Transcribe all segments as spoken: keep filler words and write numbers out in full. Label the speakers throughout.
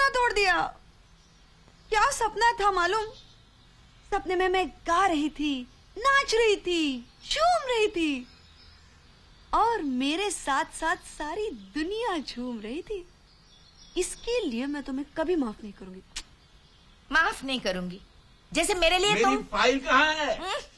Speaker 1: तोड़ दिया। क्या सपना था मालूम? सपने में मैं गा रही थी, नाच रही थी, झूम रही थी और मेरे साथ साथ सारी दुनिया झूम रही थी। इसके लिए मैं तुम्हें कभी माफ नहीं करूंगी।
Speaker 2: माफ नहीं करूंगी जैसे मेरे लिए
Speaker 3: मेरी
Speaker 2: तुम।
Speaker 3: फाइल कहाँ है?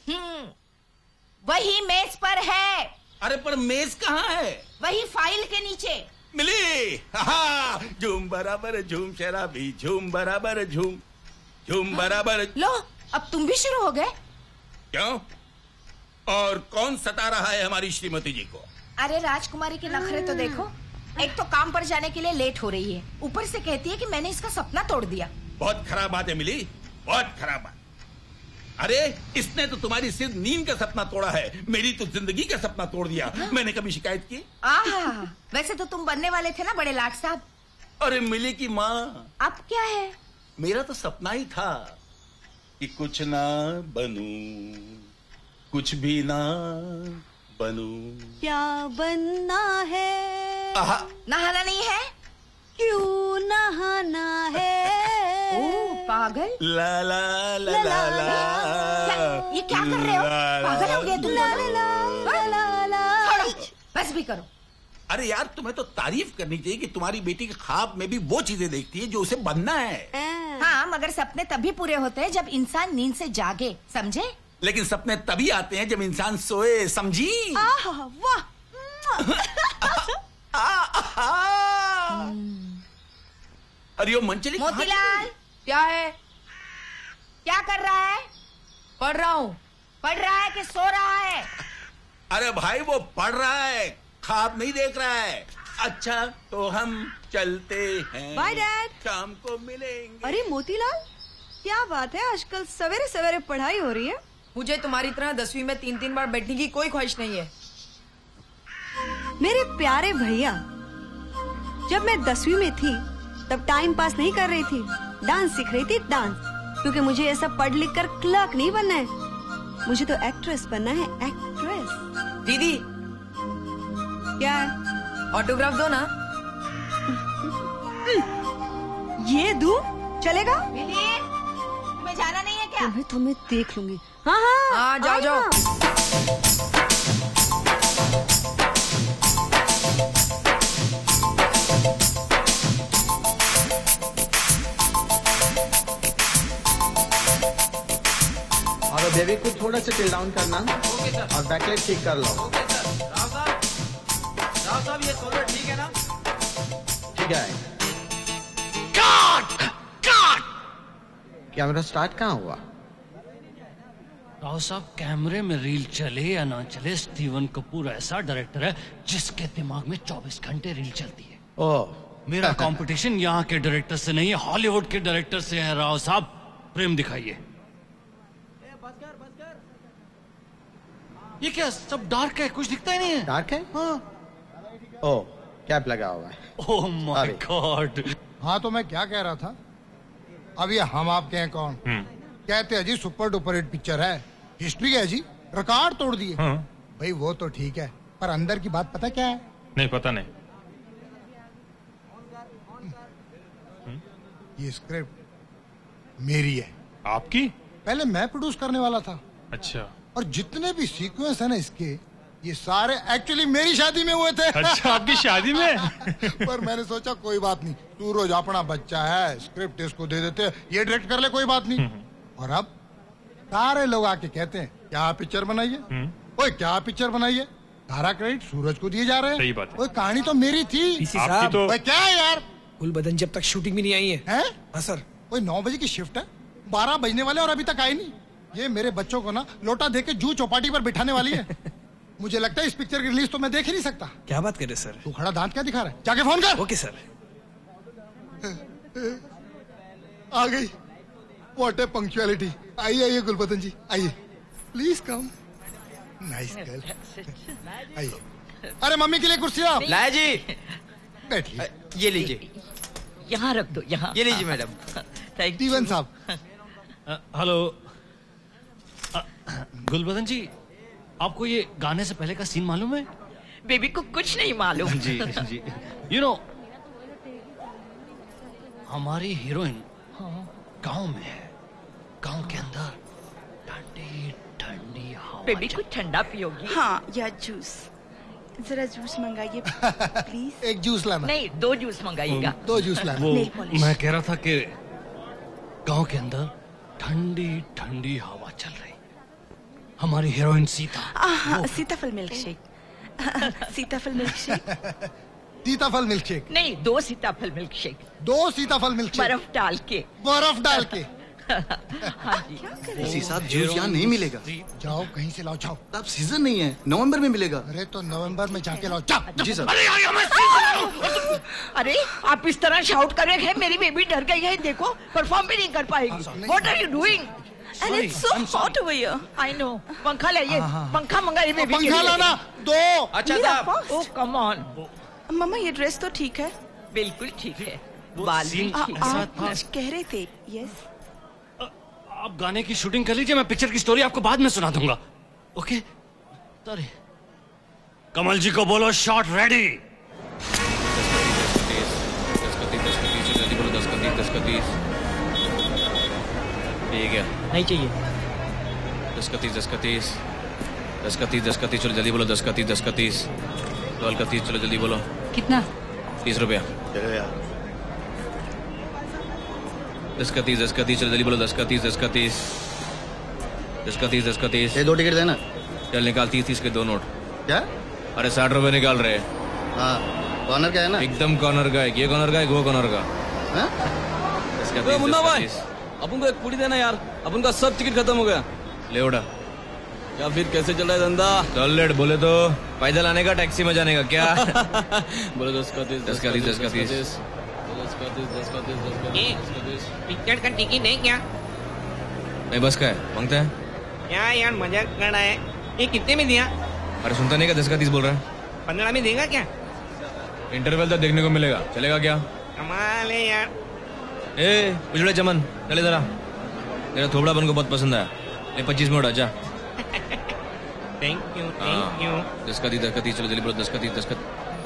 Speaker 2: वही मेज पर है।
Speaker 3: अरे पर मेज कहाँ है?
Speaker 2: वही फाइल के नीचे।
Speaker 3: मिली। हाँ, झूम बराबर झूम शराबी, झूम बराबर झूम, झूम बराबर।
Speaker 2: लो अब तुम भी शुरू हो गए।
Speaker 3: क्यों? और कौन सता रहा है हमारी श्रीमती जी को?
Speaker 2: अरे राजकुमारी के नखरे तो देखो। एक तो काम पर जाने के लिए लेट हो रही है, ऊपर से कहती है कि मैंने इसका सपना तोड़ दिया।
Speaker 3: बहुत खराब बात है मिली, बहुत खराब बात। अरे इसने तो तुम्हारी सिर्फ नींद का सपना तोड़ा है, मेरी तो जिंदगी का सपना तोड़ दिया। हाँ? मैंने कभी शिकायत की?
Speaker 2: आहा, वैसे तो तुम बनने वाले थे ना बड़े लाट साहब।
Speaker 3: अरे मिली की माँ,
Speaker 2: अब क्या है?
Speaker 3: मेरा तो सपना ही था कि कुछ ना बनूं, कुछ भी ना बनूं।
Speaker 1: क्या बनना है?
Speaker 3: आहा।
Speaker 2: नहाना नहीं है?
Speaker 1: क्यों नहाना है?
Speaker 2: ओ पागल।
Speaker 3: ला ला ला ला ला।
Speaker 2: क्या, ये क्या कर रहे हो? पागल हो गए तुम?
Speaker 1: ला ला ला ला ला।
Speaker 2: बस भी करो।
Speaker 3: अरे यार तुम्हें तो तारीफ करनी चाहिए कि तुम्हारी बेटी के ख्वाब में भी वो चीजें देखती है जो उसे बनना है।
Speaker 2: हाँ मगर सपने तभी पूरे होते हैं जब इंसान नींद से जागे, समझे?
Speaker 3: लेकिन सपने तभी आते हैं जब इंसान सोए, समझी?
Speaker 1: आहा, वाह।
Speaker 3: अरे वो मंचली
Speaker 2: मोतीलाल
Speaker 4: क्या है?
Speaker 2: क्या कर रहा है?
Speaker 4: पढ़ रहा हूँ।
Speaker 2: पढ़ रहा है कि सो रहा है?
Speaker 3: अरे भाई वो पढ़ रहा है, ख्वाब नहीं देख रहा है। अच्छा तो हम चलते हैं।
Speaker 1: Bye dad.
Speaker 3: शाम को मिलेंगे।
Speaker 1: अरे मोतीलाल, क्या बात है, आजकल सवेरे सवेरे पढ़ाई हो रही है?
Speaker 4: मुझे तुम्हारी तरह दसवीं में तीन तीन बार बैठने की कोई ख्वाहिश नहीं है।
Speaker 1: मेरे प्यारे भैया, जब मैं दसवीं में थी तब टाइम पास नहीं कर रही थी, डांस सीख रही थी, डांस। क्योंकि मुझे ऐसा पढ़ लिख कर क्लर्क नहीं बनना है, मुझे तो एक्ट्रेस बनना है, एक्ट्रेस।
Speaker 4: दीदी
Speaker 1: क्या है?
Speaker 4: ऑटोग्राफ दो ना।
Speaker 1: ये दूं? चलेगा?
Speaker 2: मिली, तुम्हें जाना नहीं है क्या?
Speaker 1: तुम्हें तो मैं देख लूंगी। हाँ हाँ
Speaker 4: हाँ जाओ जाओ।
Speaker 5: और बेबी को थोड़ा सा टिल डाउन करना।
Speaker 6: Okay sir.
Speaker 5: और बैकलाइट ठीक कर लो।
Speaker 6: Okay sir. राव साहब, राव साहब ये सोलर ठीक है ना?
Speaker 5: ठीक है।
Speaker 6: काट काट।
Speaker 5: कैमरा स्टार्ट कहाँ हुआ?
Speaker 7: राव साहब कैमरे में रील चले या ना चले, स्टीवन कपूर ऐसा डायरेक्टर है जिसके दिमाग में चौबीस घंटे रील चलती है।
Speaker 5: ओह
Speaker 7: मेरा कंपटीशन यहाँ के डायरेक्टर से नहीं है, हॉलीवुड के डायरेक्टर से है। राव साहब प्रेम दिखाइए। ये क्या सब डार्क है, कुछ दिखता ही नहीं है।
Speaker 5: डार्क है?
Speaker 7: हाँ।
Speaker 5: ओह कैप लगा हुआ है।
Speaker 7: Oh my god.
Speaker 8: हाँ तो मैं क्या कह रहा था, अब ये हम आपके हैं कौन? कहते हैं जी सुपर डुपर हिट पिक्चर है, हिस्ट्री है जी, रिकॉर्ड तोड़ दिए।
Speaker 9: हाँ।
Speaker 8: भाई वो तो ठीक है, पर अंदर की बात पता क्या है?
Speaker 9: नहीं पता नहीं।
Speaker 8: ये स्क्रिप्ट मेरी है।
Speaker 9: आपकी?
Speaker 8: पहले मैं प्रोड्यूस करने वाला था।
Speaker 9: अच्छा।
Speaker 8: और जितने भी सीक्वेंस है ना इसके, ये सारे एक्चुअली मेरी शादी में हुए थे।
Speaker 9: अच्छा आपकी शादी में?
Speaker 8: पर मैंने सोचा कोई बात नहीं, सूरज अपना बच्चा है, स्क्रिप्ट इसको दे देते, ये डायरेक्ट कर ले, कोई बात नहीं। और अब सारे लोग आके कहते हैं क्या पिक्चर बनाइए, ओए क्या पिक्चर बनाइए, सारा क्रेडिट सूरज को दिए जा रहे हैं।
Speaker 9: सही बात है।
Speaker 8: ओए कहानी तो मेरी थी।
Speaker 9: आपकी तो
Speaker 8: ओए क्या है यार,
Speaker 6: गुल बदन जब तक शूटिंग भी नहीं आई है।
Speaker 8: हैं?
Speaker 6: हाँ सर।
Speaker 8: ओए नौ बजे की शिफ्ट है, बारह बजने वाले और अभी तक आए नहीं। ये मेरे बच्चों को ना लोटा देके जू चौपाटी पर बिठाने वाली है। मुझे लगता है इस पिक्चर की रिलीज तो मैं देख ही नहीं सकता।
Speaker 6: क्या बात कर रहे सर?
Speaker 8: तू खड़ा दांत क्या दिखा रहा है, जाके फोन कर।
Speaker 6: Okay sir.
Speaker 8: आ गई, व्हाट ए पंक्चुअलिटी। आइए आइए गुलबदन जी, आइए प्लीज कम। नाइस गर्ल, आइए। अरे मम्मी के लिए कुर्सी लाओ।
Speaker 6: लाया जी।
Speaker 8: बैठिए।
Speaker 6: ये लीजिए।
Speaker 10: यहाँ रख दो, यहाँ।
Speaker 6: ये लीजिए मैडम।
Speaker 10: थैंक
Speaker 8: स्टीवन साहब।
Speaker 7: हेलो गुलबदन जी, आपको ये गाने से पहले का सीन मालूम है?
Speaker 10: बेबी को कुछ नहीं मालूम।
Speaker 7: जी जी। यू नो हमारी हीरोइन गांव में है, गांव के अंदर ठंडी ठंडी हवा।
Speaker 10: बेबी कुछ ठंडा पियोगी?
Speaker 1: हाँ, या जूस। जरा जूस मंगाइए प्लीज।
Speaker 8: एक जूस लाना।
Speaker 10: नहीं, दो जूस मंगाइएगा।
Speaker 8: दो जूस लाना।
Speaker 7: वो मैं कह रहा था कि गांव के अंदर ठंडी ठंडी हवा चल रही, हमारी हीरोइन सीता।
Speaker 1: हाँ, सीताफल मिल्क शेक। सीताफल मिल्क शेक।
Speaker 8: सीताफल मिल्क शेक।
Speaker 10: नहीं, दो सीताफल मिल्क शेक।
Speaker 8: दो सीताफल मिल्क शेक।
Speaker 10: बर्फ डाल के।
Speaker 8: बर्फ डाल के।
Speaker 10: हाँ जी।
Speaker 11: इसी साथ जूस यहाँ नहीं मिलेगा।
Speaker 8: जाओ कहीं से लाओ, जाओ।
Speaker 11: अब सीजन नहीं है, नवंबर में मिलेगा।
Speaker 8: अरे तो नवंबर में जाके लाओ, जाओ।
Speaker 11: जी सर।
Speaker 10: अरे आप इस तरह शाउट कर रहे हैं, मेरी बेबी डर गई है। देखो परफॉर्म भी नहीं कर पाएगी। What are you doing?
Speaker 1: And it's so hot over here.
Speaker 10: I know. पंखा लाइए, पंखा मंगाइए बेबी के लिए।
Speaker 8: पंखा लाना दो।
Speaker 6: अच्छा साहब।
Speaker 10: ओह कम ऑन।
Speaker 1: मम्मा ये ड्रेस तो ठीक है।
Speaker 10: बिल्कुल ठीक है। बाल भी
Speaker 1: आ-
Speaker 10: ठीक
Speaker 1: आप
Speaker 10: है।
Speaker 1: कुछ कह रहे थे। यस।
Speaker 7: आप गाने की शूटिंग कर लीजिए, मैं पिक्चर की स्टोरी आपको बाद में सुना दूंगा। ओके? अरे कमल जी को बोलो शॉट रेडी।
Speaker 6: जल्दी बोलो दस का तीस, दस का तीस। ये क्या?
Speaker 10: नहीं चाहिए।
Speaker 6: दस का तीस, दस का तीस, दस का तीस, दस का तीस। चलो जल्दी बोलो दस का तीस, दस का तीस, ट्वेल्व का तीस। चलो जल्दी बोलो।
Speaker 10: कितना?
Speaker 6: तीस रुपया।
Speaker 11: चलो यार।
Speaker 6: दस का तीस, दस का तीस। चलो जल्दी बोलो दस का तीस, दस का तीस, दस का तीस, दस का तीस।
Speaker 11: ये दो टिकट देना।
Speaker 6: चल निकाल तीस तीस के दो नोट।
Speaker 11: क्या?
Speaker 6: अरे साठ रुपए निकाल रहे।
Speaker 11: हाँ, कॉर्नर का है ना?
Speaker 6: एकदम कॉर्नर का है। ये कॉर्नर का है, वो कॉर्नर का।
Speaker 11: हाँ?
Speaker 6: दस का तीस,
Speaker 12: मुन्ना
Speaker 6: दस का
Speaker 12: भाई,
Speaker 6: तीस।
Speaker 12: अपन को एक पूरी देना यार, अपन का सब टिकट खत्म हो गया।
Speaker 6: ले उड़ा।
Speaker 12: क्या फिर कैसे चल रहा है धंधा?
Speaker 6: चल लेट बोले तो पैदल आने का, टैक्सी में जाने का क्या?
Speaker 12: बोलो दस का तीस,
Speaker 6: दस का तीस, दस का तीस,
Speaker 12: दस का तीस, दस का तीस, दस का तीस, दस का तीस।
Speaker 13: पिक्चर का टिकट है क्या?
Speaker 6: नहीं बस का है, मांगता है
Speaker 13: क्या यार मजाक कर रहा है? ये कितने में दिया?
Speaker 6: अरे सुनता नहीं का दस का तीस बोल रहा है।
Speaker 13: पंद्रह में देगा क्या?
Speaker 6: इंटरवल तक देखने को मिलेगा, चलेगा क्या?
Speaker 13: कमाल है यार।
Speaker 6: ए उजड़े चमन चले जरा, तेरा थोबड़ा अपन को बहुत पसंद आया। ले पच्चीस में उड़ा जा।
Speaker 13: Thank you thank you.
Speaker 6: दस का तीस, दस का तीस। चलो जल्दी बोलो दस का तीस, दस का।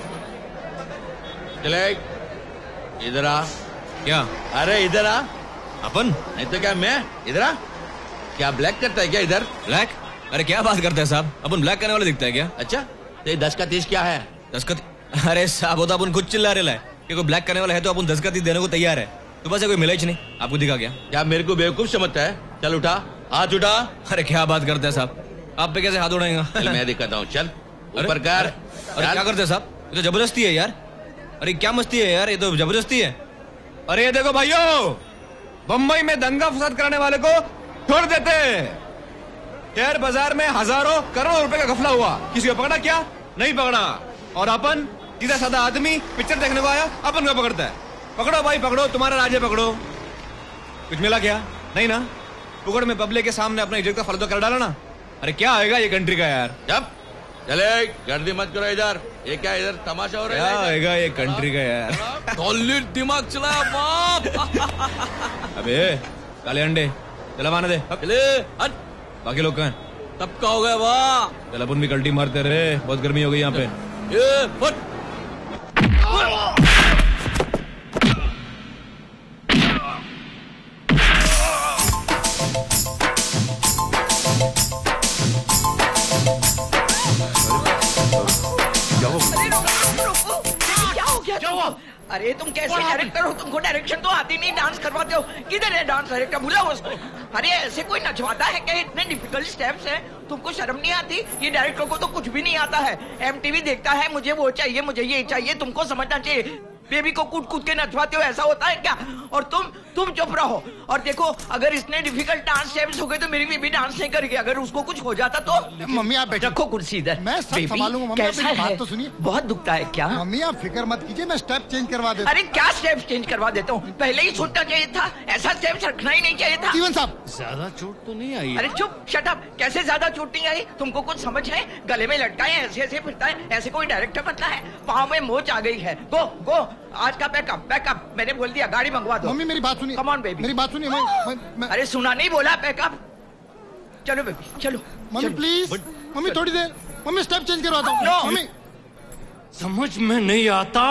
Speaker 12: चले इधर आ।
Speaker 6: क्या?
Speaker 12: अरे इधर आ।
Speaker 6: अपन
Speaker 12: नहीं तो क्या मैं? इधर आ। क्या ब्लैक करता है क्या इधर?
Speaker 6: ब्लैक? अरे क्या बात करता है साहब, अपन ब्लैक करने वाले दिखता है क्या?
Speaker 12: अच्छा तो ये दस का तीस क्या है?
Speaker 6: दस का तीस? अरे साहब वो तो अपन खुद चिल्ला रहे है कि कोई ब्लैक करने वाला है तो अपन दस का तीस देने को तैयार है। तो बस कोई मिला ही नहीं, आपको दिखा गया
Speaker 12: क्या? मेरे को बेवकूफ समझता है? चल उठा, हाथ उठा।
Speaker 6: अरे क्या बात करते हैं साहब, आप पे कैसे हाथ उड़ाएगा?
Speaker 12: चल मैं दिखाता हूँ, चल ऊपर कर।
Speaker 6: अरे क्या करते हैं साहब, ये तो जबरदस्ती है यार। अरे क्या मस्ती है यार, ये तो जबरदस्ती है। अरे ये देखो भाइयों, बम्बई में दंगा फसाद कराने वाले को छोड़ देते हैं। शेयर बाजार में हजारों करोड़ों रुपए का घपला हुआ, किसी को पकड़ा क्या? नहीं पकड़ा। और अपन सीधा साधा आदमी पिक्चर देखने को आया, अपन को पकड़ता है। पकड़ो भाई पकड़ो, तुम्हारा राज्य पकड़ो। कुछ मिला क्या? नहीं ना। पुकड़ में पब्लिक के सामने अपना इज्जत का फर्जा कर डाला ना। अरे क्या आएगा ये कंट्री का यार।
Speaker 12: जब चले गर्दी मत करो इधर। ये क्या इधर तमाशा हो रहा है?
Speaker 6: क्या आएगा ये कंट्री का यार।
Speaker 12: टॉलीवुड दिमाग चलाया बाप।
Speaker 6: अबे काले अंडे चलावाने दे।
Speaker 12: चले हट।
Speaker 6: बाकी लोग कहाँ हैं?
Speaker 12: तब का हो गया वाह।
Speaker 6: चल अपन भी कल्टी मारते रहे, बहुत गर्मी हो गई यहाँ पे।
Speaker 12: ये फट।
Speaker 10: अरे तुम कैसे डायरेक्टर हो, तुमको डायरेक्शन तो आती नहीं, डांस करवाते हो। किधर है डांस डायरेक्टर, बुलाओ उसको। अरे ऐसे कोई नचवाता है क्या? इतने डिफिकल्ट स्टेप्स हैं, तुमको शर्म नहीं आती? ये डायरेक्टर को तो कुछ भी नहीं आता है। एमटीवी देखता है, मुझे वो चाहिए, मुझे ये चाहिए। तुमको समझना चाहिए, बेबी को कूद कूद के नचवाते हो, ऐसा होता है क्या? और तुम तुम चुप रहो। और देखो अगर इसने डिफिकल्ट डांस स्टेप्स हो गए तो मेरी बेबी डांस नहीं करेगी। अगर उसको कुछ हो जाता तो
Speaker 8: मम्मी आप बैठो,
Speaker 10: रखो कुर्सी इधर।
Speaker 8: मैं सब संभालूंगा। मम्मी आप मेरी बात तो सुनिए।
Speaker 10: बहुत दुखता है क्या?
Speaker 8: मम्मी आप फिक्र मत कीजिए, मैं स्टेप चेंज करवा देता
Speaker 10: अरे क्या स्टेप चेंज करवा देता हूँ? पहले ही सोचना चाहिए था, ऐसा स्टेप रखना ही नहीं चाहिए था।
Speaker 8: जीवन साहब
Speaker 7: ज्यादा चोट तो नहीं आई?
Speaker 10: अरे चुप, शट अप। कैसे ज्यादा चोट नहीं आई? तुमको कुछ समझ है? गले में लटका है, ऐसे ऐसे फिरता है, ऐसे कोई डायरेक्टर बनता है? पाँव में मोच आ गई है। गो गो, आज का पैकअप पैकअप। मैंने बोल दिया, गाड़ी मंगवा दो।
Speaker 8: मम्मी मेरी बात सुनिए।
Speaker 10: कम ऑन बेबी,
Speaker 8: मेरी बात सुनिए। मैं, मैं, मैं...
Speaker 10: अरे सुना नहीं, बोला पैकअप। चलो बेबी चलो।
Speaker 8: मम्मी प्लीज, मम्मी थोड़ी देर, मम्मी स्टेप चेंज करवाता हूँ।
Speaker 10: No.
Speaker 8: मम्मी
Speaker 7: समझ में नहीं आता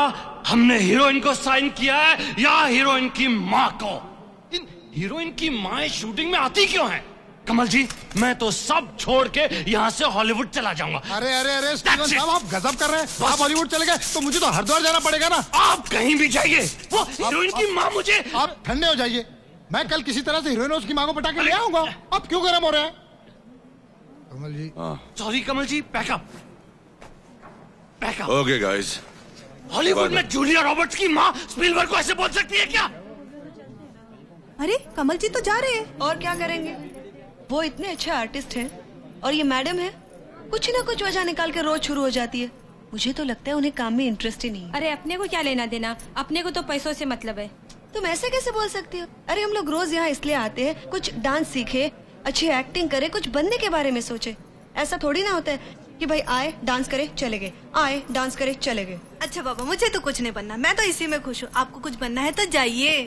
Speaker 7: हमने हीरोइन को साइन किया है या हीरोइन की माँ को? इन हीरोइन की माँ शूटिंग में आती क्यों है? कमल जी, मैं तो सब छोड़ के यहाँ से हॉलीवुड चला जाऊंगा।
Speaker 8: अरे अरे अरे स्टीवन साहब, आप गजब कर रहे हैं। आप हॉलीवुड चले गए तो मुझे तो हरिद्वार जाना पड़ेगा ना।
Speaker 7: आप कहीं भी जाइए, वो हीरोइन की माँ मुझे।
Speaker 8: आप ठंडे हो जाइए, मैं कल किसी तरह से हीरोइन उसकी माँ को पटा के ले आऊंगा। आप क्यों गर्म हो रहे हैं? Kamal ji,
Speaker 7: sorry Kamal ji, pack up pack up.
Speaker 12: Okay guys,
Speaker 7: Hollywood में जूलिया रॉबर्ट्स की माँ स्पीलबर्ग को ऐसे बोल सकती है क्या?
Speaker 1: अरे कमल जी तो जा रहे हैं, और क्या करेंगे? वो इतने अच्छे आर्टिस्ट हैं, और ये मैडम है, कुछ ना कुछ वजह निकाल के रोज शुरू हो जाती है। मुझे तो लगता है उन्हें काम में इंटरेस्ट ही नहीं।
Speaker 14: अरे अपने को क्या लेना देना, अपने को तो पैसों से मतलब है।
Speaker 1: तुम ऐसे कैसे बोल सकती हो? अरे हम लोग रोज यहाँ इसलिए आते हैं, कुछ डांस सीखे, अच्छी एक्टिंग करे, कुछ बनने के बारे में सोचे। ऐसा थोड़ी ना होता है कि भाई आए डांस करे चले गए, आए डांस करे चले गए।
Speaker 15: अच्छा बाबा, मुझे तो कुछ नहीं बनना, मैं तो इसी में खुश हूँ। आपको कुछ बनना है तो जाइए।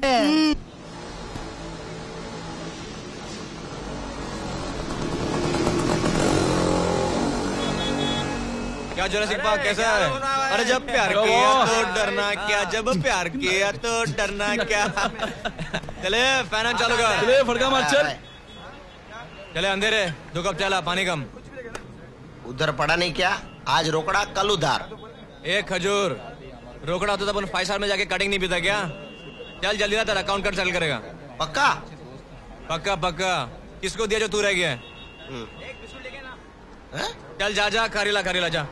Speaker 6: क्या जुरासिक पार्क कैसा है? अरे जब प्यार किया तो डरना क्या, जब प्यार किया तो डरना क्या। चले फैन चालू कर,
Speaker 3: चले फड़का मार चल।
Speaker 6: चले अंधेरे, दो कप चला, पानी कम।
Speaker 16: उधर पड़ा नहीं क्या? आज रोकड़ा कल उधार।
Speaker 6: एक खजूर रोकड़ा होता तो अपन फाइव स्टार में जाके कटिंग नहीं पीता क्या? चल जल्दी ना, तेरा अकाउंट कार्ड सेल करेगा।
Speaker 16: पक्का
Speaker 6: पक्का पक्का। किसको दिया जो तू रह गया है? चल जा जा, खरीला खरीला जा।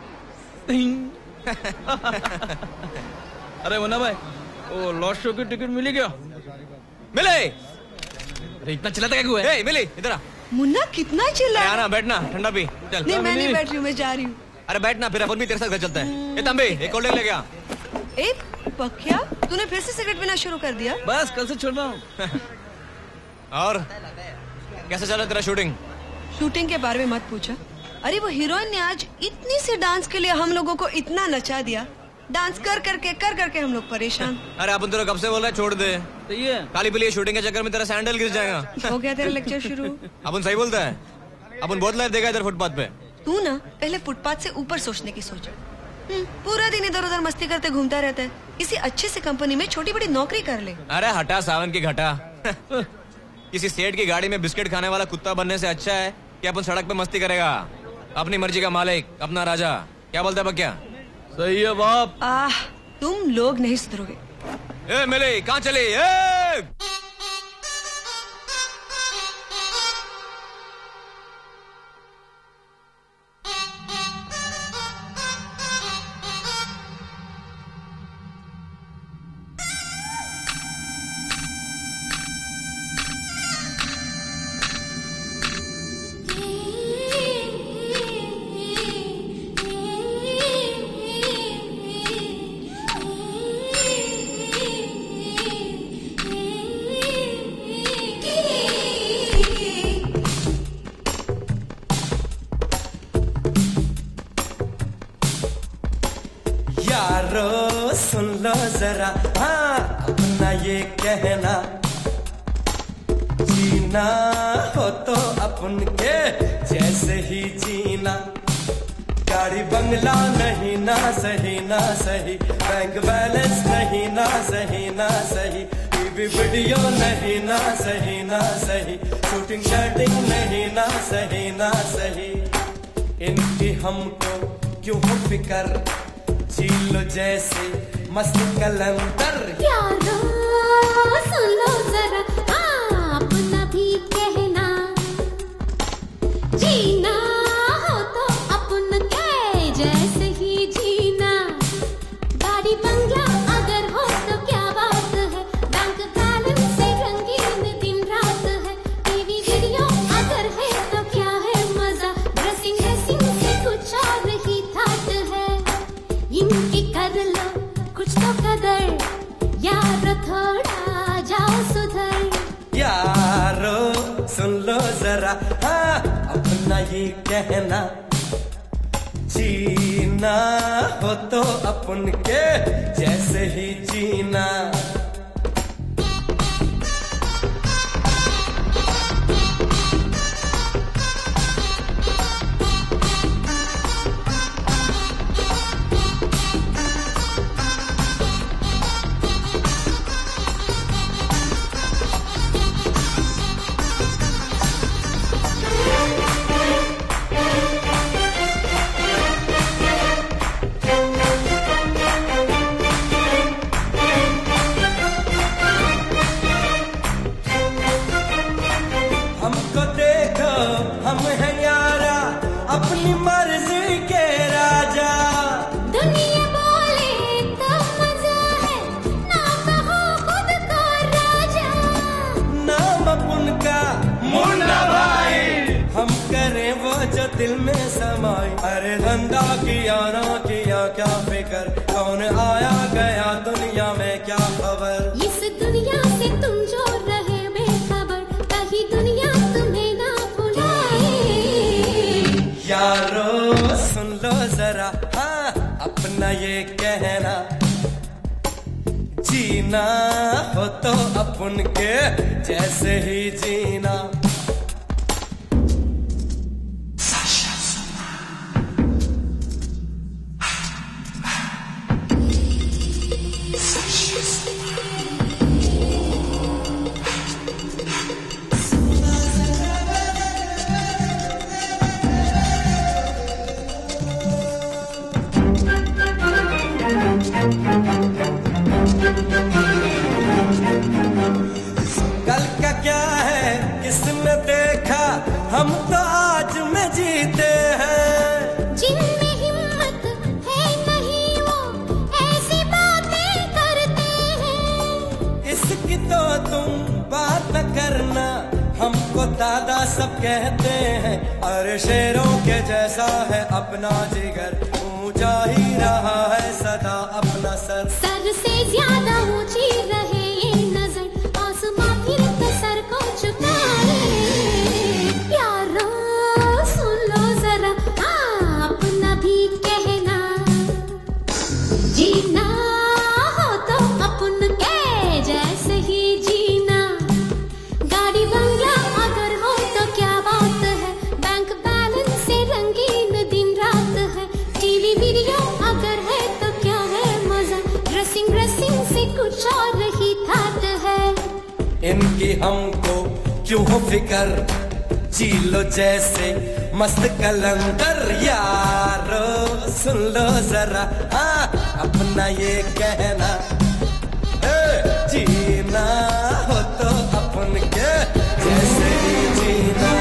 Speaker 3: अरे मुन्ना भाई, वो लॉस्ट शो की टिकट मिली क्या?
Speaker 6: मिले।
Speaker 3: अरे इतना चिल्लाता क्या हुआ है?
Speaker 6: मिली, इधर आ।
Speaker 1: मुन्ना कितना चिल्ला रहा है?
Speaker 6: बैठना, ठंडा पी। चल।
Speaker 1: नहीं मैं नहीं बैठ रही हूँ, मैं जा रही हूँ।
Speaker 6: अरे बैठना, फिर अपन भी तेरे साथ घर चलते हैं। ए तंबी, एक कोल्ड ड्रिंक ले गया।
Speaker 1: ए पक्या, तूने फिर से सिगरेट पीना शुरू कर दिया?
Speaker 3: बस कल से छोड़ रहा हूँ।
Speaker 6: और कैसे चल रहा तेरा शूटिंग?
Speaker 1: शूटिंग के बारे में मत पूछा। अरे वो हीरोइन ने आज इतनी सी डांस के लिए हम लोगों को इतना नचा दिया, डांस कर करके कर करके हम लोग परेशान।
Speaker 6: अरे अपन तेरा कब से बोल रहा है छोड़ दे।
Speaker 3: सही है।
Speaker 6: काली पीली शूटिंग के चक्कर में तेरा सैंडल गिर जाएगा।
Speaker 1: हो गया तेरा लेक्चर शुरू।
Speaker 6: अपन सही बोलता है। अपन बहुत लाइफ देखा इधर फुटपाथ पे।
Speaker 1: तू ना पहले फुटपाथ से ऊपर सोचने की सोच। पूरा दिन इधर उधर मस्ती करते घूमता रहता है। किसी अच्छे से कंपनी में छोटी बड़ी नौकरी कर ले।
Speaker 6: अरे हटा सावन की घटा। किसी सेठ की गाड़ी में बिस्किट खाने वाला कुत्ता बनने से अच्छा है कि अपन सड़क पे मस्ती करेगा। अपनी मर्जी का मालिक, अपना राजा। क्या बोलता है बक्या?
Speaker 3: सही है बाप।
Speaker 1: आह, तुम लोग नहीं सुधरोगे।
Speaker 6: ए मिले, कहाँ चली? ए!
Speaker 17: यारो सुन लो जरा, हाँ अपना ये कहना, जीना हो तो अपन के जैसे ही जीना। गाड़ी बंगला नहीं ना सही ना सही, बैंक बैलेंस नहीं ना सही ना सही, टीवी वीडियो नहीं ना सही ना सही, शूटिंग शर्टिंग नहीं ना सही ना सही। इनकी हमको क्यों हो फिकर, झीलो जैसे मस्त कलंदर।
Speaker 18: यारो सुन लो जरा, अपना भी कहना, जीना हो तो अपन के जैसे ही जीना। गाड़ी बंगला अगर हो तो क्या बात है, बैंक बैलेंस से रंगीन दिन रात है, टीवी वीडियो अगर है तो क्या है मजा, ड्रेसिंग ड्रेसिंग से कुछ और ही थाट है। इनकी कर लो कुछ तो कदर, यारो थोड़ा जाओ सुधर।
Speaker 17: यारो सुन लो जरा, हाँ अपना ये कहना, जीना हो तो अपन के जैसे ही जीना। अरे धंधा किया ना किया क्या फिकर, कौन आया गया दुनिया में क्या खबर।
Speaker 18: इस दुनिया से तुम जो रहे बेखबर, कहीं दुनिया तुम्हें ना भुलाए।
Speaker 17: यारो सुन लो जरा हाँ अपना ये कहना, जीना हो तो अपन के जैसे ही जीना। कल का क्या है किसने देखा, हम तो आज में जीते हैं।
Speaker 18: जिनमें हिम्मत है नहीं वो ऐसी बातें करते हैं।
Speaker 17: इसकी तो तुम बात न करना, हमको दादा सब कहते हैं। अरे शेरों के जैसा है अपना जिगर, ऊंचा ही रहा है सदा अपना सर।
Speaker 18: सर से ज्यादा ऊंची रहे ये नजर, आसमां फिर तो सर को झुकाए। यारो सुन लो जरा हाँ अपना भी कहना, जीना हो तो अपन के जैसे ही जीना। गाड़ी बंगला अगर हो तो क्या बात है, बैंक बैलेंस से रंगीन दिन रात है। टीवी वीडियो अगर है तो क्या है मजा, ड्रेसिंग ड्रेसिंग से कुछ और ही ठाट है।
Speaker 17: इनकी हमको क्यों हो फिकर, जी लो जैसे मस्त कलंदर। यारो सुन लो जरा हाँ अपना ये कहना, ए, जीना हो तो अपन के जैसे ही जीना।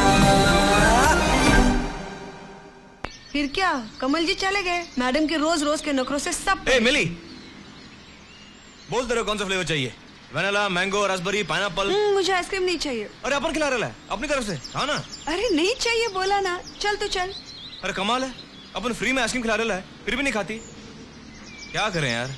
Speaker 1: फिर क्या कमल जी चले गए, मैडम के रोज रोज के नखरों से सब।
Speaker 6: ए मिली, बोल दे रहे हो कौन सा फ्लेवर चाहिए, वैनिला, मैंगो, रास्पबेरी, पाइनएप्पल।
Speaker 1: मुझे आइसक्रीम नहीं चाहिए।
Speaker 6: अरे अपन खिला रहा है अपनी तरफ से, हाँ ना।
Speaker 1: अरे नहीं चाहिए बोला ना, चल तो चल।
Speaker 6: अरे कमाल है, अपन फ्री में आइसक्रीम खिला रहा है फिर भी नहीं खाती, क्या करें यार।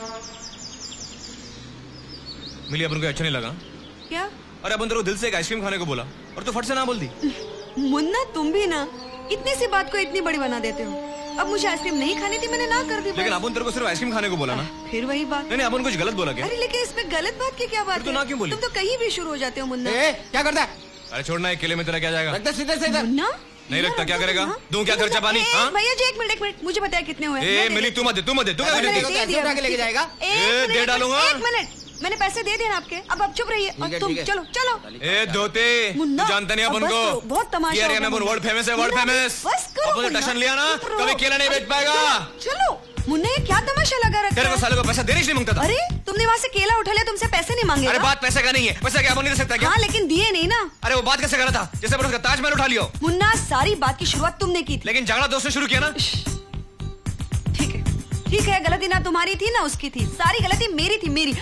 Speaker 6: मिली अपन को अच्छा नहीं लगा
Speaker 1: क्या?
Speaker 6: अरे अपन तेरे को दिल से एक आइसक्रीम खाने को बोला और तू फट से ना बोल दी।
Speaker 1: मुन्ना तुम भी ना इतनी सी बात को इतनी बड़ी बना देते हो। अब मुझे आइसक्रीम नहीं खानी थी, मैंने ना कर दी।
Speaker 6: लेकिन अपन तेरे को सिर्फ आइसक्रीम खाने को बोला ना।
Speaker 1: फिर वही बात।
Speaker 6: नहीं नहीं अपन कुछ गलत बोला क्या?
Speaker 1: अरे लेकिन इसमें गलत बात की क्या बात
Speaker 6: तो
Speaker 1: है?
Speaker 6: ना क्यों बोली?
Speaker 1: तुम तो कहीं भी शुरू हो जाते हो मुन्ना।
Speaker 5: ए, क्या करता है?
Speaker 6: अरे छोड़ना है, केले में तेरा क्या जाएगा?
Speaker 5: रख दे सीधे से इधर।
Speaker 1: मुन्ना
Speaker 6: नहीं रखता क्या करेगा? दूं क्या खर्चा पानी? हाँ
Speaker 1: भैया जी एक मिनट एक मिनट, मुझे बताया कितने हुए?
Speaker 6: ए मिली तू मत दे, तू मत दे, तू क्या
Speaker 5: उठा के लेके जाएगा?
Speaker 6: ए दे डालूंगा।
Speaker 1: एक मिनट, मैंने पैसे दे दिए ना आपके, अब आप चुप रहिए और तुम चलो चलो।
Speaker 6: ए धोते, तू जानता नहीं अपन को,
Speaker 1: बहुत तमाशा।
Speaker 6: ये एरिया में वर्ल्ड फेमस है, वर्ल्ड फेमस।
Speaker 1: बस करो,
Speaker 6: अपन ने टशन लिया ना, कभी केला नहीं बेच पाएगा।
Speaker 1: चलो मुन्ना ये क्या तमाशा लगा रखा है?
Speaker 6: तेरे को सालों को पैसा देने नहीं मांगता था।
Speaker 1: अरे तुमने वहाँ से केला उठा लिया, तुमसे पैसे नहीं मांगे?
Speaker 6: अरे बात पैसे का नहीं है, पैसा क्या अपन नहीं दे सकता क्या?
Speaker 1: हाँ लेकिन दिए नहीं ना।
Speaker 6: अरे वो बात कैसे करा था, जैसे अपन उसका ताजमहल उठा लियो।
Speaker 1: मुन्ना सारी बात की शुरुआत तुमने की थी।
Speaker 6: लेकिन झगड़ा दोस्त ने शुरू किया ना।
Speaker 1: ठीक है ठीक है, गलती ना तुम्हारी थी ना उसकी थी, सारी गलती मेरी थी, मेरी।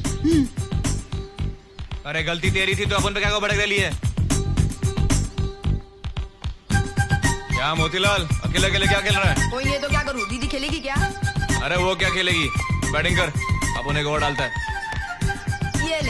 Speaker 6: अरे गलती तेरी थी तो अपन पे क्या भड़क रही है? क्या मोतीलाल अकेले अकेले क्या खेल रहा है?
Speaker 4: कोई नहीं तो क्या करूं, दीदी खेलेगी क्या?
Speaker 6: अरे वो क्या खेलेगी, बैटिंग कर, अपन एक और डालता है।
Speaker 4: ये ले।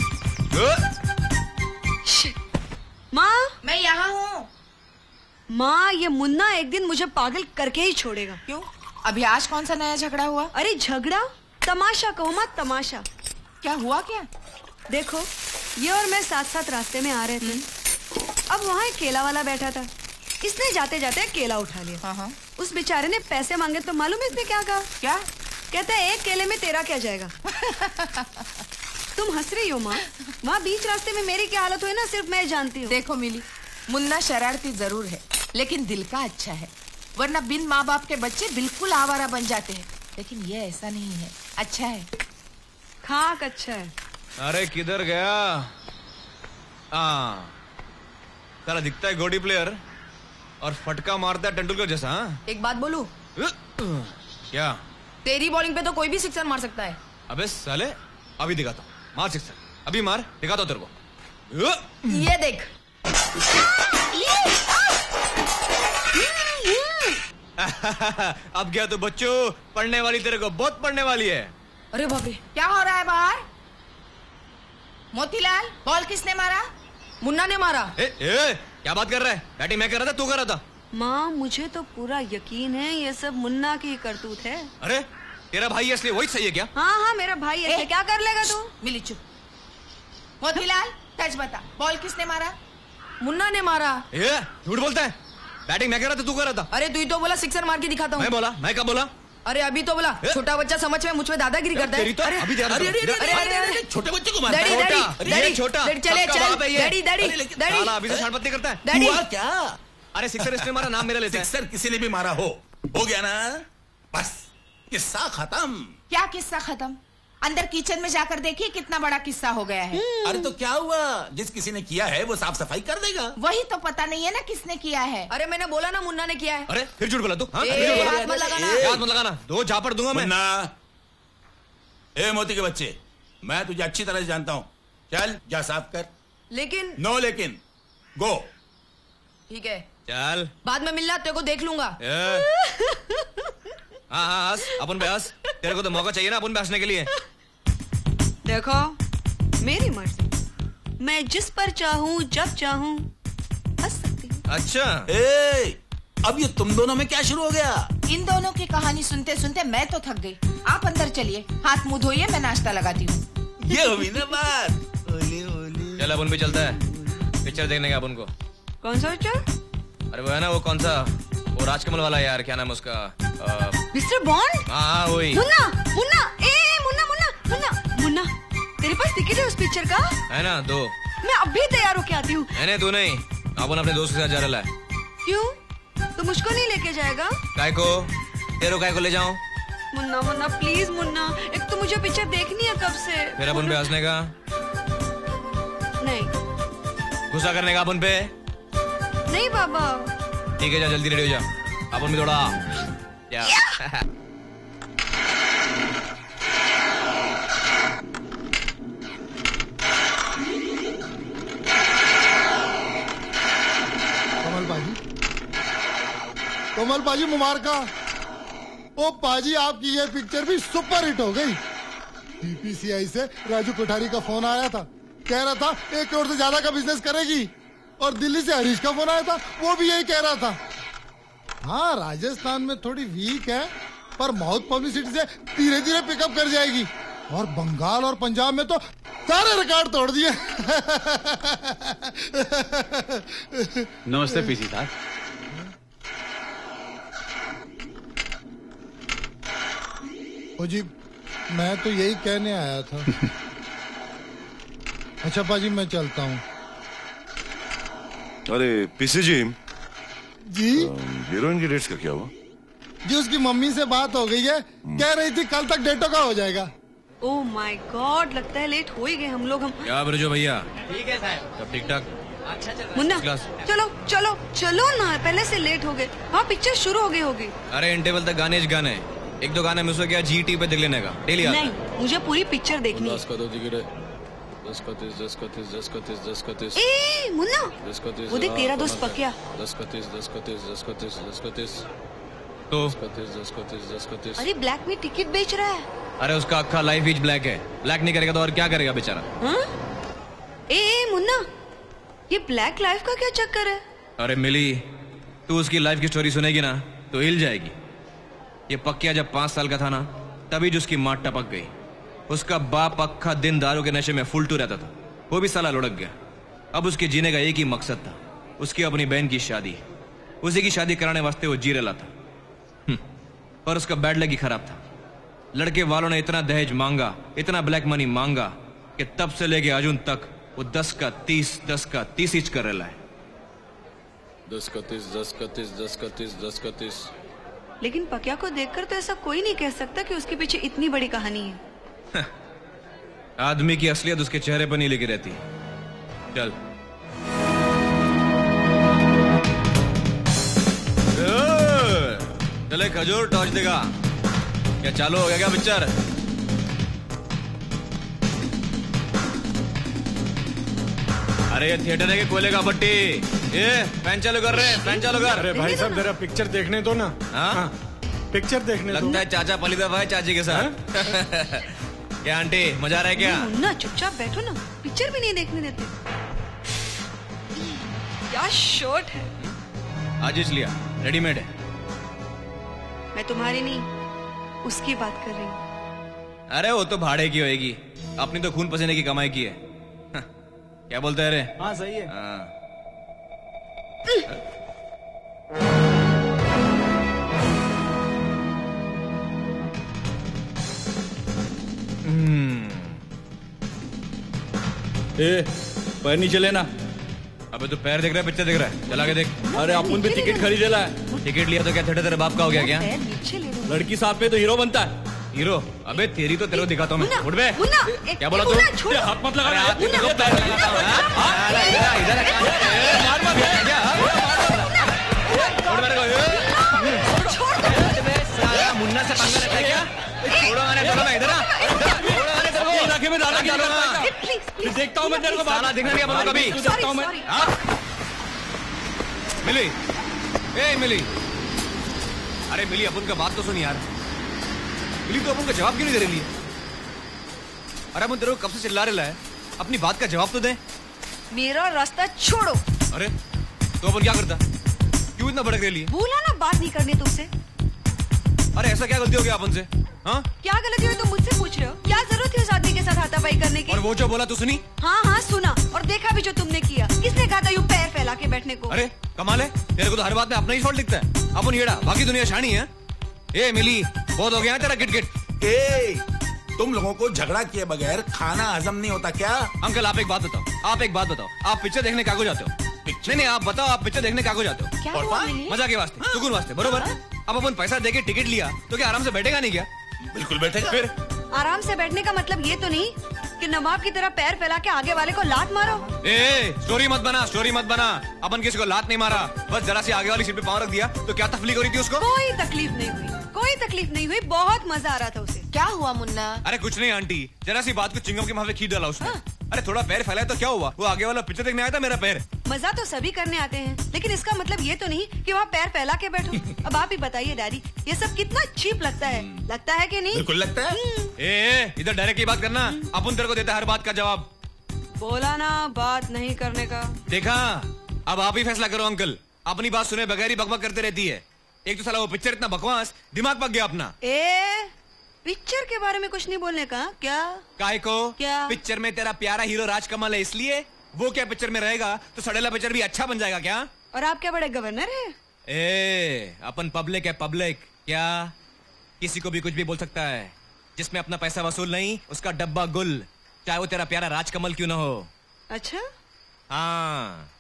Speaker 1: माँ
Speaker 2: मैं यहाँ हूँ।
Speaker 1: माँ ये मुन्ना एक दिन मुझे पागल करके ही छोड़ेगा।
Speaker 2: क्यों? अभी आज कौन सा नया झगड़ा हुआ?
Speaker 1: अरे झगड़ा तमाशा कहो माँ, तमाशा।
Speaker 2: क्या हुआ क्या?
Speaker 1: देखो ये और मैं साथ साथ रास्ते में आ रहे थे, अब वहाँ एक केला वाला बैठा था, इसने जाते जाते केला उठा लिया।
Speaker 2: हाँ हाँ।
Speaker 1: उस बेचारे ने पैसे मांगे तो मालूम है इसने क्या कहा?
Speaker 2: क्या
Speaker 1: कहता है एक केले में तेरा क्या जाएगा। तुम हंस रही हो माँ, वहाँ बीच रास्ते में मेरी क्या हालत हुई ना सिर्फ मैं जानती हूँ।
Speaker 2: देखो मिली, मुन्ना शरारती जरूर है लेकिन दिल का अच्छा है, वरना बिन माँ बाप के बच्चे बिल्कुल आवारा बन जाते हैं, लेकिन ये ऐसा नहीं है, अच्छा है,
Speaker 1: खाक अच्छा है।
Speaker 6: अरे किधर गया? हाँ साला दिखता है गोडी प्लेयर और फटका मारता है तेंदुलकर जैसा। हाँ?
Speaker 4: एक बात बोलूं?
Speaker 6: क्या?
Speaker 4: तेरी बॉलिंग पे तो कोई भी सिक्सर मार सकता है।
Speaker 6: अबे साले अभी दिखाता हूँ, मार सिक्सर, अभी मार, दिखाता हूँ तेरे को।
Speaker 4: ये देख।
Speaker 6: अब क्या तू बच्चों, पढ़ने वाली तेरे को बहुत पढ़ने वाली है।
Speaker 2: अरे बाप रे, क्या हो रहा है बाहर? मोतीलाल, बॉल किसने मारा?
Speaker 4: मुन्ना ने मारा।
Speaker 6: ए, ए, क्या बात कर रहा है? बैटिंग मैं कर रहा था, तू कर रहा था?
Speaker 1: माँ, मुझे तो पूरा यकीन है ये सब मुन्ना की करतूत है।
Speaker 6: अरे तेरा भाई है इसलिए वही सही है क्या?
Speaker 1: हाँ हाँ मेरा भाई है, क्या कर लेगा तू?
Speaker 2: मिली चुप। मोतीलाल, सच बता, बॉल किसने मारा?
Speaker 4: मुन्ना ने मारा।
Speaker 6: ए, झूठ बोलता है। बैटिंग मैं कर रहा था, तू कर रहा था?
Speaker 4: अरे तू ही तो बोला सिक्सर मार के दिखाता हूँ।
Speaker 6: मैं बोला? मैं कब बोला?
Speaker 4: अरे अभी तो बोला छोटा बच्चा समझ में मुझ में दादागिरी करता है।
Speaker 6: तो अभी ध्यान
Speaker 4: अरे अरे अरे अरे
Speaker 3: छोटे बच्चे को मारता
Speaker 4: है।
Speaker 3: है।
Speaker 4: डैडी डैडी
Speaker 6: छोटा
Speaker 4: चले चल डैडी डैडी डैडी
Speaker 6: अभी से शानपत्ती करता है।
Speaker 4: डैडी
Speaker 3: क्या?
Speaker 6: अरे सिक्सर इसने मारा, नाम मेरा लेता है।
Speaker 3: सिक्सर किसी ने भी मारा हो, हो गया ना, बस किस्सा खत्म।
Speaker 2: क्या किस्सा खत्म? अंदर किचन में जाकर देखिए कितना बड़ा किस्सा हो गया है।
Speaker 3: अरे तो क्या हुआ, जिस किसी ने किया है वो साफ सफाई कर देगा।
Speaker 2: वही तो पता नहीं है ना किसने किया है।
Speaker 4: अरे मैंने बोला ना मुन्ना ने किया है।
Speaker 6: अरे फिर झूठ बोला तू? हाँ?
Speaker 4: ए,
Speaker 6: फिर झूठ बोला?
Speaker 4: हाथ मत लगाना।
Speaker 6: ए, हाथ मत लगाना, दो झापड़ दूंगा मैं।
Speaker 3: मुन्ना, ए मोती के बच्चे, मैं तुझे अच्छी तरह से जानता हूँ, चल जा साफ कर।
Speaker 4: लेकिन
Speaker 3: नो लेकिन, गो।
Speaker 4: ठीक है
Speaker 6: चल,
Speaker 4: बाद में मिलना, तेरे को देख लूंगा।
Speaker 6: हाँ हाँ हंस, अपन पे हंस, तेरे को तो मौका चाहिए ना अपन पे हंसने के लिए।
Speaker 1: देखो, मेरी मर्जी, मैं जिस पर चाहूँ जब चाहूँ हंस सकती हूँ।
Speaker 6: अच्छा,
Speaker 3: ए, अब ये तुम दोनों में क्या शुरू हो गया?
Speaker 2: इन दोनों की कहानी सुनते सुनते मैं तो थक गई। आप अंदर चलिए, हाथ मुंह धोइए, मैं नाश्ता लगाती हूँ।
Speaker 3: ये हुई ना बात। ओली ओली।
Speaker 6: चल अपन भी चलता है पिक्चर देखने का अपन को।
Speaker 1: कौन सा पिक्चर?
Speaker 6: अरे वो है ना, वो कौन सा, वो राजकमल वाला यार, क्या नाम उसका?
Speaker 1: Mister Bond.
Speaker 6: हाँ वही।
Speaker 1: मुन्ना मुन्ना ए मुन्ना मुन्ना मुन्ना मुन्ना, तेरे पास टिकट है उस पिक्चर का?
Speaker 6: है ना, दो।
Speaker 1: मैं अभी तैयार होके आती हूँ।
Speaker 6: मैंने तू नहीं, अपन अपने दोस्त के साथ जा रहा है।
Speaker 1: क्यों? तो मुझको नहीं लेके जाएगा?
Speaker 6: काय को? तेरे काय को ले जाऊं?
Speaker 1: मुन्ना मुन्ना प्लीज मुन्ना, एक तो मुझे पिक्चर देखनी है कब से।
Speaker 6: फिर अपन पे हंसने का
Speaker 1: नहीं,
Speaker 6: गुस्सा करने का अपन पे
Speaker 1: नहीं बाबा।
Speaker 6: ठीक है, जा जल्दी रेडी हो जा, अपन भी थोड़ा क्या।
Speaker 8: कमल पाजी, कमल पाजी मुबारका। ओ पाजी, आपकी ये पिक्चर भी सुपर हिट हो गई। बीपीसीआई से राजू कोठारी का फोन आया था, कह रहा था एक करोड़ से ज्यादा का बिजनेस करेगी। और दिल्ली से हरीश का फोन आया था, वो भी यही कह रहा था। हाँ, राजस्थान में थोड़ी वीक है, पर माउथ पब्लिसिटी से धीरे धीरे पिकअप कर जाएगी। और बंगाल और पंजाब में तो सारे रिकॉर्ड तोड़ दिए।
Speaker 9: नमस्ते पीसी साहब।
Speaker 8: ओ जी, मैं तो यही कहने आया था। अच्छा पाजी, मैं चलता हूँ।
Speaker 19: अरे पीसी जी
Speaker 8: जी,
Speaker 19: हीरोइन की डेट्स का क्या हुआ?
Speaker 8: जी उसकी मम्मी से बात हो गई है, कह रही थी कल तक डेटों का हो जाएगा।
Speaker 1: ओह माय गॉड, लगता है लेट हो ही गए हम लोग। हम
Speaker 6: क्या ब्रजो भैया?
Speaker 13: ठीक है साहब,
Speaker 6: सब ठीक ठाक?
Speaker 13: अच्छा चल
Speaker 1: मुन्ना, चलो चलो चलो ना, पहले से लेट हो गए। हाँ, पिक्चर शुरू हो गई होगी।
Speaker 6: अरे इंटरवल तक गाने गाने, एक दो गाने मिस हो गया, जी टी पे देख लेने का, डेली आता है।
Speaker 1: नहीं, मुझे पूरी पिक्चर देखनी है। ए मुन्ना, वो देख तेरा दोस्त पकिया।
Speaker 6: तो
Speaker 1: अरे ब्लैक में टिकट बेच रहा है।
Speaker 6: अरे उसका अक्खा लाइफ ही ब्लैक है, ब्लैक नहीं करेगा तो और क्या करेगा बेचारा।
Speaker 1: हाँ? ए, ए मुन्ना, ये ब्लैक लाइफ का क्या चक्कर है?
Speaker 6: अरे मिली, तू उसकी लाइफ की स्टोरी सुनेगी ना तो हिल जाएगी। ये पक्किया जब पांच साल का था ना, तभी जो उसकी माँ टपक गई। उसका बाप अक्खा दिन दारू के नशे में फुलटू रहता था, वो भी साला लुढ़क गया। अब उसके जीने का एक ही मकसद था, उसकी अपनी बहन की शादी। उसी की शादी कराने वास्ते वो जी रहा था, पर उसका बैड लक ही खराब था। लड़के वालों ने इतना दहेज मांगा, इतना ब्लैक मनी मांगा कि तब से लेके अजून तक वो दस का तीस, दस का तीस इंच कर रहा है।
Speaker 19: दस का तीस, दस का तीस, दस का तीस, दस का तीस।
Speaker 1: लेकिन पकिया को देखकर तो ऐसा कोई नहीं कह सकता कि उसके पीछे इतनी बड़ी कहानी है।
Speaker 6: आदमी की असलियत उसके चेहरे पर नहीं लिखी रहती। चल चले, खजूर टॉर्च देगा क्या? चालू हो गया क्या पिक्चर? अरे ये थिएटर है कि कोयले का भट्टी? ये फैन चालू कर रहे हैं, फैन चालू कर।
Speaker 9: अरे भाई साहब जरा पिक्चर देखने दो ना। हाँ पिक्चर देखने दो।
Speaker 6: लगता है चाचा पली दफा है चाची के साथ। क्या आंटी मजा आ रहा है क्या?
Speaker 1: मुन्ना चुपचाप बैठो ना, पिक्चर भी नहीं देखने देते। क्या शर्ट है।
Speaker 6: आज इसलिए रेडीमेड है।
Speaker 1: मैं तुम्हारी नहीं उसकी बात कर रही हूँ।
Speaker 6: अरे वो तो भाड़े की होएगी, अपनी तो खून पसीने की कमाई की है। क्या बोलते हैं रे?
Speaker 5: हाँ सही है।
Speaker 6: हाँ।
Speaker 5: ए, पैर नीचे लेना।
Speaker 6: अबे तू पैर देख रहा है पिक्चर देख रहा है? चला के देख।
Speaker 5: अरे अपन भी टिकट खरीदेला है।
Speaker 6: टिकट लिया तो क्या थिएटर तेरे बाप का हो गया क्या?
Speaker 5: लड़की साथ में तो हीरो बनता है।
Speaker 6: हीरो? अबे तेरी तो तेरे को दिखाता हूँ मैं। उठ बे। क्या बोला तू?
Speaker 5: हाथ मत लगा।
Speaker 6: हाथ में तो पैर लगाता हूँ। इधर इधर मार मत क्या? छोड़ मेरे को। छोड़ दो। साला मुन्ना से पंगा लेता है क्या? छोड़ो मैंने छोड़ो मैं इधर आ। छोड़ो मैंने तेरे को। इलाके में दादा क्या करूँगा?
Speaker 5: देखता हूँ मैं तेरे को।
Speaker 6: साला दिखना नहीं अपन को कभी।
Speaker 5: देखता हूँ मैं।
Speaker 6: मिली, ए मिली। अरे मिली अपन का बात तो सुन यार। मिली तो अपन का जवाब क्यों नहीं दे रही है? अरे अपन तेरे को कब से चिल्ला रहा है, अपनी बात का जवाब तो दे।
Speaker 1: मेरा रास्ता छोड़ो।
Speaker 6: अरे तो अपन क्या करता? क्यों इतना भड़क रही है?
Speaker 1: बोला ना बात नहीं करनी तुमसे।
Speaker 6: अरे ऐसा क्या गलती हो गया अपन से? हाँ
Speaker 1: क्या गलती हुई तुम मुझसे पूछ रहे हो? क्या जरूरत थी उस आदमी के साथ हाथापाई करने की?
Speaker 6: और वो जो बोला तो सुनी?
Speaker 1: हाँ हाँ सुना और देखा भी जो तुमने किया। किसने कहा था यूं पैर फैला के बैठने को?
Speaker 6: अरे कमाल है, तेरे को तो हर बात में अपना ही फॉल्ट दिखता है। अपन येड़ा, बाकी दुनिया शानी है। ए मिली बहुत हो गया है तेरा गिट गिट।
Speaker 3: ए, तुम लोगों को झगड़ा किए बगैर खाना हजम नहीं होता क्या?
Speaker 6: अंकल आप एक बात बताओ, आप एक बात बताओ, आप पिक्चर देखने क्या को जाते हो? नहीं नहीं आप बताओ, आप पिक्चर देखने क्या को जाते हो?
Speaker 1: क्या हुआ मिली?
Speaker 6: मजा के वास्ते, सुकून वास्ते, बरोबर? अब अपन पैसा देके टिकट लिया तो क्या आराम से बैठेगा नहीं क्या?
Speaker 3: बिल्कुल बैठेगा।
Speaker 6: फिर
Speaker 1: आराम से बैठने का मतलब ये तो नहीं कि नवाब की तरह पैर फैला के आगे वाले को लात मारो।
Speaker 6: ए स्टोरी मत बना, स्टोरी मत बना। अपन किसी को लात नहीं मारा, बस जरा सी आगे वाली सीट पे पाँव रख दिया तो क्या तकलीफ हो रही थी उसको?
Speaker 1: कोई तकलीफ नहीं हुई, कोई तकलीफ नहीं हुई, बहुत मजा आ रहा था उसे।
Speaker 2: क्या हुआ मुन्ना?
Speaker 6: अरे कुछ नहीं आंटी, जरा सी बात को चिंगम के मुंह में खींच डाला उसने। हाँ? अरे थोड़ा पैर फैलाया तो क्या हुआ? वो आगे वाला पिक्चर देखने आया था मेरा पैर।
Speaker 1: मजा तो सभी करने आते हैं, लेकिन इसका मतलब ये तो नहीं कि वहाँ पैर फैला के बैठो। अब आप ही बताइए डैडी, ये सब कितना चीप लगता है, लगता है कि नहीं?
Speaker 3: बिल्कुल लगता है।
Speaker 6: ए इधर डायरेक्ट की बात करना, अपन तेरे को देता हर बात का जवाब।
Speaker 1: बोला ना बात नहीं करने का।
Speaker 6: देखा, अब आप ही फैसला करो अंकल। अपनी बात सुने बगैर ही बकबक करते रहती है। एक तो साला वो पिक्चर इतना बकवास, दिमाग पक गया अपना।
Speaker 1: ए पिक्चर के बारे में कुछ नहीं बोलने का क्या?
Speaker 6: काय को?
Speaker 1: क्या?
Speaker 6: पिक्चर में तेरा प्यारा हीरो राजकमल है इसलिए? वो क्या पिक्चर में रहेगा तो सड़ेला पिक्चर भी अच्छा बन जाएगा क्या?
Speaker 1: और आप क्या बड़े गवर्नर है?
Speaker 6: ए अपन पब्लिक है, पब्लिक। क्या किसी को भी कुछ भी बोल सकता है? जिसमें अपना पैसा वसूल नहीं उसका डब्बा गुल, चाहे वो तेरा प्यारा राजकमल क्यों ना हो।
Speaker 1: अच्छा
Speaker 6: हाँ।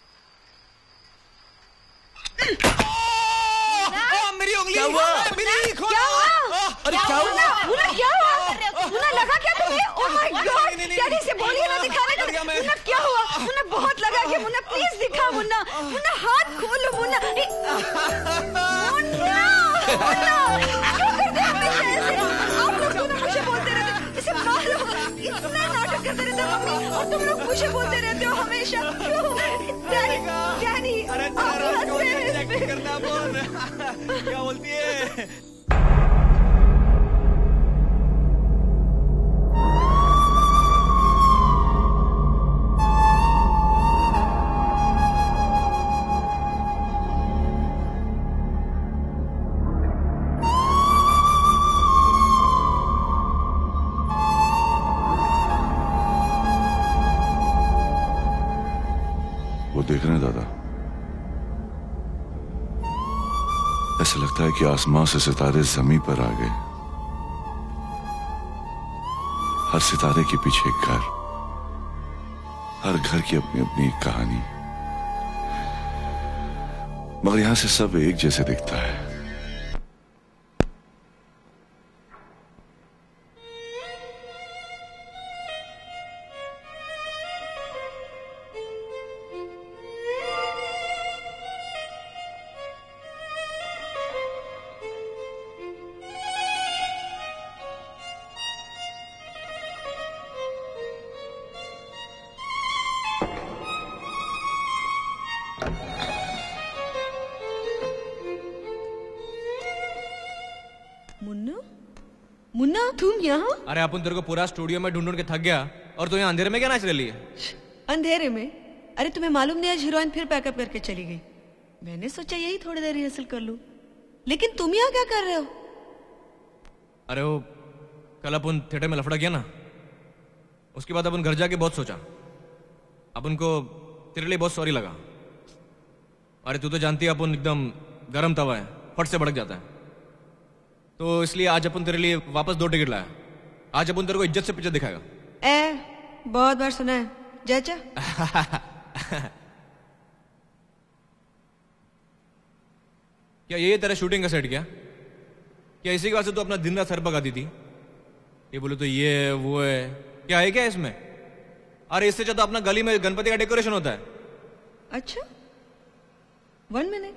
Speaker 6: मेरी उंगली
Speaker 1: क्या हुआ?
Speaker 6: मेरी
Speaker 1: क्या हुआ?
Speaker 6: अरे क्या हुआ?
Speaker 1: मुन्ना क्या हुआ? मुन्ना लगा क्या तुम्हें? ओह माय गॉड! डैडी से बोलिए ना दिखाने का। मुन्ना क्या हुआ? मुन्ना बहुत लगा क्या? मुन्ना प्लीज दिखा। मुन्ना मुन्ना हाथ खोलो। मुन्ना मुन्ना क्यों करते हैं हमेशा ऐसे? आप लोग दोनों मुझे बोलते रहते हो इसे मारो, इतना नाटक करते रहते हो मम्मी, और तुम लोग मुझे बोलते रहते हो हमेशा। क्यों? डैडी डैडी आप हंस रहे हैं इस पे।
Speaker 6: क्या बोलती है?
Speaker 20: वो देख रहे हैं दादा, ऐसा लगता है कि आसमां से सितारे जमीन पर आ गए। हर सितारे के पीछे एक घर, हर घर की अपनी अपनी एक कहानी, मगर यहां से सब एक जैसे दिखता है।
Speaker 1: मुन्ना, मुन्ना तुम यहाँ?
Speaker 6: अरे अपन तेरे को पूरा स्टूडियो में ढूंढ ढूंढ के थक गया और तू यहाँ अंधेरे में क्या नाच रही है?
Speaker 1: अंधेरे में? अरे तुम्हें मालूम नहीं आज हीरोइन फिर पैकअप करके चली गई। मैंने सोचा यही थोड़ी देर रिहर्सल कर लूं, लेकिन तुम यहाँ क्या कर रहे हो?
Speaker 6: अरे वो कल अपन थिएटर में लफड़ा किया ना, उसके बाद अपन घर जाके बहुत सोचा, अपन को तेरे लिए बहुत सॉरी लगा। अरे तू तो जानती है अपन एकदम गरम तवा है, फट से भड़क जाता है, तो इसलिए आज अपन तेरे लिए वापस दो टिकट लाया। आज अपन तेरे को इज्जत से पिक्चर दिखाएगा।
Speaker 1: ए, बहुत बार सुना है, जा जा।
Speaker 6: क्या ये तेरा शूटिंग का सेट? क्या क्या इसी के वास्ते तू अपना दिन रात सर पकाती थी? ये बोले तो ये है वो है, क्या है क्या इसमें? अरे इससे ज्यादा अपना गली में गणपति का डेकोरेशन होता है।
Speaker 1: अच्छा, वन मिनट।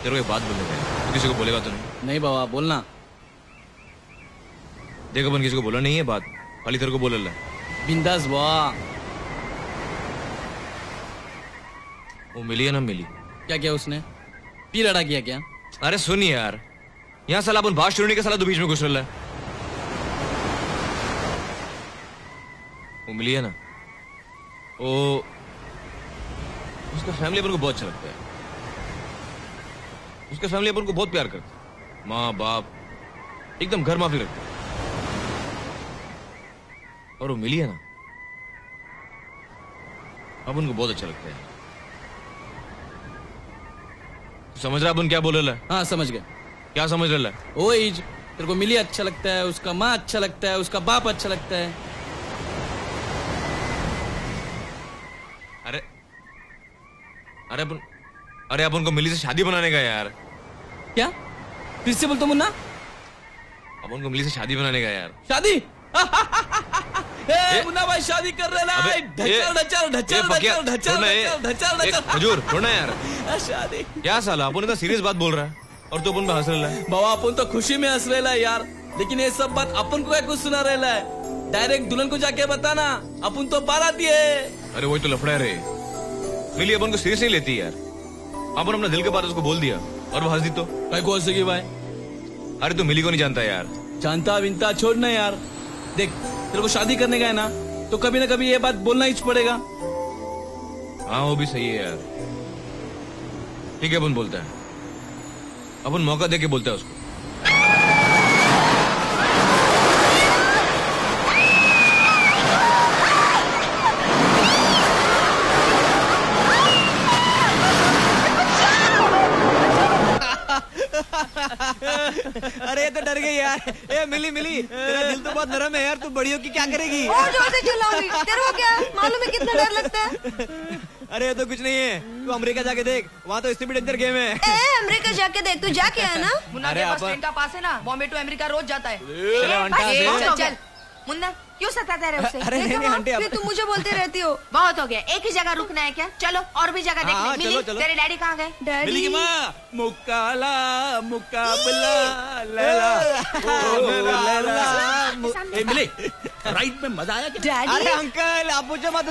Speaker 6: तेरे को एक बात बोलने का, तू किसी को बोलेगा तो नहीं?
Speaker 21: नहीं बाबा, बोलना।
Speaker 6: देखो अपन किसी को बोला नहीं है बात, खाली तेरे को बोल रहा है।
Speaker 21: बिंदास बाबा।
Speaker 6: वो मिली है ना मिली?
Speaker 21: क्या किया उसने? पी लड़ा किया क्या?
Speaker 6: अरे सुन यार, यहाँ साला अपन बात शुरू नहीं के साला तू बीच में घुस रहा है। वो मिली है ना, वो उसका फैमिली अपन को बहुत अच्छा लगता है। उसका फैमिली अपन को बहुत प्यार करता है, माँ बाप एकदम घर माफी रखता है। और वो मिली है ना, अपन को बहुत अच्छा लगता है। समझ रहा अपन क्या बोल रहा है?
Speaker 21: हाँ समझ गया।
Speaker 6: क्या समझ रहा है?
Speaker 21: ओ ईज, तेरे को मिली अच्छा लगता है, उसका माँ अच्छा लगता है, उसका बाप अच्छा लगता है।
Speaker 6: अरे अरे अपन अरे अपन को मिली से शादी बनाने का यार।
Speaker 21: क्या? फिर से बोल तो मुन्ना।
Speaker 6: अपन को मिली से शादी बनाने का यार।
Speaker 21: शादी? ए, मुन्ना भाई शादी कर रहे ना। ढचल ढचल ढचल ढचल ढचल ढचल ढचल
Speaker 6: हजूर छोड़ना यार।
Speaker 21: शादी
Speaker 6: क्या साला, अपन इतना सीरियस बात बोल रहा है और तू अपन पे हंस रहा है।
Speaker 21: बाबा अपन तो खुशी में हंस रहा है यार, लेकिन ये सब बात अपन को क्या कुछ सुना रहा है? डायरेक्ट दुल्हन को जाके बताना, अपन तो बाराती है।
Speaker 6: अरे वही तो लफड़ा रे, मिली अपन को सीरियस नहीं लेती यार। अपन अपना दिल के बात उसको बोल दिया और वो हंस दी तो
Speaker 21: भाई को हंसेगी भाई?
Speaker 6: अरे तू मिली को नहीं जानता यार।
Speaker 21: जानता विनता छोड़ना यार। देख तेरे को शादी करने का है ना, तो कभी ना कभी ये बात बोलना ही पड़ेगा।
Speaker 6: हाँ वो भी सही है यार। ठीक है अपन बोलता है, अपन मौका देके बोलता है उसको।
Speaker 5: अरे ये तो डर गई यार। ए मिली मिली, तेरा दिल तो बहुत नरम है यार, तू बड़ी होगी क्या करेगी?
Speaker 1: और जोर से चिल्लाओगी, तेरे को क्या मालूम है कितना डर लगता है?
Speaker 5: अरे ये तो कुछ नहीं है, तू अमेरिका जाके देख, वहाँ तो इससे भी डेंजर गेम है।
Speaker 1: ए अमेरिका जाके देख, तू जाके आया ना?
Speaker 4: मुन्ना के पास ट्रेन का पास है ना, बॉम्बे टू अमेरिका रोज जाता है।
Speaker 2: चल चल मुन्ना, क्यों सताते रहे उसे?
Speaker 5: अरे नहीं नहीं आंटी,
Speaker 1: फिर तुम मुझे बोलते रहती हो।
Speaker 2: बहुत हो गया, एक ही जगह रुकना है क्या? चलो और भी जगह देखने।
Speaker 5: हाँ,
Speaker 2: मिली,
Speaker 5: चलो, चलो।
Speaker 2: तेरे डैडी कहाँ गए?
Speaker 1: डैडी
Speaker 21: मिली की माँ, मुकाला मुकाबला लला ओ लला।
Speaker 3: ए मिली, राइड में मजा आया क्या?
Speaker 5: अरे अंकल आप मुझे मत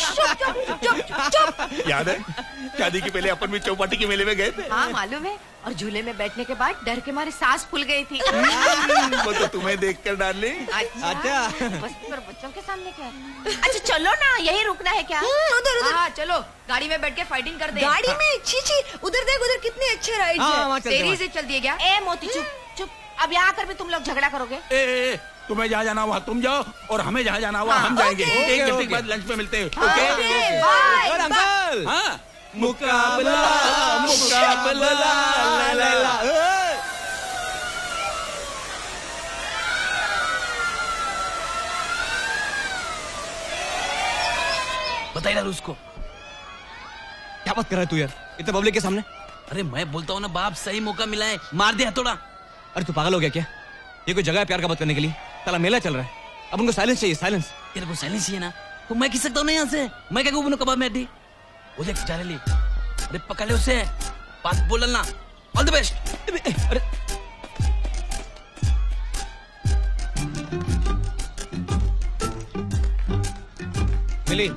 Speaker 5: उसको।
Speaker 3: याद है शादी के पहले अपन भी चौपाटी के मेले में गए थे?
Speaker 2: हाँ मालूम है, और झूले में बैठने के बाद डर के मारे सांस फूल गई थी।
Speaker 3: वो तो तुम्हें देखकर डाले।
Speaker 2: अच्छा बस पर बच्चों के सामने क्या है? अच्छा चलो ना, यही रुकना है क्या?
Speaker 1: उधर उधर।
Speaker 4: हाँ चलो, गाड़ी में बैठ के फाइटिंग कर दे।
Speaker 1: गाड़ी में? छी छी, उधर देख, उधर कितने अच्छे राइड है।
Speaker 4: तेरी से चल दिए क्या?
Speaker 2: ए मोती चुप चुप, अब यहाँ आकर भी तुम लोग झगड़ा करोगे?
Speaker 3: ए, ए, तुम्हें जहाँ जाना हुआ तुम जाओ और हमें जहाँ जाना हुआ हम जाएंगे। एक घंटे के बाद लंच पे मिलते हैं। Okay
Speaker 1: bye
Speaker 5: uncle.
Speaker 3: हाँ
Speaker 21: मुकाबला मुकाबला लला। बताइए यार उसको।
Speaker 5: क्या बात कर रहा है तू यार इतने पब्लिक के सामने?
Speaker 21: अरे मैं बोलता हूँ ना बाप, सही मौका मिला है, मार दे हथौड़ा।
Speaker 5: अरे तू पागल हो गया क्या? ये कोई जगह है प्यार का बात करने के लिए? साला मेला चल रहा है, अब उनको साइलेंस चाहिए, साइलेंस।
Speaker 21: तेरे को साइलेंस चाहिए ना, तो मैं खींच सकता हूँ ना यहाँ से। मैं क्या कहूँ कबाब में अड्डी, वो देख जा रही। अरे पकड़ ले उसे, बात बोलना। All the best.
Speaker 5: अरे मिली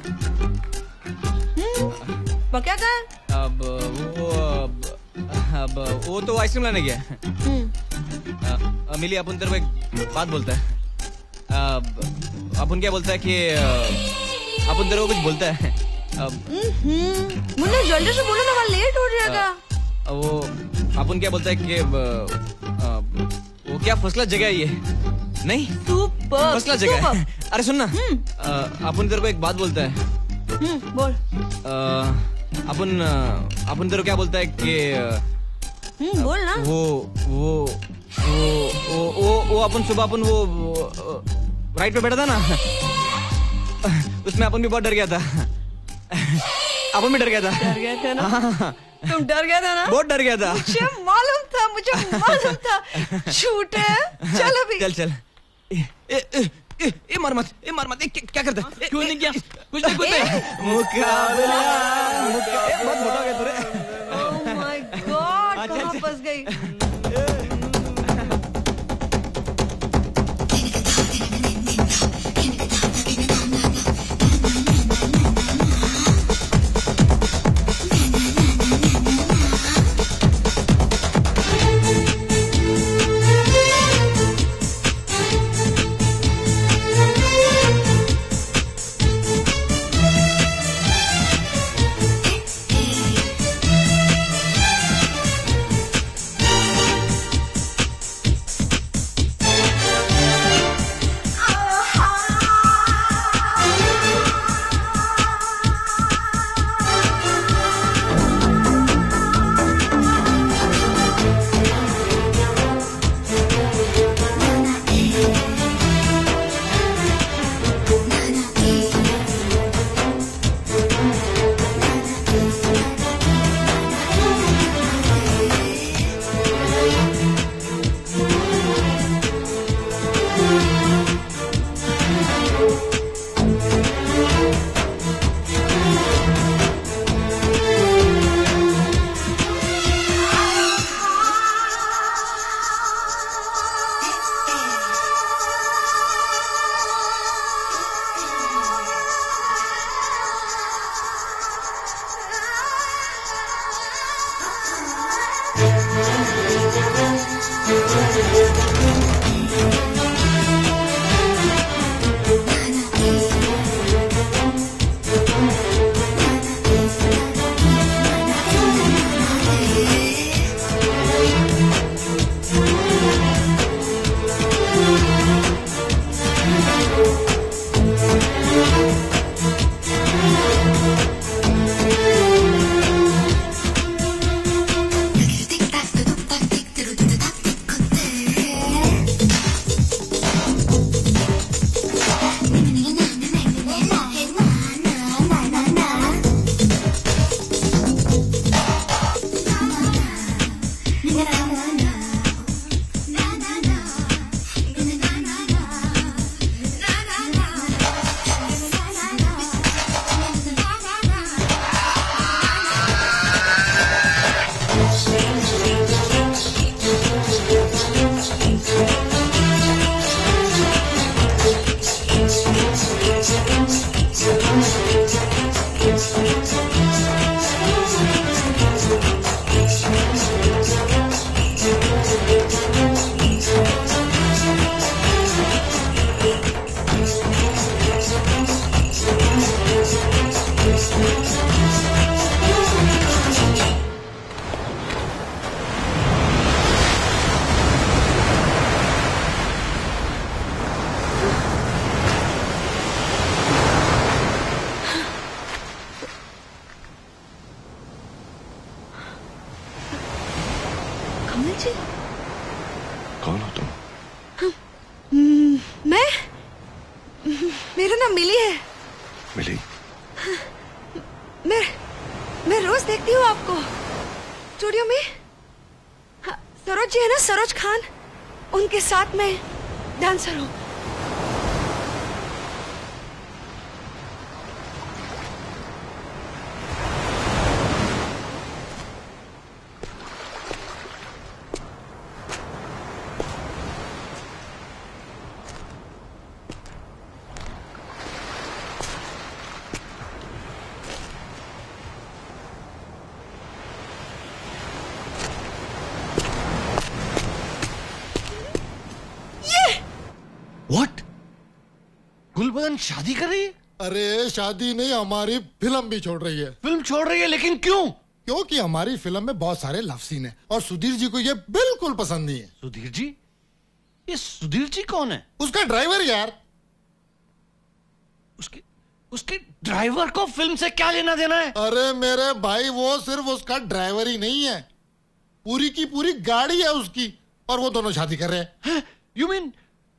Speaker 1: वो क्या कर?
Speaker 5: अब वो अब, अब वो तो आइसक्रीम लाने गया। अ, मिली अपन तेरे को एक बात बोलता है। अब अपन क्या बोलता है कि अ, अपन तेरे को कुछ बोलता है। अब
Speaker 1: मुन्ना जल्दी से बोलो ना, वहाँ लेट हो जाएगा।
Speaker 5: अ, वो अपन क्या बोलता है कि अ, अ, वो क्या फसला जगह है ये? नहीं फसला जगह है। अरे सुन ना, अ, अपन तेरे को एक बात बोलता है।
Speaker 1: बोल।
Speaker 5: अ, अपन अपन तेरे को क्या बोलता है कि
Speaker 1: हम्म बोल ना।
Speaker 5: वो वो वो वो वो, वो अपन सुबह अपन वो, वो राइड पे बैठा था ना, उसमें अपन भी बहुत डर गया था। अपन भी डर गया था।
Speaker 1: डर गया था ना?
Speaker 5: हाँ,
Speaker 1: तुम डर गया था ना?
Speaker 5: बहुत डर गया था।
Speaker 1: मुझे मालूम था, मुझे मालूम था। झूठ है। चल अभी
Speaker 5: चल चल। ए, ए, ए, ए, ए मार मत, ए मार मत, ए, क्या करता है?
Speaker 21: क्यों नहीं किया? कुछ नहीं कुछ नहीं।
Speaker 5: मुकाबला, बहुत मोटा हो गया तू रे।
Speaker 1: Oh my God! कहाँ फंस गई?
Speaker 20: कौन हो तुम?
Speaker 1: हम्म, मैं मेरा नाम मिली है।
Speaker 20: मिली?
Speaker 1: मैं मैं रोज देखती हूँ आपको स्टूडियो में। हाँ, सरोज जी है ना, सरोज खान, उनके साथ में डांसर हूँ।
Speaker 7: What? गुलबदन शादी कर रही है?
Speaker 8: अरे शादी नहीं, हमारी फिल्म भी छोड़ रही है।
Speaker 7: फिल्म छोड़ रही है, लेकिन क्यों?
Speaker 8: क्योंकि हमारी फिल्म में बहुत सारे लव सीन है और सुधीर जी को ये बिल्कुल पसंद नहीं है।
Speaker 7: सुधीर जी? ये सुधीर जी कौन है?
Speaker 8: उसका ड्राइवर यार।
Speaker 7: उसके उसके ड्राइवर को फिल्म से क्या लेना देना है?
Speaker 8: अरे मेरे भाई, वो सिर्फ उसका ड्राइवर ही नहीं है, पूरी की पूरी गाड़ी है उसकी, और वो दोनों शादी कर रहे हैं।
Speaker 7: यू मीन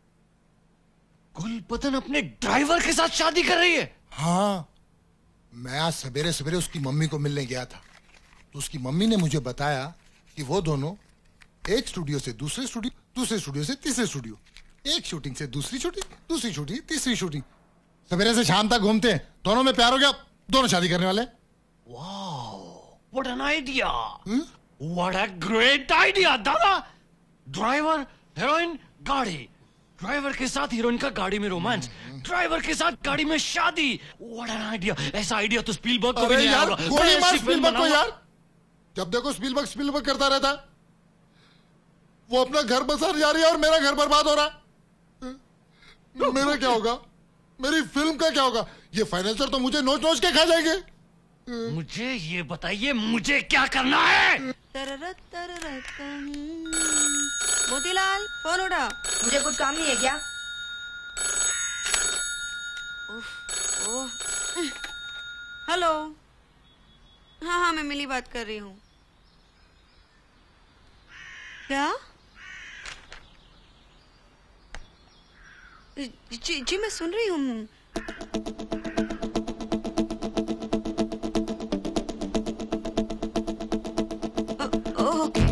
Speaker 7: गुलबदन अपने ड्राइवर के साथ शादी कर रही है?
Speaker 8: हाँ, मैं आज सवेरे सवेरे उसकी मम्मी को मिलने गया था, तो उसकी मम्मी ने मुझे बताया कि वो दोनों एक स्टूडियो से दूसरे स्टूडियो, दूसरे स्टूडियो से तीसरे स्टूडियो, एक शूटिंग से दूसरी शूटिंग, दूसरी शूटिंग, तीसरी शूटिंग, सवेरे से शाम तक घूमते हैं। दोनों में प्यार हो गया, दोनों शादी करने वाले।
Speaker 7: Wow, what an idea. What a great idea दादा। ड्राइवर हीरोइन गाड़ी, ड्राइवर के साथ हीरोइन का गाड़ी में रोमांस, ड्राइवर के साथ गाड़ी में शादी। What an idea. ऐसा आइडिया तो स्पीलबर्ग को भी नहीं
Speaker 8: यार,
Speaker 7: आएगा।
Speaker 8: गोली मार स्पीलबर्ग को यार। जब देखो स्पीलबर्ग स्पीलबर्ग करता रहता। वो अपना घर बसा जा रही है और मेरा घर बर्बाद हो रहा। मेरा क्या होगा? मेरी फिल्म का क्या होगा? ये फाइनेंसर तो मुझे नोच नोच के खा जाएंगे।
Speaker 7: मुझे ये बताइए मुझे क्या करना है?
Speaker 1: मोतीलाल फोन उठा।
Speaker 4: मुझे कुछ काम नहीं है क्या?
Speaker 1: हेलो। हाँ हाँ मैं मिली बात कर रही हूँ। क्या? जी जी मैं सुन रही हूँ। ओके।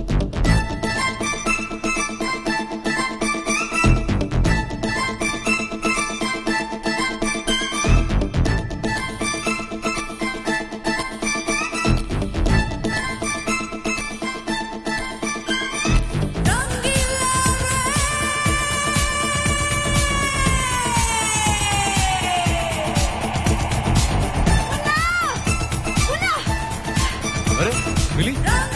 Speaker 6: मिली?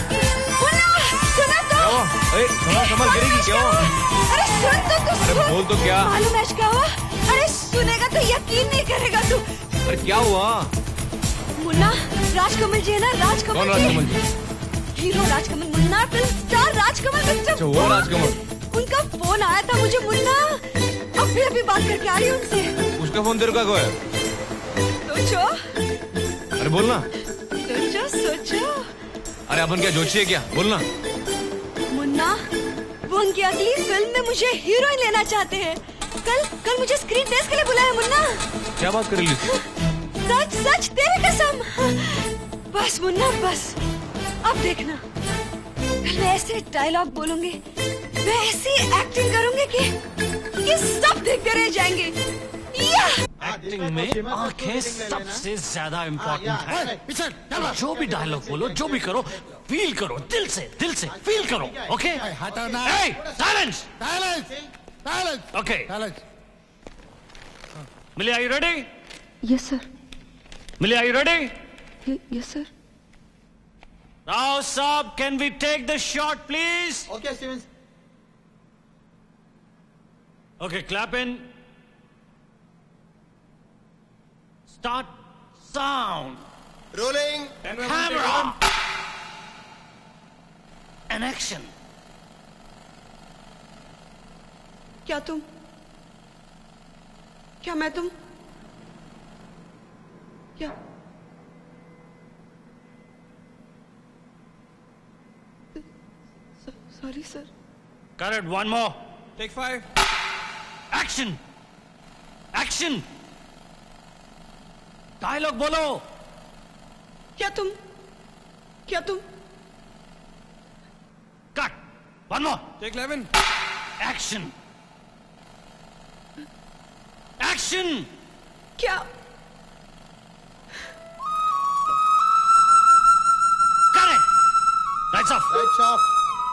Speaker 6: अरे संभाल संभाल, गिरेगी क्या?
Speaker 1: अरे सुन तो तू
Speaker 6: अरे
Speaker 1: सुन।
Speaker 6: बोल तो क्या?
Speaker 1: मालूम है क्या हुआ? अरे सुनेगा तो यकीन नहीं करेगा तू।
Speaker 6: अरे क्या हुआ?
Speaker 1: मुन्ना, राजकमल जी है ना, राजकमल
Speaker 6: कौन
Speaker 1: ji?
Speaker 6: Rajkamal ji?
Speaker 1: Hero Rajkamal, Munna film star Rajkamal mister.
Speaker 6: अच्छा वो राजकमल।
Speaker 1: उनका फोन आया था मुझे मुन्ना। अभी अभी बात करके आ रही हूँ उनसे।
Speaker 6: उसका फोन तेरे का है?
Speaker 1: सोचो।
Speaker 6: अरे बोलना।
Speaker 1: सोचो सोचो।
Speaker 6: अरे अपन क्या जोशी है क्या? बोलना।
Speaker 1: मुन्ना, वो उनकी अगली फिल्म में मुझे हीरोइन लेना चाहते हैं। कल कल मुझे स्क्रीन टेस्ट के लिए बुलाया मुन्ना।
Speaker 6: क्या बात कर रही?
Speaker 1: सच सच तेरे कसम। बस मुन्ना बस, अब देखना कल मैं ऐसे डायलॉग बोलूंगी, मैं ऐसी एक्टिंग करूंगी कि ये सब देखते रह जाएंगे। या
Speaker 7: एक्टिंग में आंखें सबसे ज्यादा इम्पोर्टेंट है। जो भी डायलॉग बोलो, जो भी करो, फील करो, दिल से दिल से फील करो। Okay? Silence
Speaker 8: silence silence.
Speaker 7: Okay Mili, are you ready?
Speaker 1: Yes sir.
Speaker 7: Mili, are you ready?
Speaker 1: Yes sir.
Speaker 7: Now, Saab, can we take the shot, please?
Speaker 16: Okay, Stevens.
Speaker 7: Okay, clap in. Start sound.
Speaker 16: Rolling.
Speaker 7: Camera. And action.
Speaker 1: क्या तुम क्या मैं तुम क्या sorry sir.
Speaker 7: Got it. One more.
Speaker 6: Take five.
Speaker 7: Action. Action. Dialogue बोलो।
Speaker 1: क्या तुम क्या तुम
Speaker 7: Cut. One more.
Speaker 6: Take eleven.
Speaker 7: Action. Action.
Speaker 1: क्या
Speaker 7: Correct. Lights off.
Speaker 16: Lights off.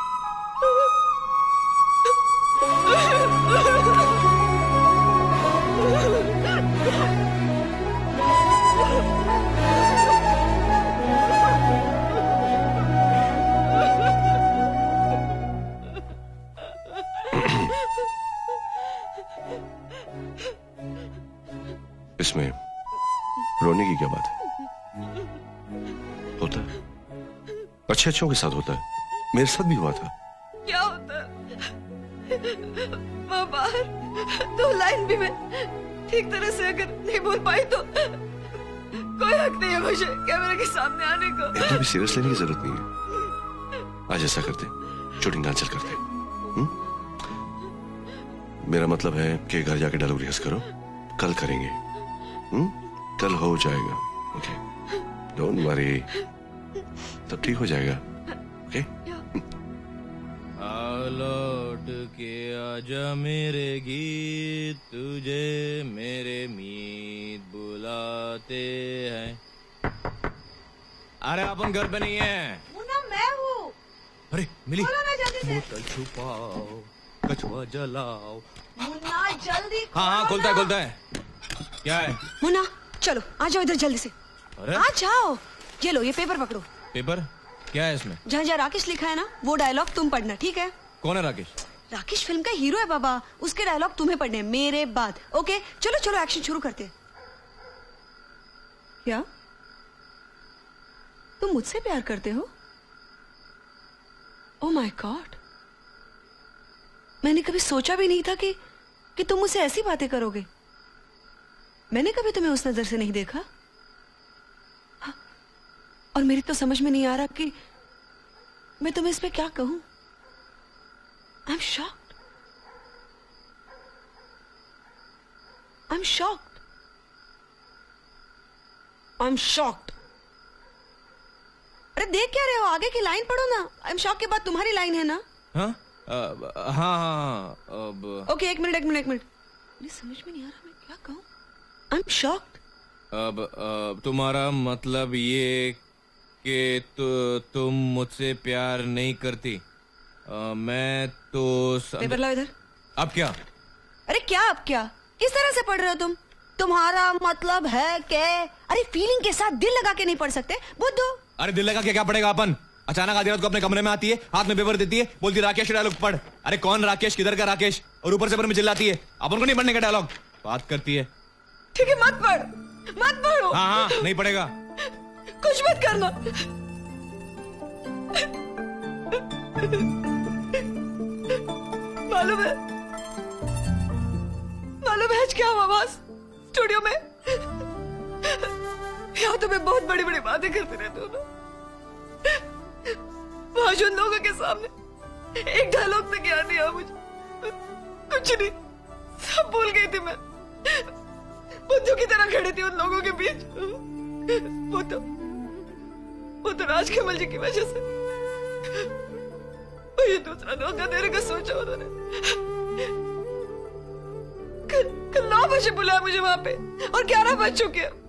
Speaker 20: इसमें रोने की क्या बात है? होता है, अच्छे अच्छों के साथ होता है। मेरे साथ भी हुआ था।
Speaker 1: क्या होता वहाँ बाहर दो लाइन भी मैं ठीक तरह से अगर नहीं बोल पाई तो कोई हक नहीं है मुझे कैमरे के सामने आने को।
Speaker 20: इतना भी सीरियस लेने की जरूरत नहीं है। आज ऐसा करते, शूटिंग कैंसिल करते। हुँ? मेरा मतलब है कि घर जाके डायलॉग रिहर्स करो, कल करेंगे। हुँ? कल हो जाएगा। ओके, डोंट वरी, तब ठीक हो जाएगा। ओके?
Speaker 6: लौट के आजा मेरे गीत, तुझे मेरे मीत बुलाते हैं। अरे अपन घर पे नहीं है।
Speaker 1: मुन्ना मैं हूँ।
Speaker 6: अरे मिली,
Speaker 1: बोलो ना जल्दी से।
Speaker 6: बोतल छुपाओ, कछुआ जलाओ।
Speaker 1: मुन्ना जल्दी
Speaker 6: हाँ हाँ खोलता है खोलता है। क्या है?
Speaker 1: मुन्ना चलो आ जाओ इधर जल्दी से।
Speaker 6: अरे
Speaker 1: आ जाओ, ये लो ये पेपर पकड़ो।
Speaker 6: पेपर क्या है इसमें?
Speaker 1: जहाँ जहाँ राकेश लिखा है ना वो डायलॉग तुम पढ़ना, ठीक है?
Speaker 6: कौन है राकेश?
Speaker 1: राकेश फिल्म का हीरो है बाबा, उसके डायलॉग तुम्हें पढ़ने हैं मेरे बाद। ओके चलो चलो एक्शन शुरू करते हैं। क्या तुम मुझसे प्यार करते हो? ओह माय गॉड, मैंने कभी सोचा भी नहीं था कि कि तुम मुझसे ऐसी बातें करोगे। मैंने कभी तुम्हें उस नजर से नहीं देखा। हाँ, और मेरी तो समझ में नहीं आ रहा कि मैं तुम्हें इस पे क्या कहूं। I am shocked, I am shocked, I am shocked. अरे देख क्या रहे हो, आगे की लाइन पढ़ो ना। आई एम शॉक के बाद तुम्हारी लाइन है ना?
Speaker 6: हाँ हाँ हाँ अब
Speaker 1: ओके एक मिनट एक मिनट एक मिनट, मुझे समझ में नहीं आ रहा मैं क्या कहूं। I am shocked.
Speaker 6: अब, अब तुम्हारा मतलब ये कि तु, तुम मुझसे प्यार नहीं करती। आ, मैं तो सम...
Speaker 1: पेपर लाओ इधर।
Speaker 6: अब क्या?
Speaker 1: अरे क्या अब क्या, किस तरह से पढ़ रहे हो तुम? तुम्हारा मतलब है कि अरे फीलिंग के साथ दिल लगा के नहीं पढ़ सकते बुद्धू?
Speaker 6: अरे दिल लगा के क्या पड़ेगा अपन? अचानक आधी रात को अपने कमरे में आती है, हाथ में पेपर देती है, बोलती राकेश डायलॉग पढ़। अरे कौन राकेश, किधर का राकेश? और ऊपर से पर में चिल्लाती है अपन को नहीं पढ़ने का डायलॉग। बात करती है।
Speaker 1: ठीक है मत पढ़, मत पढ़ो।
Speaker 6: हाँ हाँ नहीं पढ़ेगा।
Speaker 1: कुछ मत करना। मालूम है मालूम है आज क्या हुआ बॉस स्टूडियो में? यहाँ तो मैं बहुत बड़ी बड़ी बातें करते रहती हूँ ना, वहां जो लोगों के सामने एक डायलॉग तक याद नहीं आया मुझे। कुछ नहीं, सब भूल गई थी मैं। बुद्धू की तरह खड़ी थी उन लोगों के बीच। वो तो वो तो राज कमल जी की वजह से। और ये दूसरा धोखा देने का सोचा उन्होंने। कल कल नौ बजे बुलाया मुझे वहां पे और ग्यारह बज चुके हैं।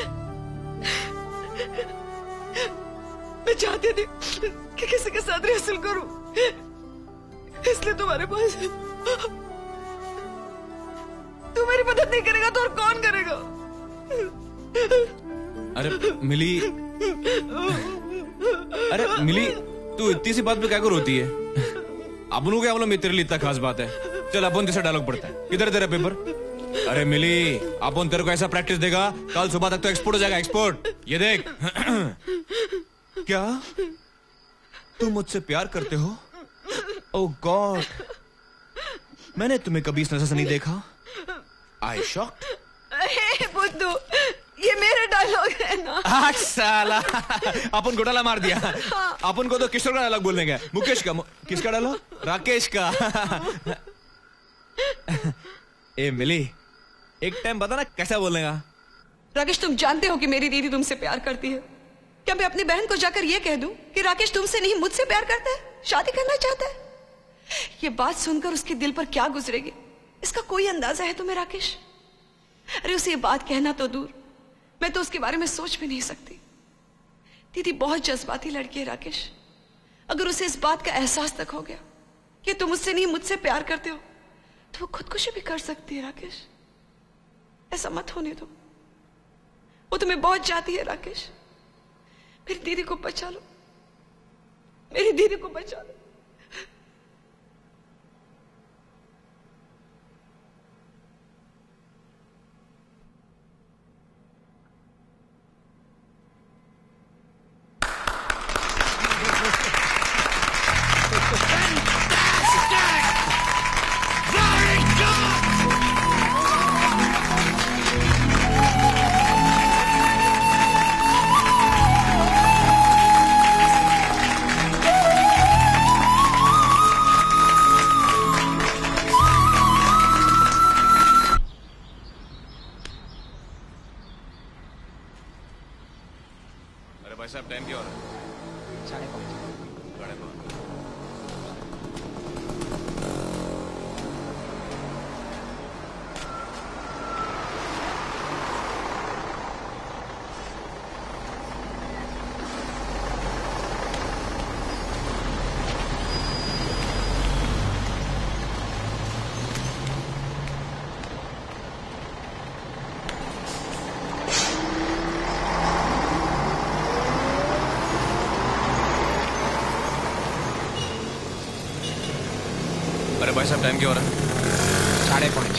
Speaker 1: मैं चाहती थी कि किसी के साथ रिहर्सल करूं, इसलिए तुम्हारे पास। तू मेरी मदद नहीं करेगा तो और कौन करेगा?
Speaker 6: अरे मिली, अरे मिली तू इतनी सी बात पे क्या रोती है? अपन क्या बोलो तेरे लिए इतना खास बात है? चल अपन जैसा डायलॉग पढ़ता है। किधर तेरा पेपर? अरे मिली अपन तेरे को ऐसा प्रैक्टिस देगा, कल सुबह तक तो एक्सपोर्ट हो जाएगा। एक्सपोर्ट। ये देख। क्या तुम मुझसे प्यार करते हो? ओह गॉड, मैंने तुम्हें कभी इस नजर से नहीं देखा। I shocked.
Speaker 1: अरे बुद्धू, ये मेरे डायलॉग है ना।
Speaker 6: आठ साला अपन घोटाला मार दिया।
Speaker 1: हाँ।
Speaker 6: अपन को तो किशोर का डायलॉग बोलने का, मुकेश का। किसका डायलॉग? राकेश का। ए मिली एक टाइम बता ना कैसा बोलने का?
Speaker 1: राकेश तुम जानते हो कि मेरी दीदी तुमसे प्यार करती है। क्या मैं अपनी बहन को जाकर ये कह दूं कि राकेश तुमसे नहीं मुझसे प्यार करता है, शादी करना चाहता है? ये बात सुनकर उसके दिल पर क्या गुजरेगी इसका कोई अंदाजा है तुम्हें राकेश? अरे उसे ये बात कहना तो दूर, मैं तो उसके बारे में सोच भी नहीं सकती। दीदी बहुत जज्बाती लड़की है राकेश। अगर उसे इस बात का एहसास तक हो गया कि तुम मुझसे नहीं मुझसे प्यार करते हो तो वो खुदकुशी भी कर सकती है राकेश। ऐसा मत होने दो, वो तुम्हें बहुत चाहती है राकेश। मेरी दीदी को बचा लो, मेरी दीदी को बचा लो।
Speaker 6: अरे भाई साहब टाइम क्या हो रहा है?
Speaker 5: साढ़े पाँच।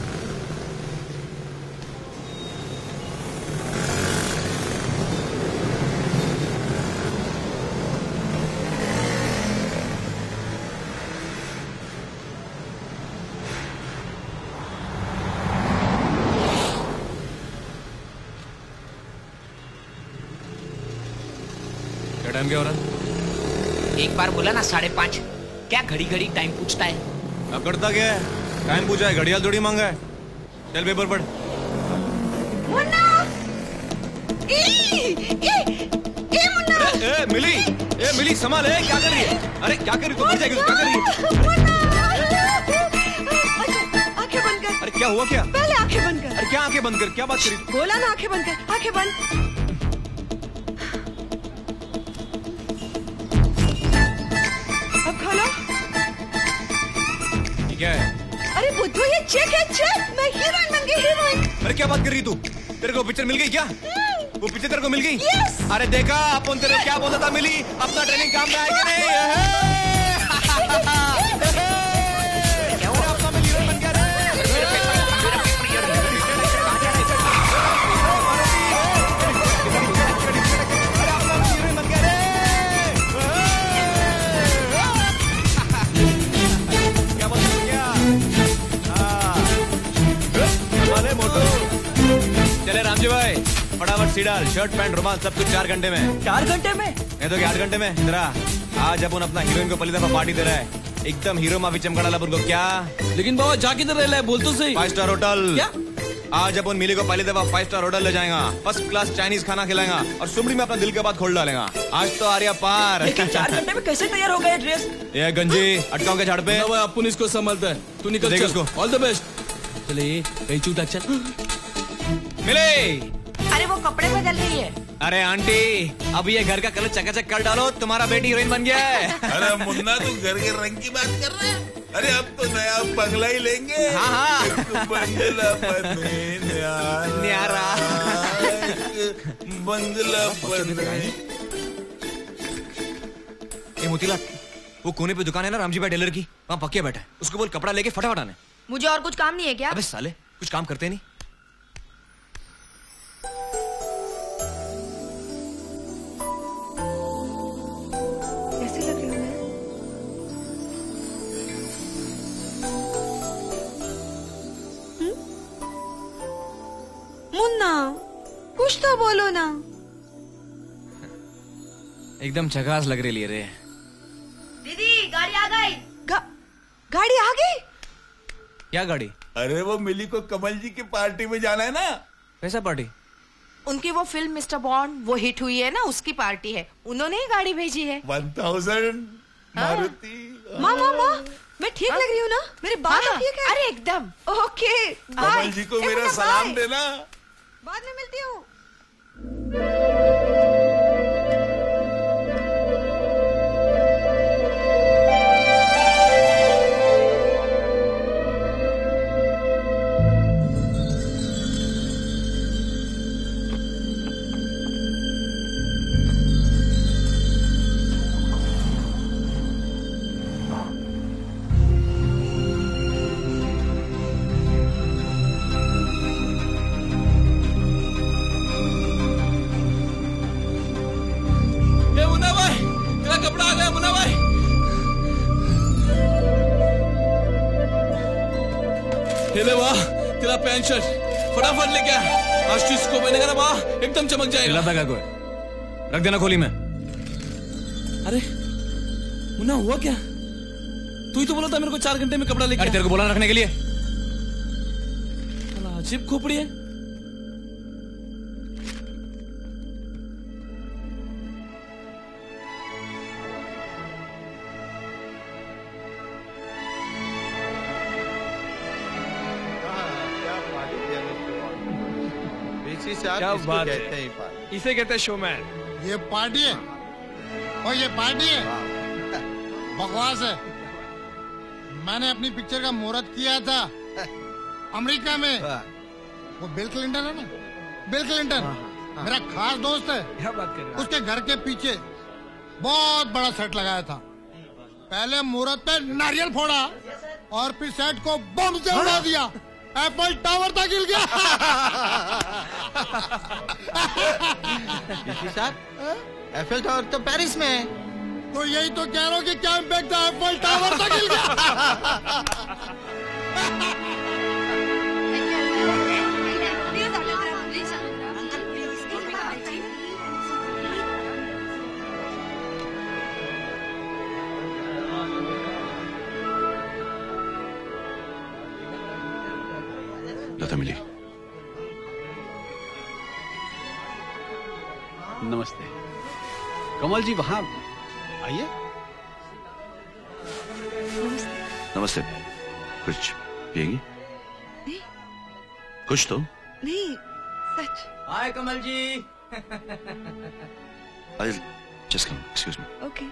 Speaker 6: क्या टाइम क्या हो रहा है?
Speaker 10: एक बार बोला ना साढ़े पाँच, क्या घड़ी घड़ी टाइम पूछता है?
Speaker 6: अब करता क्या है? टाइम पूछा है, घड़ियाल थोड़ी मांगा है। चल पेपर पढ़।
Speaker 1: मुन्ना! ए, ए, ए मुन्ना!
Speaker 6: ए, ए, मिली, ए मिली संभाल, ए क्या कर रही है? अरे क्या कर रही तू? मर जाएगी, क्या कर रही है?
Speaker 1: मुन्ना! अच्छा, आंखें बंद कर।
Speaker 6: अरे क्या हुआ क्या?
Speaker 1: पहले आंखें बंद कर।
Speaker 6: अरे क्या आंखें बंद कर? क्या बात करी?
Speaker 1: बोला ना आंखें बंद कर, आंखें बंद। अब खोलो।
Speaker 6: ये क्या है?
Speaker 1: अरे बुद्धू ये चेक है, चेक। मैं हीरोइन बन गई, हीरोइन।
Speaker 6: अरे क्या बात कर रही तू? तेरे को पिक्चर मिल गई क्या? वो पिक्चर तेरे को मिल गई?
Speaker 1: Yes!
Speaker 6: अरे देखा अपन तेरे क्या बोलता था, मिली अपना ट्रेनिंग काम में आएगी नहीं? क्या हुआ? अपना में हीरोइन बन गया रे। चले रामजी भाई, फटाफट सी डाल, शर्ट पैंट रुमाल सब कुछ चार घंटे में।
Speaker 21: चार घंटे में?
Speaker 6: नहीं तो क्या आठ घंटे में? इधर आ। आज अपन अपना हीरोइन को पहली दफा पार्टी दे रहा है, एकदम हीरो माफी चमका डाला अपन को। क्या
Speaker 21: लेकिन बाबा जा किधर रह रहा है? बोल तो सही।
Speaker 6: Five star hotel.
Speaker 21: क्या?
Speaker 6: आज अपन मिली को पहली दफा फाइव स्टार होटल ले जाएगा, फर्स्ट क्लास चाइनीज खाना खिलाएगा और सुमड़ी में अपना दिल के बात खोल डालेगा। आज तो आर्या पार।
Speaker 21: लेकिन चार घंटे में कैसे तैयार हो गए ड्रेस?
Speaker 6: ये गंजी अटकाओ के झाड़ पे।
Speaker 21: अपन इसको संभालता है, तू निकल चल।
Speaker 6: उसको
Speaker 21: ऑल द बेस्ट। चले कहीं चूत एक्शन
Speaker 6: मिले।
Speaker 2: अरे वो कपड़े बदल रही है।
Speaker 6: अरे आंटी, अब ये घर का कलर चकाचक कर डालो, तुम्हारा बेटी हीरोइन बन गया है।
Speaker 3: अरे मुन्ना तू घर के रंग की बात कर रहा है? अरे अब तो नया बंगला ही लेंगे।
Speaker 6: हाँ हाँ
Speaker 3: बंगला बने
Speaker 6: न्यारा,
Speaker 3: बंगला बने।
Speaker 6: ये मोतीलाल, वो कोने पे दुकान है ना रामजी भाई टेलर की, वहाँ पक्के बैठा है, उसको बोल कपड़ा लेके फटाफट आने।
Speaker 4: मुझे और कुछ काम नहीं है क्या?
Speaker 6: अबे साले कुछ काम करते नहीं।
Speaker 1: कैसे लग रही हूँ मैं? हम्म? मुन्ना कुछ तो बोलो ना।
Speaker 6: एकदम झकास लग रही है रे।
Speaker 4: दीदी गाड़ी आ गई।
Speaker 1: गा, गाड़ी आ गई?
Speaker 6: क्या गाड़ी?
Speaker 3: अरे वो मिली को कमल जी की पार्टी में जाना है ना।
Speaker 6: कैसा पार्टी?
Speaker 2: उनकी वो फिल्म मिस्टर बॉन्ड वो हिट हुई है ना, उसकी पार्टी है, उन्होंने ही गाड़ी भेजी है।
Speaker 3: One thousand Maruti.
Speaker 1: माँ माँ माँ, मैं ठीक लग रही हूँ ना? मेरी बात
Speaker 2: हाँ,
Speaker 1: ठीक है?
Speaker 2: अरे एकदम।
Speaker 1: Okay bye.
Speaker 3: कमल जी को मेरा सलाम देना।
Speaker 1: बाद में मिलती हूँ।
Speaker 21: कपड़ा आ गया मुन्ना भाई। हेले वाह, तेरा पैंट शर्ट फटाफट लेके आ, आज तो इसको पहनेगा ना वाह एकदम चमक जाएगा।
Speaker 6: लगा क्या कोई? रख देना खोली में।
Speaker 21: अरे मुन्ना हुआ क्या? तू ही तो बोला था मेरे को चार घंटे में कपड़ा लेके।
Speaker 6: अरे तेरे को बोला रखने के लिए।
Speaker 21: अजीब खोपड़ी है।
Speaker 8: क्या बात है?
Speaker 9: इसे कहते हैं शोमैन।
Speaker 8: ये पार्टी है और ये पार्टी है बकवास है। मैंने अपनी पिक्चर का मुहूर्त किया था अमेरिका में। वो बिल क्लिंटन है ना, बिल क्लिंटन मेरा खास दोस्त है।
Speaker 9: क्या बात कर रहे हो?
Speaker 8: उसके घर के पीछे बहुत बड़ा सेट लगाया था। पहले मुहूर्त पे नारियल फोड़ा, और फिर सेट को बम से उड़ा दिया। एफएल टावर तक गिर गया।
Speaker 16: साहब एफएल टावर तो पेरिस में है।
Speaker 8: तो यही तो कह रहा हूँ कि क्या इम्पैक्ट था, एफएल टावर तक गिर गया।
Speaker 20: लता मिली।
Speaker 11: नमस्ते कमल जी, वहां आइए।
Speaker 20: नमस्ते। कुछ पिएंगी?
Speaker 1: नहीं।
Speaker 20: कुछ तो
Speaker 1: नहीं, सच।
Speaker 21: Hi Kamal ji.
Speaker 20: I'll just come, excuse me.
Speaker 1: Okay.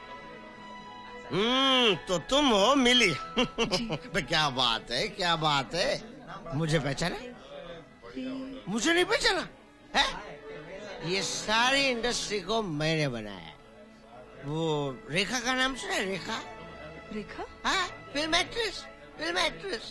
Speaker 16: Hmm, तो तुम हो मिली। क्या बात है, क्या बात है। मुझे पहचाना? मुझे नहीं पहचाना है? ये सारी इंडस्ट्री को मैंने बनाया। वो रेखा का नाम सुना है? रेखा
Speaker 1: रेखा?
Speaker 16: हाँ, फिल्म एक्ट्रेस, फिल्म एक्ट्रेस।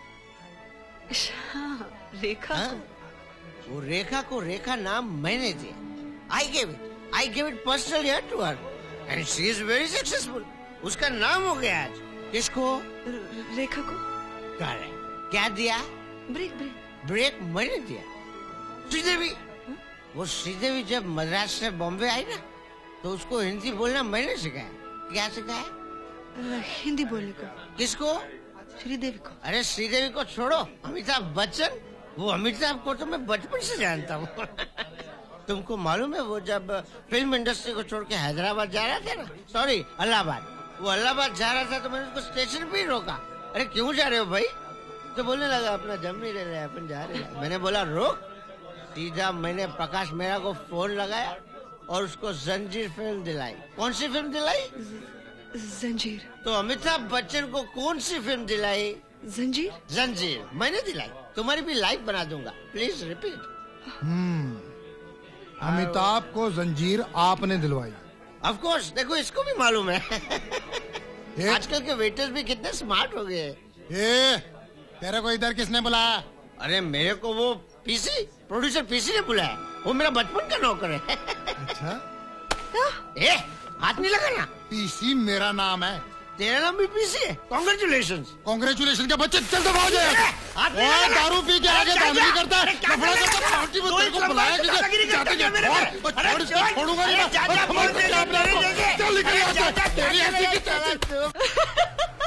Speaker 1: हाँ, रेखा।
Speaker 16: हाँ, वो रेखा को रेखा नाम मैंने दिया। I gave it, I gave it personally to her and she is very successful. उसका नाम हो गया आज। किसको?
Speaker 1: रेखा को।
Speaker 16: करेक्ट। क्या दिया?
Speaker 1: ब्रेक ब्रेक
Speaker 16: ब्रेक मैंने दिया। श्रीदेवी, वो श्रीदेवी जब मद्रास से बॉम्बे आई ना, तो उसको हिंदी बोलना मैंने सिखाया। क्या सिखाया?
Speaker 1: हिंदी बोलने को।
Speaker 16: किसको?
Speaker 1: श्रीदेवी को।
Speaker 16: अरे श्रीदेवी को छोड़ो, अमिताभ बच्चन, वो अमिताभ को तो मैं बचपन से जानता हूँ। तुमको मालूम है वो जब फिल्म इंडस्ट्री को छोड़ के हैदराबाद जा रहा था ना, सॉरी इलाहाबाद, वो इलाहाबाद जा रहा था तो मैंने उसको स्टेशन पे ही रोका। अरे क्यों जा रहे हो भाई? तो बोलने लगा अपना जम नहीं ले रहे, अपन जा रहे हैं। मैंने बोला रोक। सीधा मैंने प्रकाश मेहरा को फोन लगाया और उसको जंजीर फिल्म दिलाई। कौन सी फिल्म दिलाई?
Speaker 1: जंजीर।
Speaker 16: तो अमिताभ बच्चन को कौन सी फिल्म दिलाई?
Speaker 1: जंजीर।
Speaker 16: जंजीर मैंने दिलाई। तुम्हारी भी लाइफ बना दूंगा, प्लीज रिपीट।
Speaker 8: हम्म, अमिताभ को जंजीर आपने दिलवाई?
Speaker 16: ऑफ कोर्स, देखो इसको भी मालूम है। आजकल के वेटर्स भी कितने स्मार्ट हो गए।
Speaker 8: ए, तेरे को इधर किसने बुलाया?
Speaker 16: अरे मेरे को वो पीसी, प्रोड्यूसर पीसी ने बुलाया। वो मेरा बचपन का नौकर है।
Speaker 8: अच्छा?
Speaker 16: ए, हाथ नहीं लगाना।
Speaker 8: पीसी मेरा नाम है।
Speaker 16: तेरा नाम भी पीसी है? कॉन्ग्रेचुलेशंस।
Speaker 8: कॉन्ग्रेचुलेशन के बच्चे, चल तो भाग जाए। दारू पी के आगे धांधली करता है, लफड़ा करता है, पार्टी में तेरे को बुलाया किसे? जाते क्या? छोड़, छोड़ इसको, छोड़ूंगा नहीं मैं। चल निकल यहाँ से, तेरी ऐसी की तैसी।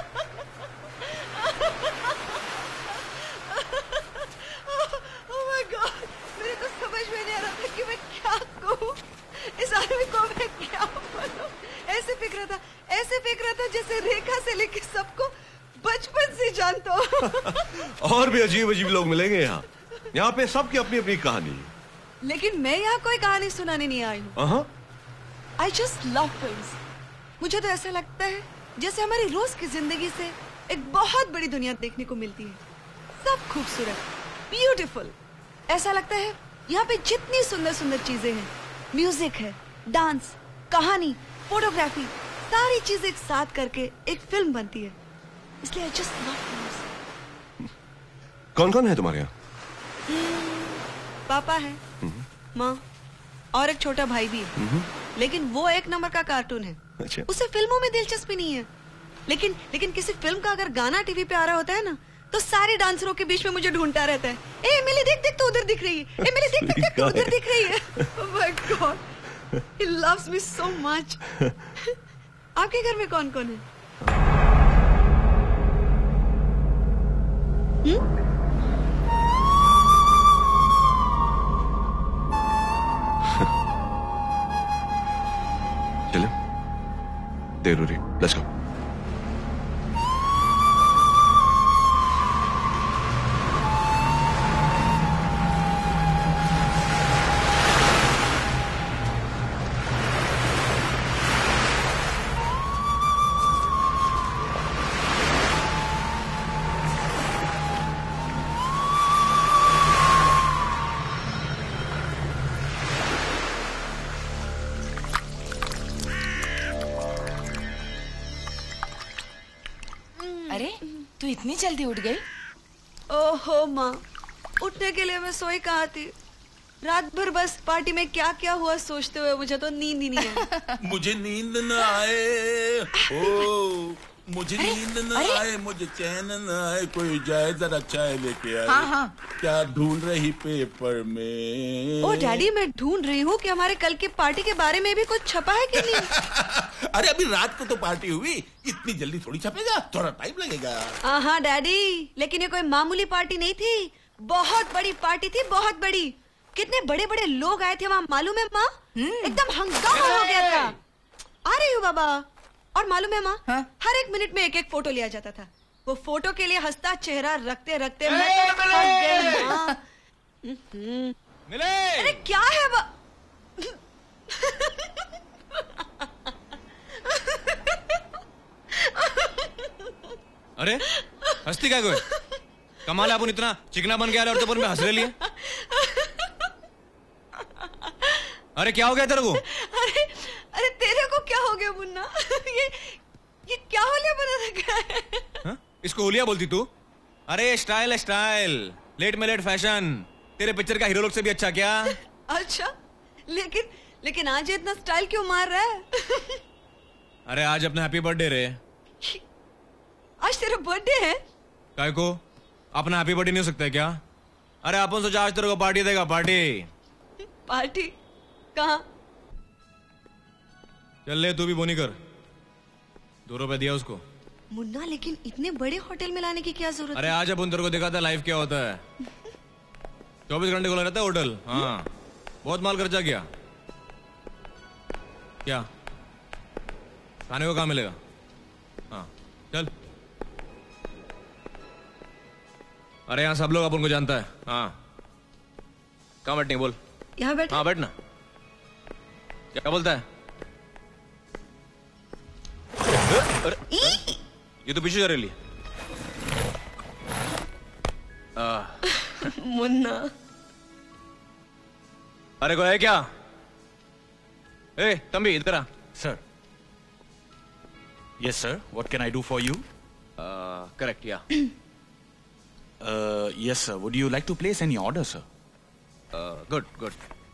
Speaker 1: Oh my God, मेरे को समझ में नहीं आ रहा था कि मैं क्या कहूँ। इस आदमी को मैं क्या बोलूं। ऐसे फिक रहा था, ऐसे फिक रहा था जैसे रेखा से लेके सबको बचपन से जानता हूँ।
Speaker 20: और भी अजीब अजीब लोग मिलेंगे यहाँ। यहाँ पे सबकी अपनी अपनी कहानी है।
Speaker 1: लेकिन मैं यहाँ कोई कहानी सुनाने नहीं आई हूँ। I just love films. मुझे तो ऐसा लगता है जैसे हमारी रोज की जिंदगी से एक बहुत बड़ी दुनिया देखने को मिलती है। सब खूबसूरत, ब्यूटीफुल। ऐसा लगता है यहाँ पे जितनी सुंदर सुंदर चीजें हैं, म्यूजिक है, डांस, कहानी, फोटोग्राफी, सारी चीजें एक साथ करके एक फिल्म बनती है। इसलिए आई जस्ट लव फिल्म्स।
Speaker 20: कौन कौन है तुम्हारे यहाँ?
Speaker 1: पापा है, माँ और एक छोटा भाई भी है। लेकिन वो एक नंबर का कार्टून है।
Speaker 20: अच्छा।
Speaker 1: उसे फिल्मों में दिलचस्पी नहीं है। लेकिन लेकिन किसी फिल्म का अगर गाना टीवी पे आ रहा होता है ना, तो सारे डांसरों के बीच में मुझे ढूंढता रहता है। ए मिली देख देख, तो उधर दिख रही है। ए मिली देख देख देख, तो उधर दिख रही है। Oh my God, he loves me so much. आपके घर में कौन कौन है? हम्म?
Speaker 20: चलो, देर हो रही, लेट्स गो।
Speaker 2: अरे तू इतनी जल्दी उठ गई?
Speaker 1: ओहो माँ, उठने के लिए मैं सोई कहाँ थी। रात भर बस पार्टी में क्या क्या हुआ सोचते हुए मुझे तो नींद ही नहीं आई।
Speaker 3: मुझे नींद न आए, ओ मुझे नींद न आए, मुझे चैन न आए, कोई जाए जरा चाय लेके आए।
Speaker 2: हाँ हाँ।
Speaker 3: क्या ढूंढ रही पेपर में?
Speaker 1: ओ डैडी, मैं ढूंढ रही हूँ कि हमारे कल की पार्टी के बारे में भी कुछ छपा है कि नहीं।
Speaker 3: अरे अभी रात को तो पार्टी हुई, इतनी जल्दी थोड़ी छपेगा, थोड़ा टाइम लगेगा।
Speaker 1: हाँ डैडी, लेकिन ये कोई मामूली पार्टी नहीं थी, बहुत बड़ी पार्टी थी, बहुत बड़ी। कितने बड़े बड़े लोग आए थे वहाँ, मालूम है माँ? एकदम हंगामा हो गया था। आ रही हूँ बाबा। और मालूम है माँ, हाँ? हर एक मिनट में एक एक फोटो लिया जाता था। वो फोटो के लिए हंसता चेहरा रखते रखते मैं तो थक गई माँ।
Speaker 6: मिले।
Speaker 1: अरे क्या है बा...
Speaker 6: अरे हंसती क्या कोई? कमाल है, अपन इतना चिकना बन गया और तो अपन में हंस रहे लिए। अरे क्या हो गया तेरे को?
Speaker 1: अरे अरे तेरे को क्या हो गया मुन्ना? ये ये क्या होलिया बना रखा है?
Speaker 6: हा? इसको होलिया बोलती तू? अरे स्टाइल है स्टाइल, लेट में लेट फैशन। तेरे पिक्चर का हीरो लोग से भी अच्छा क्या?
Speaker 1: अच्छा, लेकिन लेकिन आज इतना स्टाइल क्यों मार रहा है?
Speaker 6: अरे आज अपना हैप्पी बर्थडे रे।
Speaker 1: आज तेरा बर्थडे है?
Speaker 6: काय को? अपना हैप्पी बर्थडे नहीं हो सकता है क्या? अरे अपन सोचा आज तेरे को पार्टी देगा, पार्टी।
Speaker 1: पार्टी कहाँ?
Speaker 6: चल ले तू भी बोनी कर। दो रुपए दिया उसको।
Speaker 1: मुन्ना, लेकिन इतने बड़े होटल में लाने की क्या जरूरत?
Speaker 6: अरे आज अपन तेरे को दिखाता लाइफ क्या होता है। चौबीस घंटे खुला रहता है होटल। हाँ, बहुत माल खर्चा किया। क्या खाने को कहाँ मिलेगा? हाँ चल। अरे यहाँ सब लोग अपन को जानता है। हाँ, कहाँ बैठने बोल?
Speaker 1: यहाँ बैठ।
Speaker 6: हाँ बैठना। क्या बोलता है? अरे ये तो पीछे जा रही।
Speaker 1: मुन्ना,
Speaker 6: अरे को है क्या? ए तंबी इधर आ।
Speaker 12: Sir. Yes, sir. What can I do for you?
Speaker 6: Uh, correct, yeah.
Speaker 12: uh, yes, sir. Would you like to place any order, sir?
Speaker 6: Uh, good, good.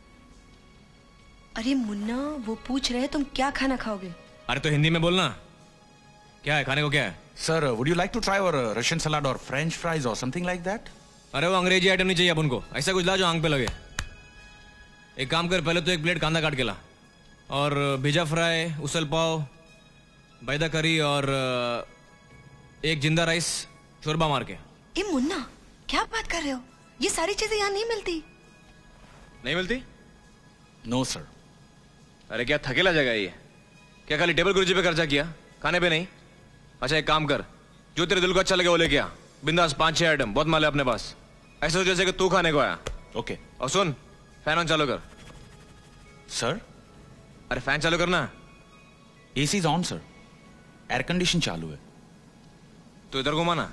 Speaker 1: अरे मुन्ना, वो पूछ रहे तुम क्या खाना खाओगे?
Speaker 6: अरे तो हिंदी में बोलना। क्या है खाने को? क्या है?
Speaker 12: Sir, uh, would you like to try our uh, Russian salad or French fries or something like that?
Speaker 6: अरे वो अंग्रेजी आइटम नहीं चाहिए अपन को, ऐसा कुछ ला जो आंख पे लगे। एक काम कर, पहले तो एक प्लेट कांदा काट के ला, और भेजा फ्राई, उसल पाव, बैदा करी और एक जिंदा राइस शोरबा मार के।
Speaker 1: ए मुन्ना, क्या बात कर रहे हो? ये सारी चीजें यहाँ नहीं मिलती।
Speaker 6: नहीं मिलती?
Speaker 12: No sir.
Speaker 6: अरे क्या थकेला जगह ये? क्या खाली टेबल कुर्सी पे खर्चा किया, खाने पे नहीं? अच्छा एक काम कर, जो तेरे दिल को अच्छा लगे वो लेके आ, बिंदास। पांच छह आइटम, बहुत माल है अपने पास। ऐसा जैसे कि तू खाने को आया।
Speaker 12: ओके।
Speaker 6: और सुन, फैन ऑन चालू कर।
Speaker 12: सर?
Speaker 6: अरे फैन चालू करना।
Speaker 12: AC is on sir, air condition चालू है।
Speaker 6: तो इधर घुमाना।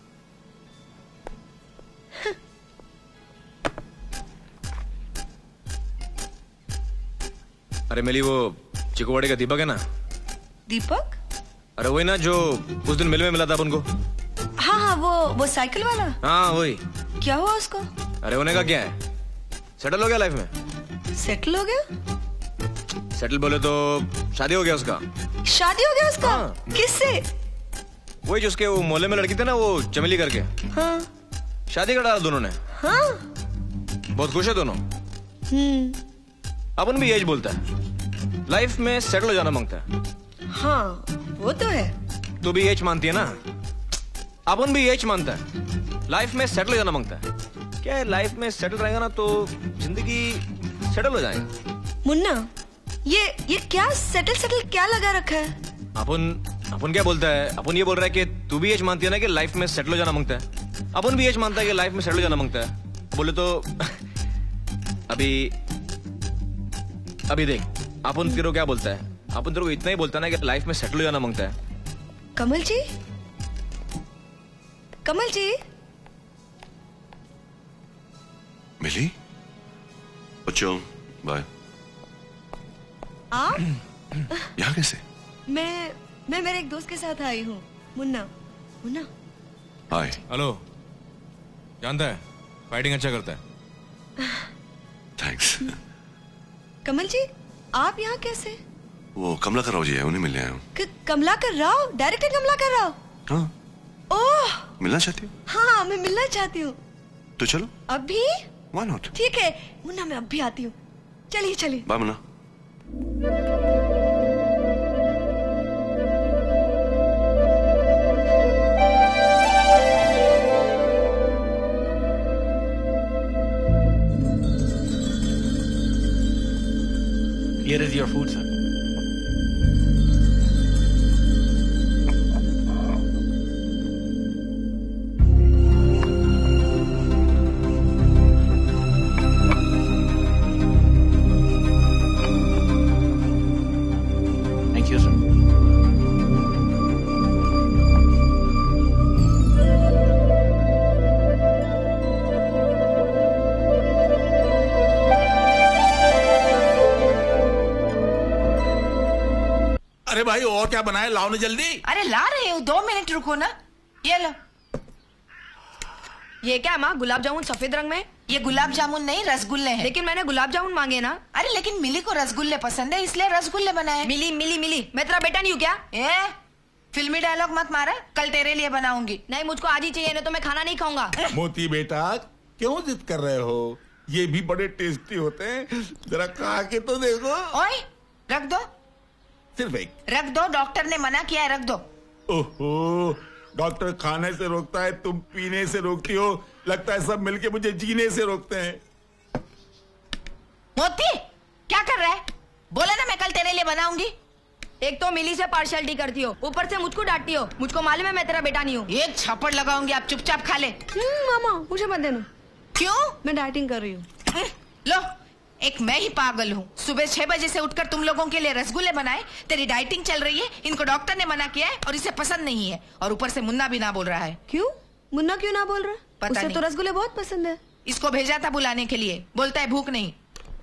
Speaker 6: अरे मिली वो चिकोवाड़े का दीपक है ना?
Speaker 1: दीपक?
Speaker 6: अरे वही ना जो उस दिन मिल में मिला था अपन को।
Speaker 1: हाँ हाँ, वो वो साइकिल वाला।
Speaker 6: हाँ वही।
Speaker 1: क्या हुआ उसको?
Speaker 6: अरे होने का क्या है, सेटल हो गया लाइफ में।
Speaker 1: सेटल हो गया?
Speaker 6: सेटल बोले तो शादी हो गया उसका।
Speaker 1: शादी हो गया उसका? हाँ। किससे?
Speaker 6: वही जो उसके वो मोहल्ले में लड़की थी ना, वो चमेली करके।
Speaker 1: हाँ।
Speaker 6: शादी कर डाला दोनों ने।
Speaker 1: हाँ।
Speaker 6: बहुत खुश है दोनों।
Speaker 1: हम्म।
Speaker 6: अपन भी यही बोलता है, लाइफ में सेटल हो जाना मांगता है।
Speaker 1: हाँ वो तो है।
Speaker 6: तू भी यही मानती है ना? अपन भी यही मानता है, लाइफ में सेटल हो जाना मांगता है। क्या है, लाइफ में सेटल रहेगा ना तो जिंदगी सेटल हो जाएगा।
Speaker 1: मुन्ना, ये ये क्या सेटल सेटल क्या लगा रखा है?
Speaker 6: अपन अपन क्या बोलता है, अपन ये बोल रहा है कि तू भी यही मानती है ना कि लाइफ में सेटल हो जाना मांगता है। अपन भी यही मानता है कि लाइफ में सेटल हो जाना मांगता है। बोले तो अभी अभी देख, अपन तेरे को क्या बोलता है, अपन तेरे को इतना ही बोलता है ना कि लाइफ में सेटल हो जाना मांगता है।
Speaker 1: कमल जी, कमल जी।
Speaker 20: मिली? बच्चों बाय।
Speaker 1: आप?
Speaker 20: यहाँ कैसे?
Speaker 1: मैं मैं मेरे एक दोस्त के साथ आई हूँ। मुन्ना, मुन्ना,
Speaker 20: हाय।
Speaker 6: हेलो, जानता है फाइटिंग अच्छा करता है।
Speaker 20: थैंक्स।
Speaker 1: कमल जी, आप यहाँ कैसे?
Speaker 20: वो कमलाकर राव जी है, उन्हें मिलने आया हूँ।
Speaker 1: कमलाकर राव? डायरेक्टर कमलाकर राव?
Speaker 20: हाँ।
Speaker 1: ओह,
Speaker 20: मिलना चाहती हूँ?
Speaker 1: हाँ, मैं मिलना चाहती हूँ।
Speaker 20: तो चलो।
Speaker 1: अभी?
Speaker 20: Why not?
Speaker 1: ठीक है मुन्ना, मैं अभी आती हूँ। चलिए चलिए।
Speaker 20: Bye Munna.
Speaker 12: Here is your food, sir. Thank you, sir.
Speaker 3: अरे भाई और क्या बनाए, लाओ ना जल्दी।
Speaker 2: अरे ला रहे हो, दो मिनट रुको ना। ये लो।
Speaker 4: ये क्या माँ, गुलाब जामुन सफेद रंग में?
Speaker 2: ये गुलाब जामुन नहीं, रसगुल्ले हैं।
Speaker 4: लेकिन मैंने गुलाब जामुन मांगे ना।
Speaker 2: अरे लेकिन मिली को रसगुल्ले पसंद है, इसलिए रसगुल्ले बनाए।
Speaker 4: मिली मिली मिली, मैं तेरा बेटा नहीं हूँ क्या?
Speaker 2: ए, फिल्मी डायलॉग मत मारा, कल तेरे लिए बनाऊंगी।
Speaker 4: नहीं, मुझको आज ही चाहिए, नहीं तो मैं खाना नहीं खाऊंगा।
Speaker 3: मोती बेटा क्यों जिद कर रहे हो, ये भी बड़े टेस्टी होते हैं, जरा खा के तो देखो।
Speaker 2: ओए, रख दो।
Speaker 3: सिर्फ एक
Speaker 2: रख दो, डॉक्टर ने मना किया है, रख दो।
Speaker 3: ओहो, डॉक्टर खाने से रोकता है, तुम पीने से रोकती हो। लगता है सब मिलके मुझे जीने से रोकते हैं।
Speaker 2: मोती क्या कर रहा है? बोला ना मैं कल तेरे लिए बनाऊंगी।
Speaker 4: एक तो मिली से पार्शियलिटी करती हो, ऊपर से मुझको डांटती हो। मुझको मालूम है मैं तेरा बेटा नहीं हूँ।
Speaker 2: एक छापड़ लगाऊंगी, आप चुपचाप खा ले।
Speaker 1: मामा मुझे मत देना।
Speaker 2: क्यों?
Speaker 1: मैं डाइटिंग कर रही हूँ।
Speaker 2: लो, एक मैं ही पागल हूँ। सुबह छह बजे से उठकर तुम लोगों के लिए रसगुल्ले बनाए। तेरी डाइटिंग चल रही है, इनको डॉक्टर ने मना किया है और इसे पसंद नहीं है। और ऊपर से मुन्ना भी ना बोल रहा है।
Speaker 1: क्यों? मुन्ना क्यों ना बोल रहा?
Speaker 2: पता
Speaker 1: उसे
Speaker 2: नहीं।
Speaker 1: तो रसगुल्ले बहुत पसंद है।
Speaker 2: इसको भेजा था बुलाने के लिए, बोलता है भूख नहीं।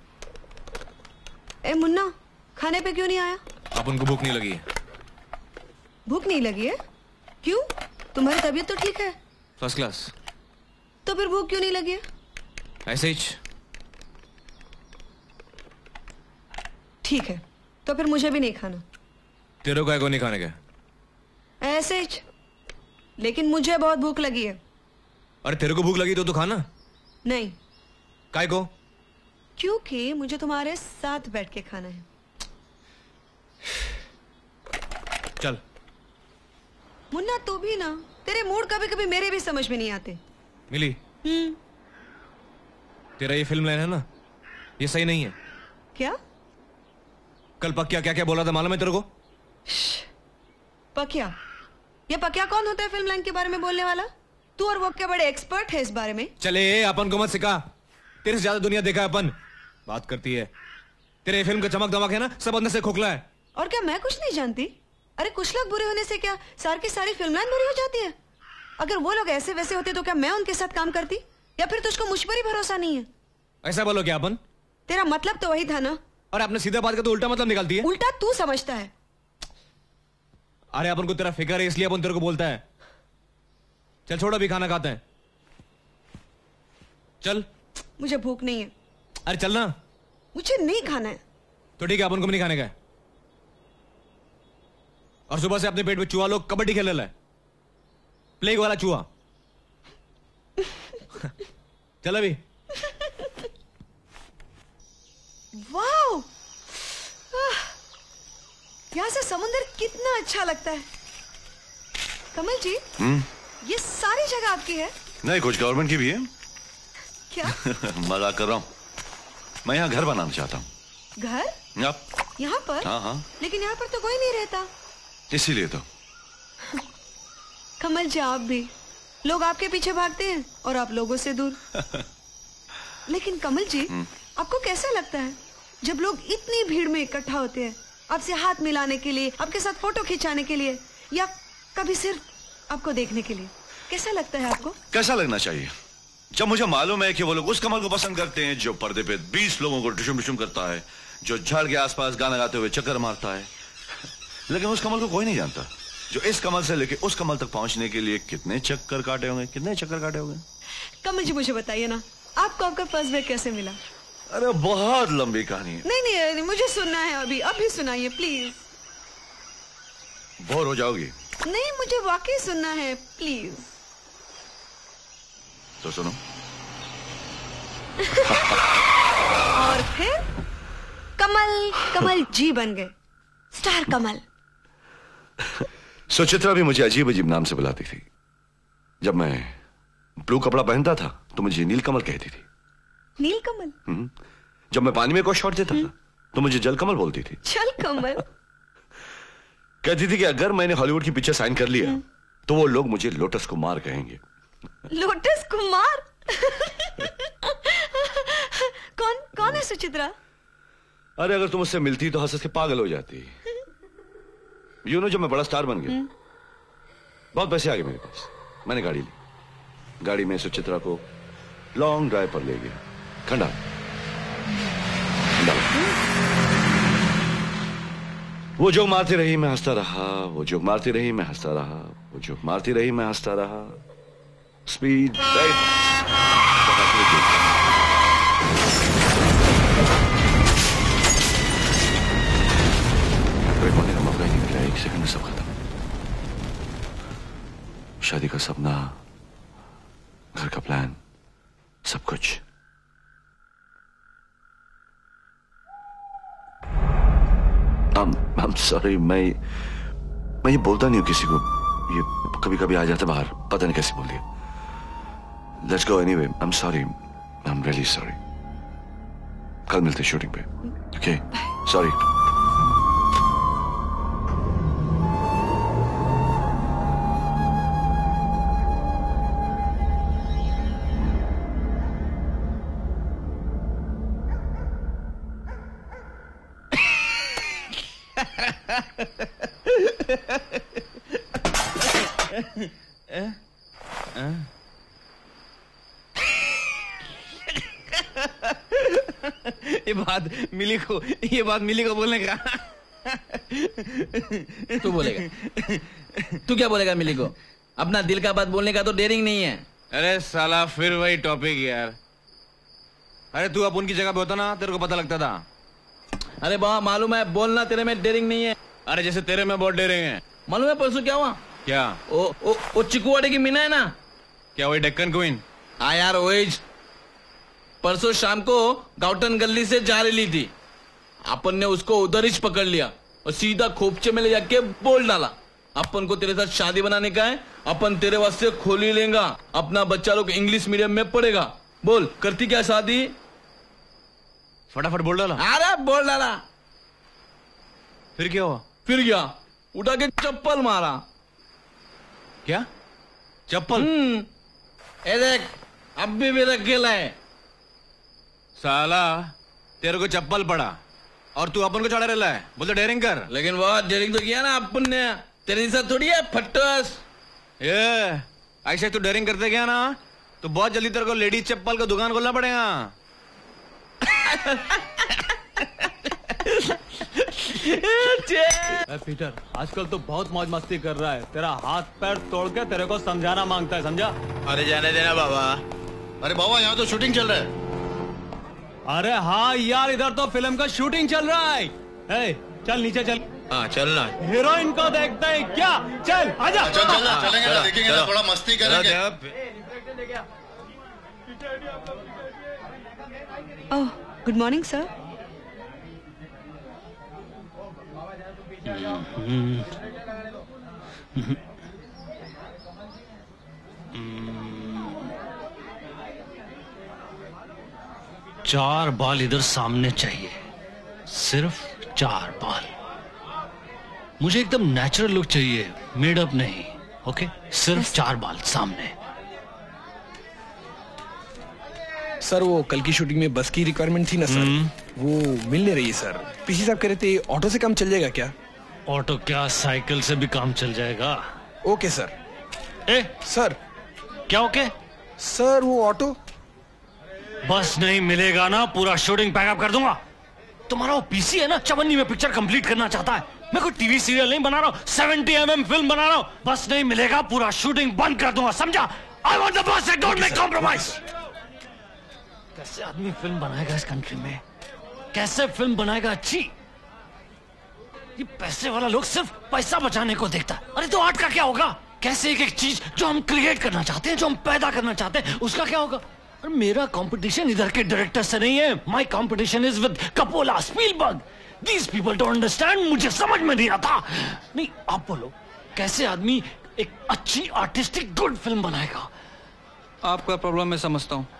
Speaker 1: ए मुन्ना, खाने पे क्यों नहीं आया?
Speaker 6: आप उनको भूख नहीं लगी है?
Speaker 1: भूख नहीं लगी है? क्यों? तुम्हारी तबीयत तो ठीक है।
Speaker 6: First class.
Speaker 1: तो फिर भूख क्यों नहीं लगी है?
Speaker 6: ऐसे ही।
Speaker 1: ठीक है, तो फिर मुझे भी नहीं खाना।
Speaker 6: तेरे को नहीं खाने का?
Speaker 1: ऐसे ही। लेकिन मुझे बहुत भूख लगी है।
Speaker 6: अरे तेरे को भूख लगी तो तो खाना।
Speaker 1: नहीं।
Speaker 6: काय को?
Speaker 1: क्योंकि मुझे तुम्हारे साथ बैठ के खाना है।
Speaker 6: चल।
Speaker 1: मुन्ना तू भी ना, तेरे मूड कभी कभी मेरे भी समझ में नहीं आते।
Speaker 6: मिली,
Speaker 1: हम्म।
Speaker 6: तेरा ये फिल्म लाइन है ना, ये सही नहीं है।
Speaker 1: क्या?
Speaker 6: कल पक्या क्या क्या बोला था मालूम है तेरे को?
Speaker 1: पक्या? ये पक्या कौन होता है फिल्म लाइन के बारे में बोलने वाला? तू और वो क्या बड़े एक्सपर्ट है इस बारे में।
Speaker 6: चले अपन को मत सिखा, तेरे से ज्यादा दुनिया देखा है अपन। बात करती है, तेरे फिल्म का चमक दमक है ना, सब अंदर से खोखला है।
Speaker 1: और क्या मैं कुछ नहीं जानती? अरे कुछ लोग बुरे होने से क्या सार की सारी फिल्म लाइन बुरी हो जाती है? अगर वो लोग ऐसे वैसे होते तो क्या मैं उनके साथ काम करती? या फिर तुझको मुझ पर ही भरोसा नहीं है?
Speaker 6: ऐसा बोलो क्या अपन?
Speaker 1: तेरा मतलब तो वही था ना।
Speaker 6: और आपने सीधा बात का तो उल्टा मतलब निकालती है।
Speaker 1: उल्टा तू समझता है।
Speaker 6: अरे अपन को तेरा फिक्र है इसलिए अपन तेरे को बोलता है। चल छोड़, अभी खाना खाते हैं। चल।
Speaker 1: मुझे भूख नहीं है।
Speaker 6: अरे चल ना।
Speaker 1: मुझे नहीं खाना है।
Speaker 6: तो ठीक है, अपन को भी नहीं खाने का है। और सुबह से अपने पेट में चूहा लोग कबड्डी खेल रहा है, प्लेग वाला चूहा। चल अभी।
Speaker 1: वाओ, यहाँ से समुद्र कितना अच्छा लगता है। कमल जी,
Speaker 20: हम्म।
Speaker 1: ये सारी जगह आपकी है?
Speaker 20: नहीं, कुछ गवर्नमेंट की भी है।
Speaker 1: क्या?
Speaker 20: मजाक कर रहा हूँ, मैं यहाँ घर बनाना चाहता हूँ।
Speaker 1: घर?
Speaker 20: आप?
Speaker 1: यहाँ पर?
Speaker 20: हाँ हाँ।
Speaker 1: लेकिन यहाँ पर तो कोई नहीं रहता।
Speaker 20: इसीलिए तो।
Speaker 1: कमल जी, आप भी लोग आपके पीछे भागते हैं और आप लोगों से दूर। लेकिन कमल जी, आपको कैसा लगता है जब लोग इतनी भीड़ में इकट्ठा होते हैं आपसे हाथ मिलाने के लिए, आपके साथ फोटो खिंचाने के लिए, या कभी सिर्फ आपको देखने के लिए? कैसा लगता है आपको?
Speaker 20: कैसा लगना चाहिए जब मुझे मालूम है कि वो लोग उस कमल को पसंद करते हैं जो पर्दे पे बीस लोगों को डिशुम डिशुम करता है, जो झाड़ के आसपास गाना गाते हुए चक्कर मारता है, लेकिन उस कमल को कोई नहीं जानता। जो इस कमल से लेके उस कमल तक पहुंचने के लिए कितने चक्कर काटे होंगे, कितने चक्कर काटे होंगे?
Speaker 1: कमल जी मुझे बताइए ना, आपको आपका फर्स्ट ब्रेक कैसे मिला?
Speaker 20: अरे बहुत लंबी कहानी है।
Speaker 1: नहीं नहीं मुझे सुनना है, अभी अभी सुनाइए प्लीज।
Speaker 20: बोर हो जाओगी?
Speaker 1: नहीं मुझे वाकई सुनना है प्लीज।
Speaker 20: तो सुनो।
Speaker 1: और फिर कमल कमल जी बन गए, स्टार कमल।
Speaker 20: सुचित्रा भी मुझे अजीब अजीब नाम से बुलाती थी। जब मैं ब्लू कपड़ा पहनता था तो मुझे नील कमल कहती थी।
Speaker 1: नील कमल?
Speaker 20: जब मैं पानी में कोई शॉट देता था तो मुझे जल कमल बोलती थी।
Speaker 1: जल कमल?
Speaker 20: कहती थी कि अगर मैंने हॉलीवुड की पिक्चर साइन कर लिया तो वो लोग मुझे लोटस कुमार कहेंगे।
Speaker 1: लोटस कुमार? कौन कौन है सुचित्रा?
Speaker 20: अरे अगर तुम उससे मिलती तो हंस हंस के पागल हो जाती। यू नो जब मैं बड़ा स्टार बन गया, बहुत पैसे आ गए मेरे पास, मैंने गाड़ी ली। गाड़ी में सुचित्रा को लॉन्ग ड्राइव पर ले गया, खंडाला। वो जोक मारती रही, मैं हंसता रहा। वो जोक मारती रही, मैं हंसता रहा। वो जोक मारती रही, मैं हंसता रहा। स्पीड ब्रेक होने का मौका ही नहीं मिला। एक सेकंड में सब खत्म। शादी का सपना, घर का प्लान, सब कुछ। I'm, I'm sorry, मैं मैं ये बोलता नहीं हूँ किसी को। ये कभी कभी आ जाता बाहर, पता नहीं कैसे बोल दिया। Let's go anyway. I'm sorry. I'm really sorry. कल मिलते शूटिंग पे। Okay? Sorry.
Speaker 6: ये बात मिली को ये बात मिली को बोलने का।
Speaker 21: तू बोलेगा? तू क्या बोलेगा मिली को? अपना दिल का बात बोलने का तो डेयरिंग नहीं है।
Speaker 6: अरे साला फिर वही टॉपिक यार। अरे तू अब उनकी जगह पे होता ना, तेरे को पता लगता था।
Speaker 21: अरे बाबा मालूम है, बोलना तेरे में डेयरिंग नहीं है।
Speaker 6: अरे जैसे तेरे में बहुत डेयरिंग है।
Speaker 21: मालूम है परसों क्या हुआ?
Speaker 6: क्या?
Speaker 21: ओ ओ ओ चिकुवाड़े की मीना है ना?
Speaker 6: क्या वही डेक्कन क्वीन?
Speaker 21: हाँ यार वही। परसों शाम को गाउटन गली से जा रही थी। अपन ने उसको उधर ही पकड़ लिया और सीधा खोपचे में ले जाके बोल डाला, अपन को तेरे साथ शादी बनाने का है, अपन तेरे वास्ते खोली लेंगा, अपना बच्चा लोग इंग्लिश मीडियम में पढ़ेगा। बोल करती क्या शादी?
Speaker 6: फटाफट बोल डाला।
Speaker 21: अरे बोल डाला।
Speaker 6: फिर क्या हुआ?
Speaker 21: फिर क्या, उठा के चप्पल मारा।
Speaker 6: क्या चप्पल?
Speaker 21: हम्म, ए देख अब भी मेरा अकेला है।
Speaker 6: साला तेरे को चप्पल पड़ा और तू अपन को चढ़ा रहा है, बोलते डेयरिंग कर।
Speaker 21: लेकिन वो डेयरिंग तो किया ना अपन ने, तेरे जैसा थोड़ी है फट्टस।
Speaker 6: ये ऐसे तू डेयरिंग करते गया ना तो बहुत जल्दी तेरे को लेडीज चप्पल का दुकान खोलना पड़ेगा।
Speaker 9: पीटर आजकल तो बहुत मौज मस्ती कर रहा है, तेरा हाथ पैर तोड़ के तेरे को समझाना मांगता है, समझा?
Speaker 14: अरे जाने देना बाबा। अरे बाबा यहाँ तो शूटिंग चल रहा है।
Speaker 9: अरे हाँ यार, इधर तो फिल्म का शूटिंग चल रहा है। ए, चल नीचे चल।
Speaker 14: हाँ चलना।
Speaker 9: हीरोइन को देखते हैं क्या? चल आजा।
Speaker 14: चल चल चलेंगे ना, देखेंगे ना, थोड़ा मस्ती करेंगे।
Speaker 1: Oh good morning sir.
Speaker 7: चार बाल इधर सामने चाहिए, सिर्फ चार बाल। मुझे एकदम नेचुरल लुक चाहिए, मेडअप नहीं। ओके, सिर्फ चार बाल सामने।
Speaker 22: सर वो कल की शूटिंग में बस की रिक्वायरमेंट थी ना सर, वो मिल नहीं रही सर। पीसी साहब कह रहे थे ऑटो से काम चल जाएगा क्या?
Speaker 7: ऑटो क्या, साइकिल से भी काम चल जाएगा।
Speaker 22: Okay sir.
Speaker 7: ए
Speaker 22: सर
Speaker 7: क्या ओके?
Speaker 22: सर वो ऑटो
Speaker 7: बस नहीं मिलेगा ना, पूरा शूटिंग पैकअप कर दूंगा। तुम्हारा वो पीसी है ना, चवन्नी में पिक्चर कंप्लीट करना चाहता है, मैं कोई टीवी सीरियल नहीं बना रहा हूँ, सेवेंटी एम एम फिल्म बना रहा हूँ। बस नहीं मिलेगा, पूरा शूटिंग बंद कर दूंगा, समझा? I want the bus, don't make compromise. कैसे आदमी फिल्म बनाएगा इस कंट्री में? कैसे फिल्म बनाएगा अच्छी? ये पैसे वाला लोग सिर्फ पैसा बचाने को देखता है। अरे तो आर्ट का क्या होगा? कैसे एक एक चीज जो हम क्रिएट करना चाहते हैं, जो हम पैदा करना चाहते हैं, उसका क्या होगा? अरे मेरा कंपटीशन इधर के डायरेक्टर से नहीं है। My competition is with Coppola, Spielberg. These people don't understand. मुझे समझ में नहीं आता। नहीं, आप बोलो, कैसे आदमी एक अच्छी आर्टिस्टिक गुड फिल्म बनाएगा?
Speaker 5: आपका प्रॉब्लम मैं समझता हूँ।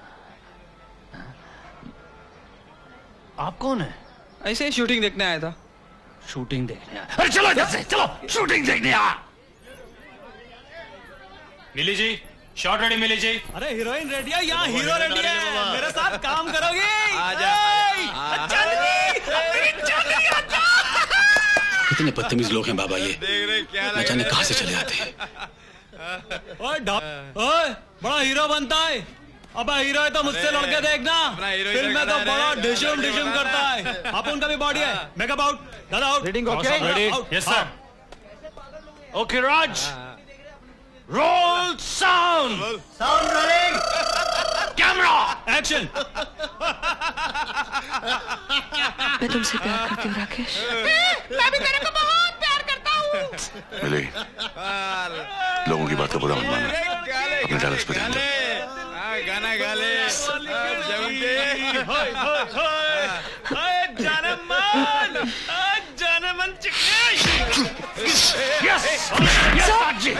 Speaker 7: आप कौन है?
Speaker 5: ऐसे ही शूटिंग देखने आया था।
Speaker 7: शूटिंग देखने आया? अरे चलो इधर से, चलो शूटिंग देखने आया।
Speaker 9: Mili ji, shot ready Mili ji. अरे हीरोइन रेडी है, यहाँ हीरो रेडी है। मेरे साथ काम करोगे?
Speaker 6: आजा।
Speaker 11: कितने बदतमीज लोग हैं बाबा ये, न जाने कहां से चले आते हैं।
Speaker 9: ओए ओए, बड़ा हीरो बनता है। अब हीरो है तो मुझसे लड़के देखना। फिल्म में तो बड़ा डिशुम डिशुम करता है। अपन का भी बॉडी है। मेकअप आउट, दादा out.
Speaker 7: Reading okay? Ready? Yes sir. Okay Raj, roll sound.
Speaker 16: Sound rolling,
Speaker 7: camera
Speaker 9: action.
Speaker 1: मैं तुमसे प्यार करती हूँ राकेश।
Speaker 2: मैं भी तेरे को बहुत प्यार करता हूँ।
Speaker 20: मिली, लोगों की बात का बुरा मत मानना, अपने डायलॉग्स पे ध्यान दे।
Speaker 6: गाना गा ले।
Speaker 9: जानमन, जानमन चिकनी।
Speaker 7: यस, यस जी।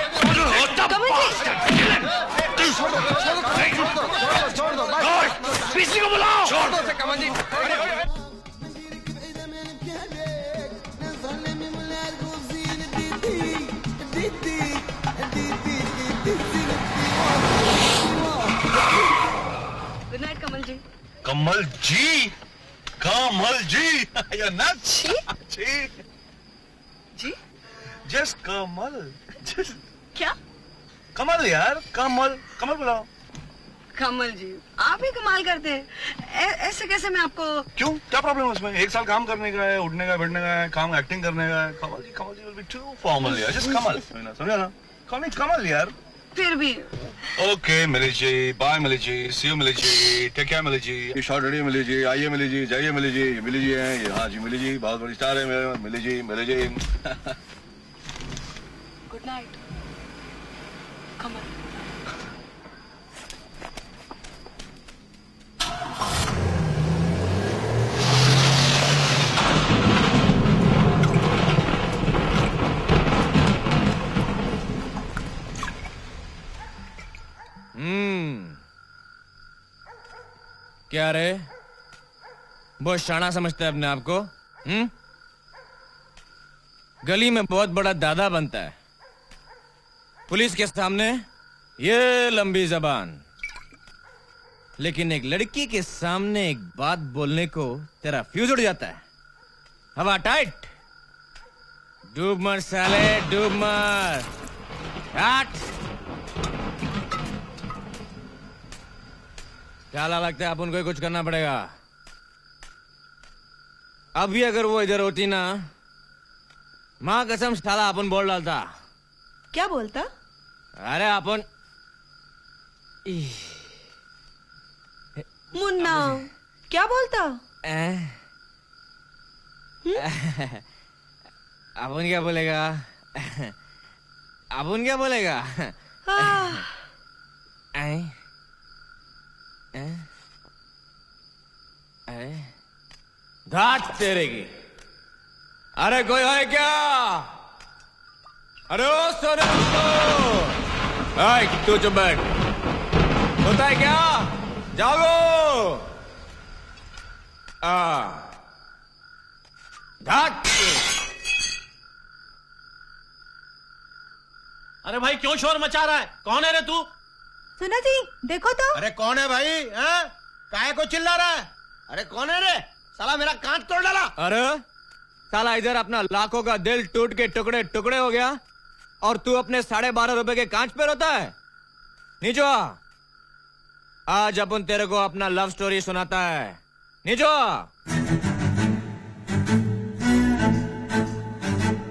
Speaker 7: पीसी को बुलाओ।
Speaker 6: छोड़ दो से Kamal ji.
Speaker 1: Good night Kamal ji.
Speaker 14: Kamal ji, Kamal ji, you're nuts. जी,
Speaker 1: जी,
Speaker 14: just कमल, just
Speaker 1: क्या?
Speaker 14: कमल यार, कमल, कमल बुलाओ।
Speaker 1: कमल जी, आप ही कमाल करते हैं। ऐ- ऐसे कैसे मैं आपको?
Speaker 14: क्यों, क्या प्रॉब्लम है उसमें? एक साल काम करने का है, उठने का, बैठने का है, काम एक्टिंग करने का है। कमल जी, कमल जी will be too formal यार, just कमल, समझा ना? कॉल मी कमल यार।
Speaker 1: फिर भी
Speaker 14: okay Mili ji, bye Mili ji, see you Mili ji, take care Mili ji. Shot ready Mili ji, आइए मिली जी, जाइए मिली जी, ये मिली जी है, ये हाँ जी मिली जी, बहुत बड़ी स्टार है मेरे, मिली जी, मिली जी।
Speaker 1: गुड नाइट कमल।
Speaker 6: हम्म, क्या रे, बहुत शाना समझता है अपने आप को? हम्म, गली में बहुत बड़ा दादा बनता है, पुलिस के सामने ये लंबी जबान, लेकिन एक लड़की के सामने एक बात बोलने को तेरा फ्यूज उड़ जाता है। हवा टाइट, डूब मर साले, डूब मर। हट। क्या लगता है अपन को कुछ करना पड़ेगा? अभी अगर वो इधर होती ना, माँ कसम साला अपन बोल डालता।
Speaker 1: क्या बोलता?
Speaker 6: अरे अपन
Speaker 1: मुन्ना, क्या बोलता?
Speaker 6: अपन क्या बोलेगा? अपन क्या बोलेगा? अरे घाट तेरे की। अरे कोई है क्या? अरे ओ सोने तू चुप बैठ। होता है क्या? जागो। आ घाट।
Speaker 9: अरे भाई क्यों शोर मचा रहा है? कौन है रे तू?
Speaker 1: सुना जी, देखो तो।
Speaker 16: अरे कौन है भाई? हैं? काहे को चिल्ला रहा है? अरे कौन है रे? साला मेरा कांच तोड़ डाला।
Speaker 6: अरे साला इधर अपना लाखों का दिल टूट के टुकड़े टुकड़े हो गया और तू अपने साढ़े बारह रुपए के कांच पे रोता है? नीचो आ। आज अपन तेरे को अपना लव स्टोरी सुनाता है। नीचो आ।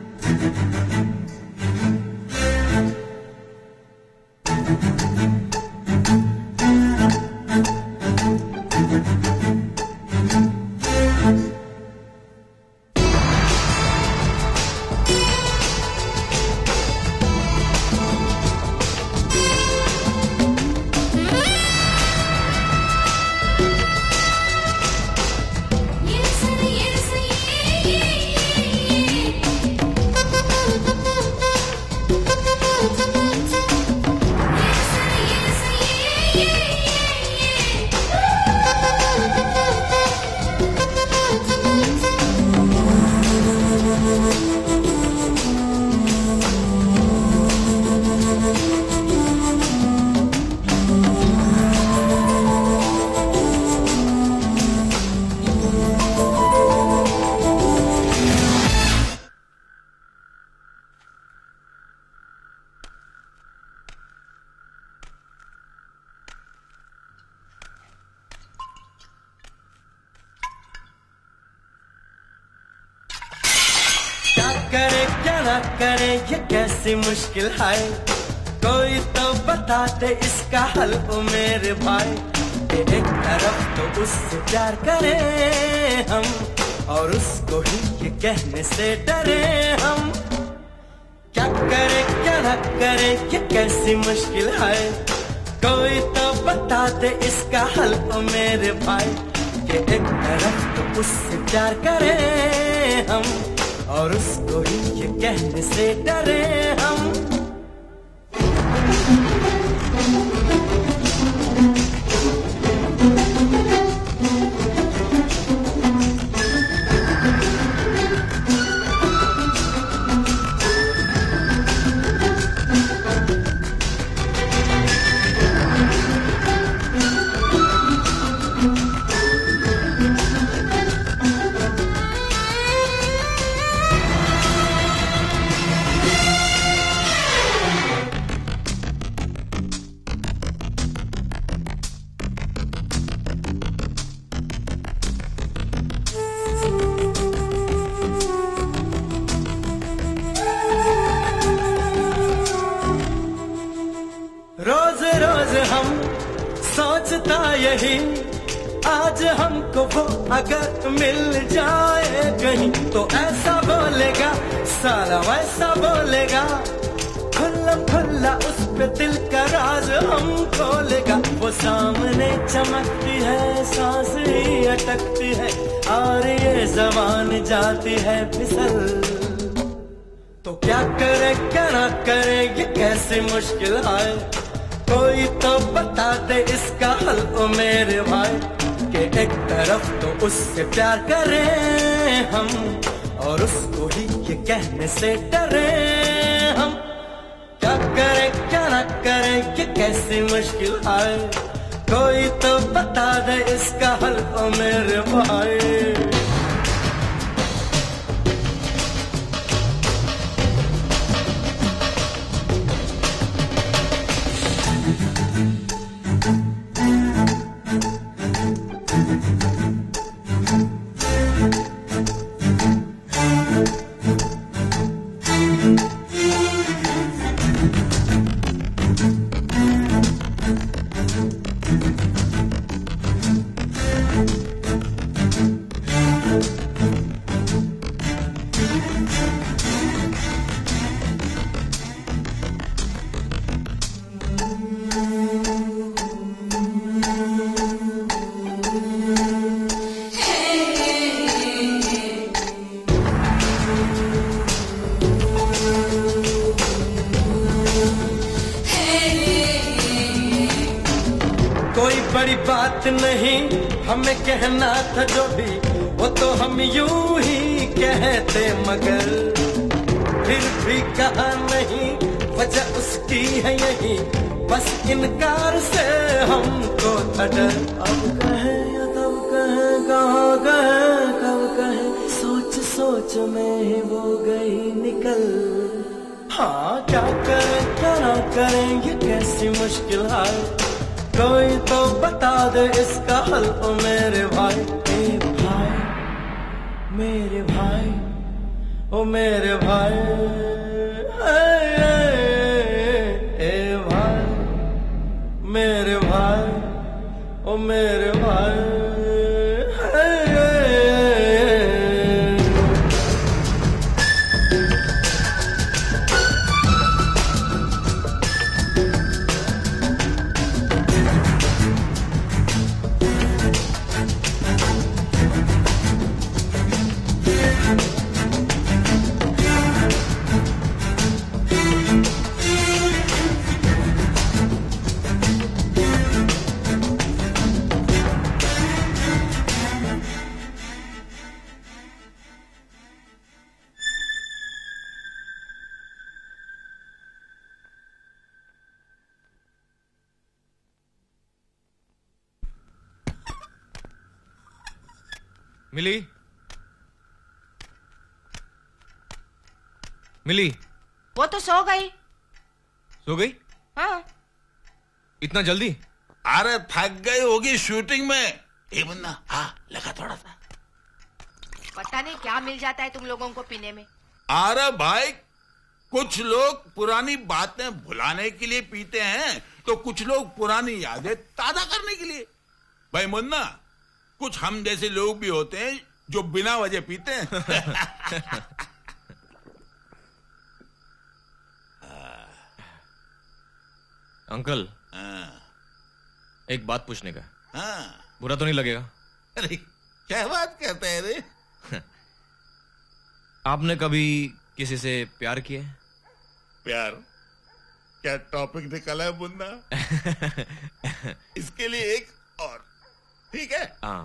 Speaker 17: करे क्या ना करे ये कैसी मुश्किल है, कोई तो बता दे इसका हल ओ मेरे भाई। एक तरफ तो उससे प्यार करें हम और उसको ही ये कहने से डरे हम। क्या करे क्या ना करे ये कैसी मुश्किल है, कोई तो बता दे इसका हल ओ मेरे भाई। कि एक तरफ तो उससे प्यार करें हम और उसको ही ये कहने से डरे हम। रोज रोज हम सोचता यही, आज हमको वो अगर मिल जाए कहीं तो ऐसा बोलेगा साला वैसा बोलेगा, खुल्ला खुल्ला उस पे दिल का राज हम खोलेगा। वो सामने चमकती है सांस ही अटकती है और ये जबान जाती है फिसल। तो क्या करे क्या ना करे ये कैसी मुश्किल है, कोई तो बता दे इसका हल ओ मेरे भाई। कि एक तरफ तो उससे प्यार करें हम और उसको ही ये कहने से डरे हम। क्या करे क्या ना करे ये कैसी मुश्किल है, कोई तो बता दे इसका हल ओ मेरे भाई। बड़ी बात नहीं हमें कहना था जो भी, वो तो हम यूं ही कहते मगर फिर भी कहा नहीं, वजह उसकी है यही, बस इनकार से हमको था डर। अब कहे या तब कहे कहाँ कहे कब कहे, सोच सोच में ही वो गई निकल। हाँ क्या करे क्या ना करें ये कैसी मुश्किल है, कोई तो बता दे इसका हल ओ मेरे भाई। ए भाई मेरे भाई ओ मेरे भाई, ए, ए, ए भाई।
Speaker 5: मिली मिली
Speaker 2: वो तो सो गई।
Speaker 5: सो गई?
Speaker 2: हाँ।
Speaker 5: इतना जल्दी?
Speaker 3: अरे थक गई होगी शूटिंग में। ए मुन्ना, हाँ लगा थोड़ा सा।
Speaker 2: पता नहीं क्या मिल जाता है तुम लोगों को पीने में।
Speaker 3: अरे भाई, कुछ लोग पुरानी बातें भुलाने के लिए पीते हैं, तो कुछ लोग पुरानी यादें ताजा करने के लिए। भाई मुन्ना, कुछ हम जैसे लोग भी होते हैं जो बिना वजह पीते हैं।
Speaker 5: अंकल, एक बात पूछने का। हाँ। बुरा तो नहीं लगेगा?
Speaker 3: अरे क्या बात कहते हैं रे?
Speaker 5: आपने कभी किसी से प्यार किया?
Speaker 3: प्यार? क्या टॉपिक निकला है मुन्ना? इसके लिए एक और, ठीक है?
Speaker 5: हाँ।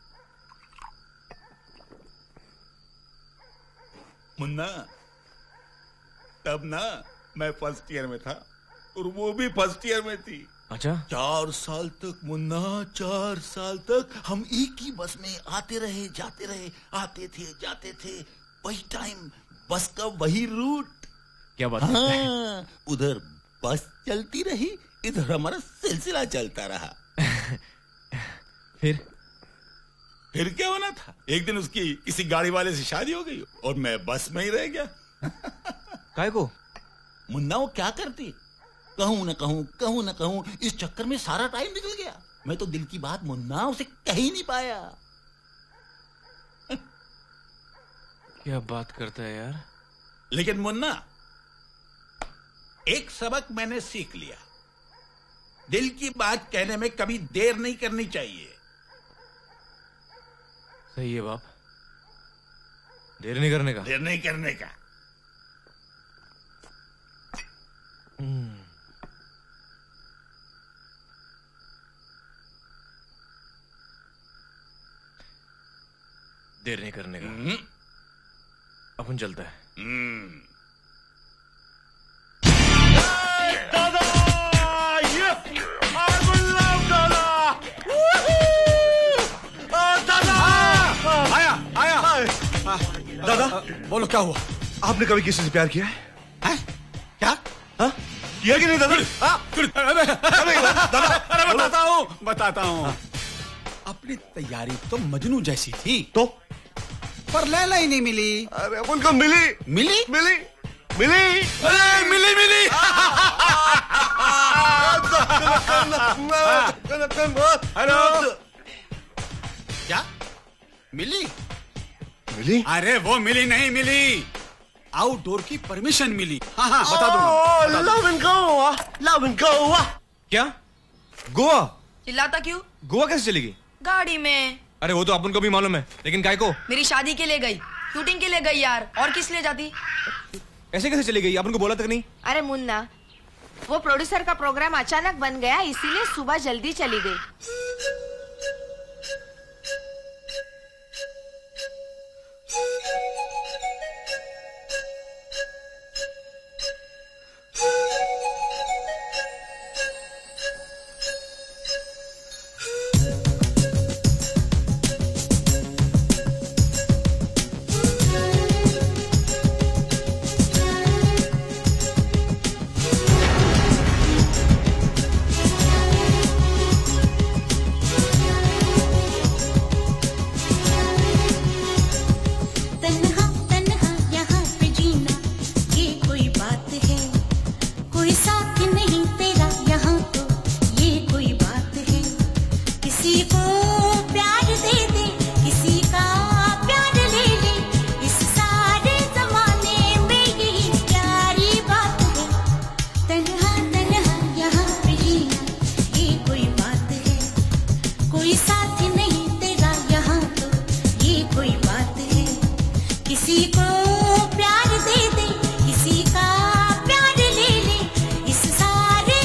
Speaker 3: मुन्ना, तब ना मैं फर्स्ट ईयर में था और वो भी फर्स्ट ईयर में थी।
Speaker 5: अच्छा?
Speaker 3: चार साल तक मुन्ना, चार साल तक हम एक ही बस में आते रहे जाते रहे, आते थे जाते थे, वही टाइम, बस का वही रूट।
Speaker 5: क्या बात
Speaker 3: हाँ,
Speaker 5: है?
Speaker 3: उधर बस चलती रही, इधर हमारा सिलसिला चलता रहा।
Speaker 5: फिर
Speaker 3: फिर क्या होना था? एक दिन उसकी किसी गाड़ी वाले से शादी हो गई और मैं बस में ही रह गया।
Speaker 5: काय को?
Speaker 3: मुन्ना वो क्या करती, कहूं न कहूं कहूं न कहूं, इस चक्कर में सारा टाइम निकल गया। मैं तो दिल की बात मुन्ना उसे कह ही नहीं पाया।
Speaker 5: क्या बात करता है यार?
Speaker 3: लेकिन मुन्ना, एक सबक मैंने सीख लिया, दिल की बात कहने में कभी देर नहीं करनी चाहिए।
Speaker 5: सही है बाप, देर नहीं करने का।
Speaker 3: देर नहीं करने का।
Speaker 5: देर नहीं करने का। अपन चलता है।
Speaker 9: दादा, ये दादा,
Speaker 15: आया आया दादा, बोलो क्या हुआ? आपने कभी किसी से प्यार किया है?
Speaker 9: है? क्या?
Speaker 15: हाँ? किया कि नहीं दादा?
Speaker 9: दादा, अरे बताता हूँ बताता हूँ। अपनी तैयारी तो मजनू जैसी थी,
Speaker 15: तो
Speaker 9: पर लैला ही नहीं मिली।
Speaker 15: अरे अपन को मिली
Speaker 9: मिली
Speaker 15: मिली मिली
Speaker 9: अरे मिली मिली हेलो, क्या मिली?
Speaker 15: मिली?
Speaker 9: अरे वो मिली नहीं मिली, आउटडोर की परमिशन मिली। हाँ हाँ बता दूंगा।
Speaker 15: Love in Goa, love in Goa.
Speaker 5: क्या? गोवा?
Speaker 4: चिल्लाता क्यों?
Speaker 5: गोवा कैसे चलेगी?
Speaker 4: गाड़ी में।
Speaker 5: अरे वो तो अपन को भी मालूम है, लेकिन काय को?
Speaker 4: मेरी शादी के लिए गई, शूटिंग के लिए गई यार, और किस लिए जाती?
Speaker 5: ऐसे कैसे चली गई? अपन को बोला तक नहीं।
Speaker 2: अरे मुन्ना, वो प्रोड्यूसर का प्रोग्राम अचानक बन गया, इसीलिए सुबह जल्दी चली गई।
Speaker 18: प्यार दे दे, किसी का प्यार ले ले, इस सारे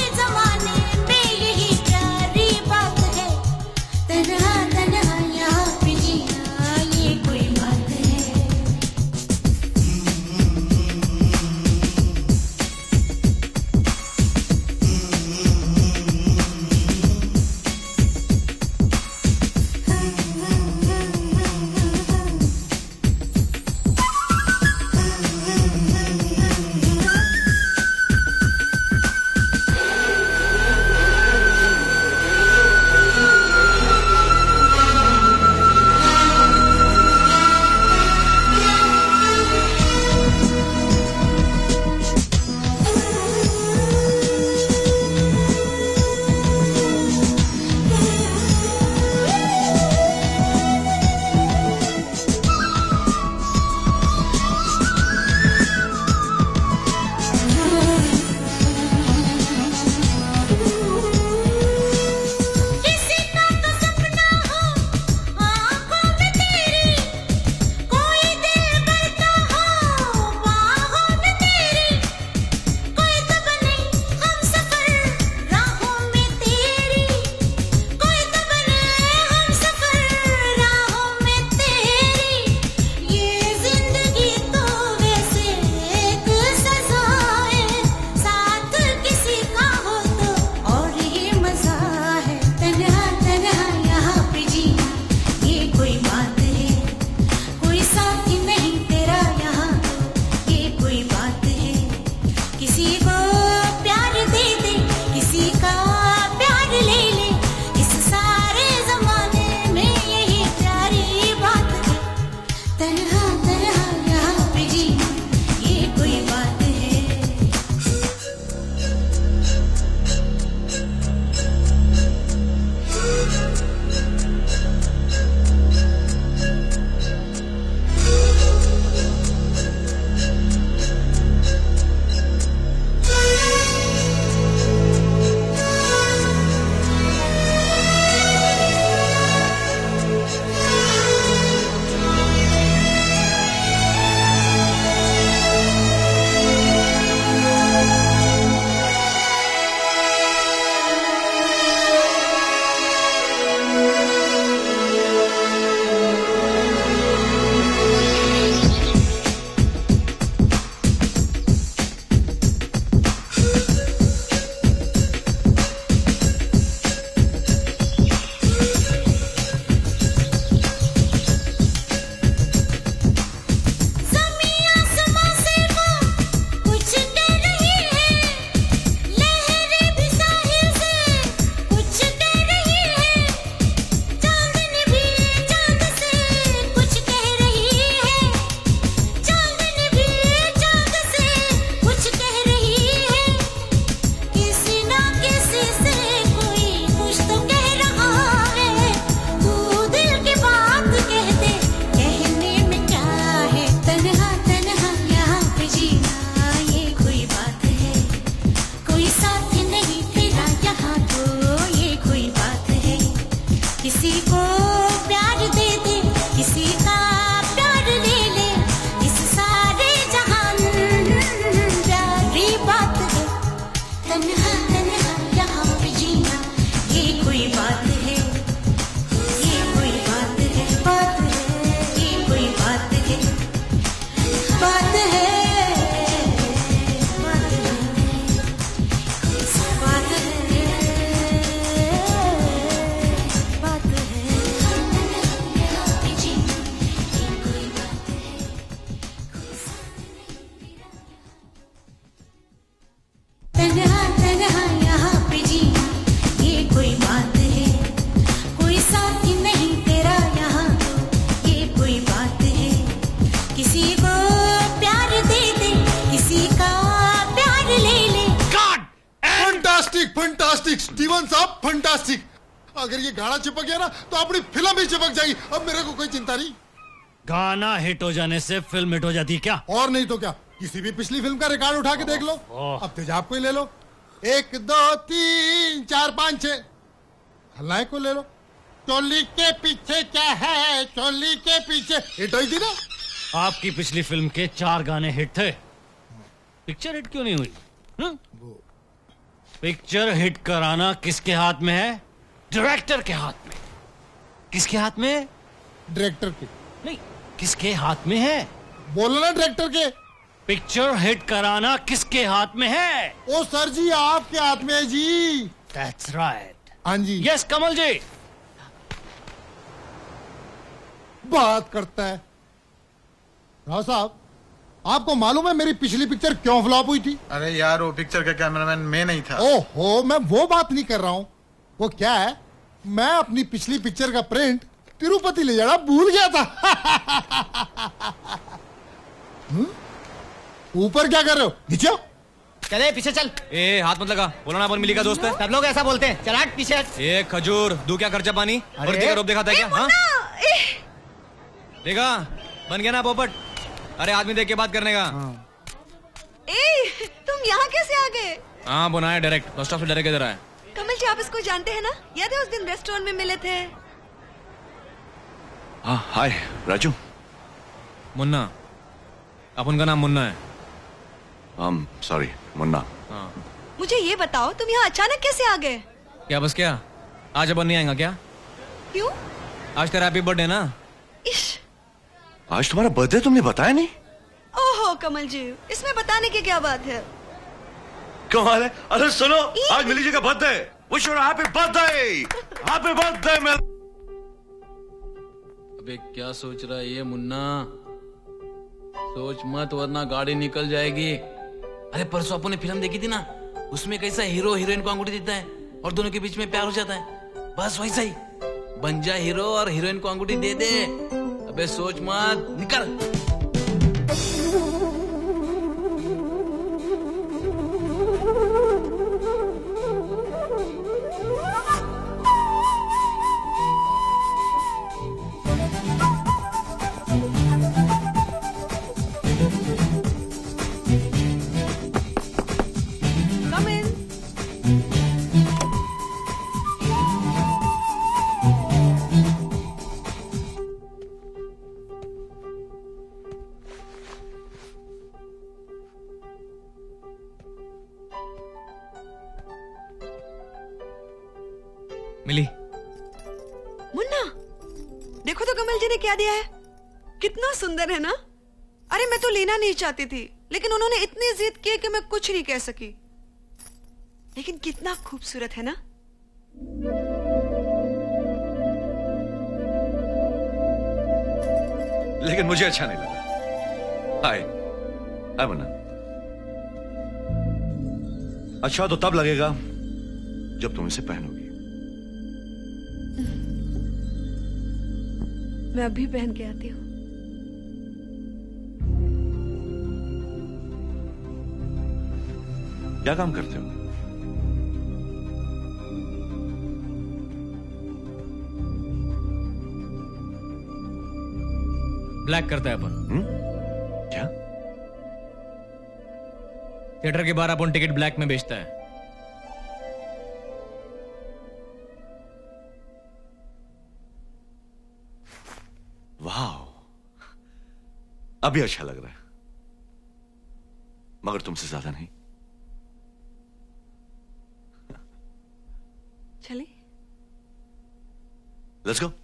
Speaker 8: फंटास्टिक फंटास्टिक स्टीवन साहब फंटास्टिक। अगर ये गाना चिपक गया ना तो अपनी फिल्म भी चिपक जाएगी। अब मेरे को कोई चिंता नहीं।
Speaker 7: गाना हिट हो जाने से फिल्म हिट हो जाती है क्या?
Speaker 8: और नहीं तो क्या, किसी भी पिछली फिल्म का रिकॉर्ड उठा के देख लो। अब तेजाब को ही ले लो, एक दो तीन चार पाँच छह। खलनायक को ले लो, चोली के पीछे क्या है, चोली के पीछे। हिट हुई थी ना।
Speaker 7: आपकी पिछली फिल्म के चार गाने हिट थे, पिक्चर हिट क्यों नहीं हुई? हुँ? पिक्चर हिट कराना किसके हाथ में है? डायरेक्टर के हाथ में। किसके हाथ में?
Speaker 8: डायरेक्टर के।
Speaker 7: नहीं, किसके हाथ में है?
Speaker 8: बोलो ना डायरेक्टर के।
Speaker 7: पिक्चर हिट कराना किसके हाथ में है?
Speaker 8: ओ सर जी, आपके हाथ में है जी।
Speaker 7: That's right.
Speaker 8: हाँ जी।
Speaker 7: यस कमल जी।
Speaker 8: बात करता है। राव साहब, आपको मालूम है मेरी पिछली पिक्चर क्यों फ्लॉप हुई थी?
Speaker 13: अरे यार, वो पिक्चर का कैमरामैन मैं नहीं था।
Speaker 8: ओहो, मैं वो बात नहीं कर रहा हूँ। वो क्या है, मैं अपनी पिछली पिक्चर का प्रिंट तिरुपति ले जाना भूल गया था। ऊपर क्या कर रहे हो? नीचे
Speaker 5: चले पीछे चल। ए हाथ मत लगा, बोला ना अपन मिली का दोस्त है।
Speaker 16: सब लोग ऐसा बोलते हैं। चल हट पीछे।
Speaker 5: ए खजूर, दू क्या खर्चा पानी और का रोप दिखाता है क्या? हाँ देखा, बन गया ना पोपट। अरे आदमी देख के बात करने का।
Speaker 1: ए, तुम यहाँ कैसे आ गए?
Speaker 5: हाँ बुना डायरेक्ट बस स्टॉप से डायरेक्ट इधर आए।
Speaker 1: कमल जी, आप इसको जानते हैं ना? याद है उस दिन रेस्टोरेंट में मिले थे?
Speaker 20: हाँ हाय राजू।
Speaker 5: मुन्ना, अपन का नाम मुन्ना है।
Speaker 20: हम सॉरी मुन्ना।
Speaker 5: हाँ।
Speaker 1: मुझे ये बताओ, तुम यहाँ अचानक कैसे आ गए?
Speaker 5: क्या बस क्या आज अपन नहीं आएगा क्या?
Speaker 1: क्यों?
Speaker 5: आज तेरा हैप्पी बर्थडे ना।
Speaker 1: इश।
Speaker 20: आज तुम्हारा बर्थडे तुमने बताया नहीं?
Speaker 1: ओहो कमल जी, इसमें बताने की क्या बात है?
Speaker 20: क्यों हाल है? अरे सुनो, आज मिली जी का birthday. Wish you happy birthday. Happy birthday मिल।
Speaker 21: अबे क्या सोच रहा है ये मुन्ना? सोच मत वरना गाड़ी निकल जाएगी। अरे परसों अपन ने फिल्म देखी थी ना, उसमें कैसा हीरो हीरोइन को अंगूठी देता है और दोनों के बीच में प्यार हो जाता है। बस वैसा ही बन जा हीरो और हीरोइन को अंगूठी दे दे। अबे सोच मत, निकल।
Speaker 5: मिली।
Speaker 1: मुन्ना, देखो तो कमल जी ने क्या दिया है। कितना सुंदर है ना? अरे मैं तो लेना नहीं चाहती थी, लेकिन उन्होंने इतनी जिद की कि मैं कुछ नहीं कह सकी। लेकिन कितना खूबसूरत है ना?
Speaker 20: लेकिन मुझे अच्छा नहीं लगा। हाय हाय मुन्ना। अच्छा तो तब लगेगा जब तुम इसे पहनोगी।
Speaker 1: मैं अभी पहन के आती हूँ।
Speaker 20: क्या काम करते हो?
Speaker 5: ब्लैक करता है अपन।
Speaker 20: हुँ? क्या?
Speaker 5: थिएटर के बाहर अपन टिकट ब्लैक में बेचता है।
Speaker 20: वाह, अभी अच्छा लग रहा है, मगर तुमसे ज्यादा नहीं।
Speaker 1: चले?
Speaker 20: Let's go.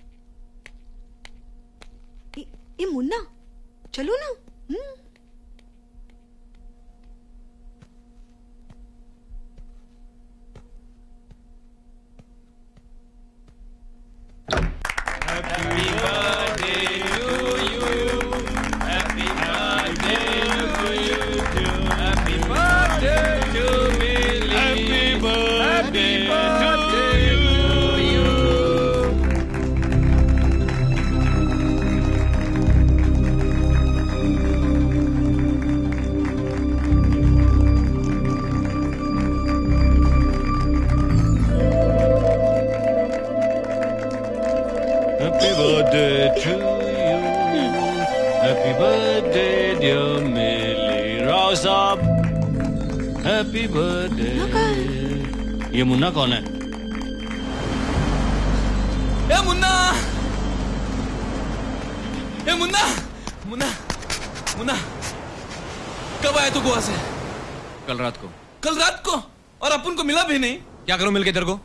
Speaker 1: ये मुन्ना, चलो ना। हम्म।
Speaker 7: Happy birthday. ये मुन्ना कौन है?
Speaker 21: ए मुन्ना, ए मुन्ना, मुन्ना, मुन्ना, कब आया तू गोवा से?
Speaker 5: कल रात को।
Speaker 21: कल रात को? और अपन को मिला भी नहीं?
Speaker 5: क्या करूं मिलके तेरे को?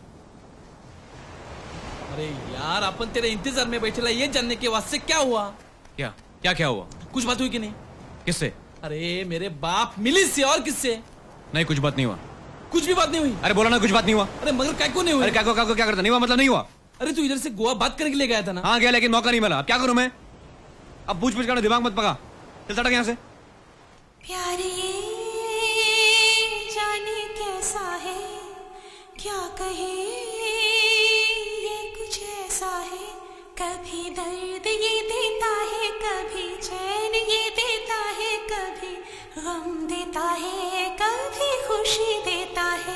Speaker 21: अरे यार, अपन तेरे इंतजार में बैठे ये जानने के वास्ते क्या हुआ?
Speaker 5: क्या क्या क्या हुआ?
Speaker 21: कुछ बात हुई कि नहीं?
Speaker 5: किससे?
Speaker 21: अरे मेरे बाप मिली से, और किससे?
Speaker 5: नहीं, कुछ बात नहीं हुआ।
Speaker 21: कुछ भी बात नहीं हुई?
Speaker 5: अरे बोला ना, कुछ बात नहीं हुआ।
Speaker 21: अरे मगर क्या को नहीं हुआ?
Speaker 5: अरे क्या को क्या को क्या करता? नहीं हुआ मतलब नहीं हुआ।
Speaker 21: अरे तू इधर से गोवा बात करने के लिए गया था ना?
Speaker 5: हाँ गया, लेकिन मौका नहीं मिला। अब क्या करूं मैं? अब पूछ पूछ कर दिमाग मत पका। चल सटक यहाँ से।
Speaker 18: प्यारे जाने कैसा है, क्या कहे ये कुछ ऐसा है, कभी दर्द ये देता है, कभी चैन ये देता है, कभी गम देता है, कभी खुशी देता है।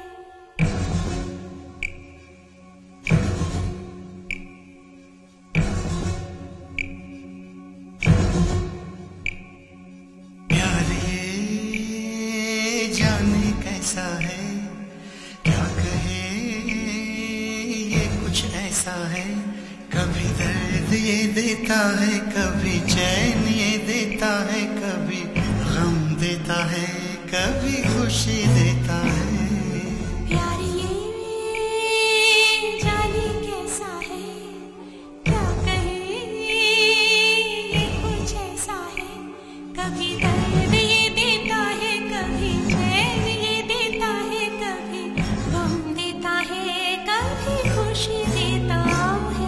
Speaker 19: कैसा है, क्या कहे ये कुछ ऐसा है, कभी दर्द ये देता है, कभी चैन ये देता है, कभी गम देता है, कभी खुशी देता है।
Speaker 18: प्यार ये जाने कैसा है, क्या कहे ये कुछ ऐसा है, कभी दर्द ये देता है, कभी चैन ये देता है, कभी गम देता है, कभी खुशी देता है।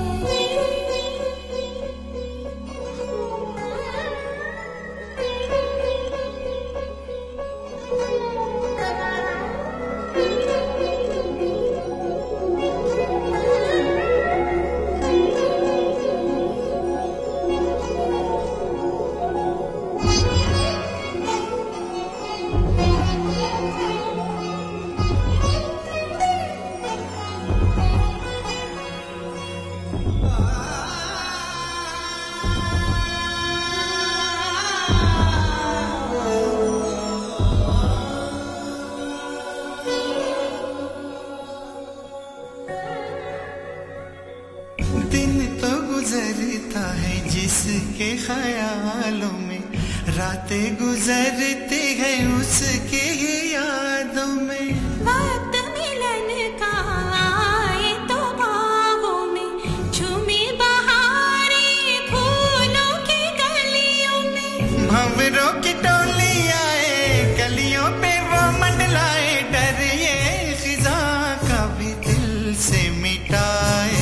Speaker 19: गुजरता है जिसके ख्यालों में, रातें गुजरती है उसके यादों में।
Speaker 18: वक्त मिलन का आए तो बागों में, झूमी बहारें फूलों की गलियों में।
Speaker 19: भंवरों की टोली आए गलियों पे वो मंडलाए, डर ये खिजा का भी दिल से मिटाए।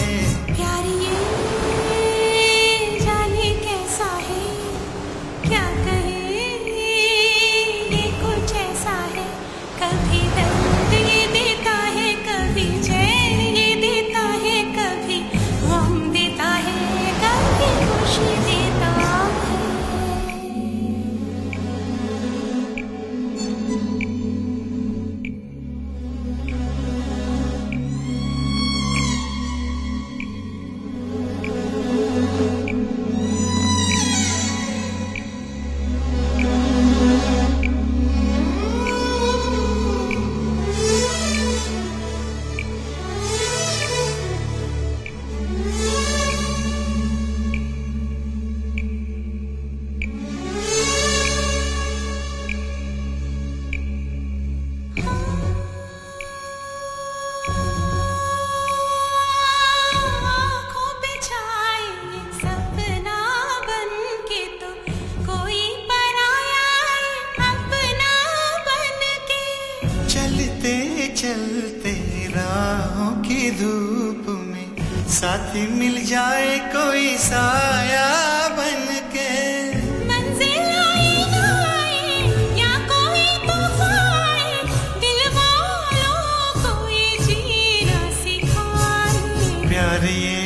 Speaker 19: चलते राहों की धूप में, साथी मिल जाए कोई साया बन के।
Speaker 18: मंजिल आए ना आए या कोई तूफान आए, दिल वालों को ये जीना सिखाए।
Speaker 19: प्यार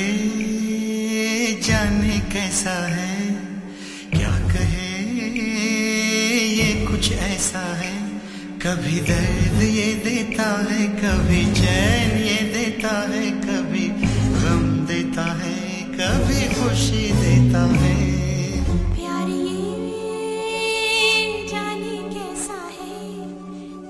Speaker 19: ये जाने कैसा है, क्या कहे ये कुछ ऐसा है, कभी दर्द ये देता है, कभी चैन ये देता है, कभी गम देता है, कभी खुशी देता है।
Speaker 18: प्यार ये जाने कैसा है,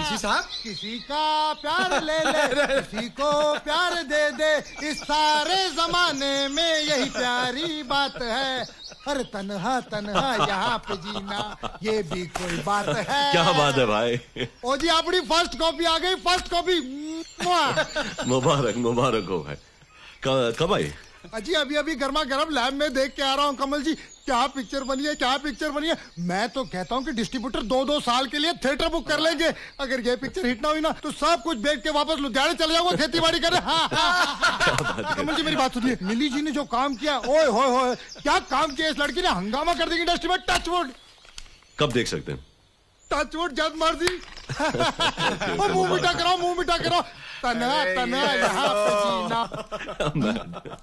Speaker 8: किसी साहब किसी का प्यार ले ले किसी को प्यार दे दे इस सारे जमाने में यही प्यारी बात है। अरे तन्हा तन्हा यहाँ पे जीना ये भी कोई बात है।
Speaker 10: क्या बात है भाई।
Speaker 8: ओ जी अपनी फर्स्ट कॉपी आ गई, फर्स्ट कॉपी।
Speaker 10: मुबारक मुबारक हो भाई। कब आई?
Speaker 8: अजी अभी अभी गर्मा गर्म लैब में देख के आ रहा हूँ। कमल जी क्या पिक्चर बनी है, क्या पिक्चर बनी है। मैं तो कहता हूँ कि डिस्ट्रीब्यूटर दो दो साल के लिए थिएटर बुक कर लेंगे। अगर ये पिक्चर हिट ना हुई ना तो सब कुछ बेच के वापस लुधियाने चले जाऊंगा खेती बाड़ी करने। हाँ, हाँ। कमल जी मेरी बात सुनिए, मिली जी ने जो काम किया, ओए होए होए क्या काम किया इस लड़की ने। हंगामा कर देगी इंडस्ट्री में। टचवुड।
Speaker 10: कब देख सकते हैं?
Speaker 8: टचवुड जब मर्जी। मुंह मिठा कराओ, मुंह मिठा कराओ। तना तना यहाँ पे जीना।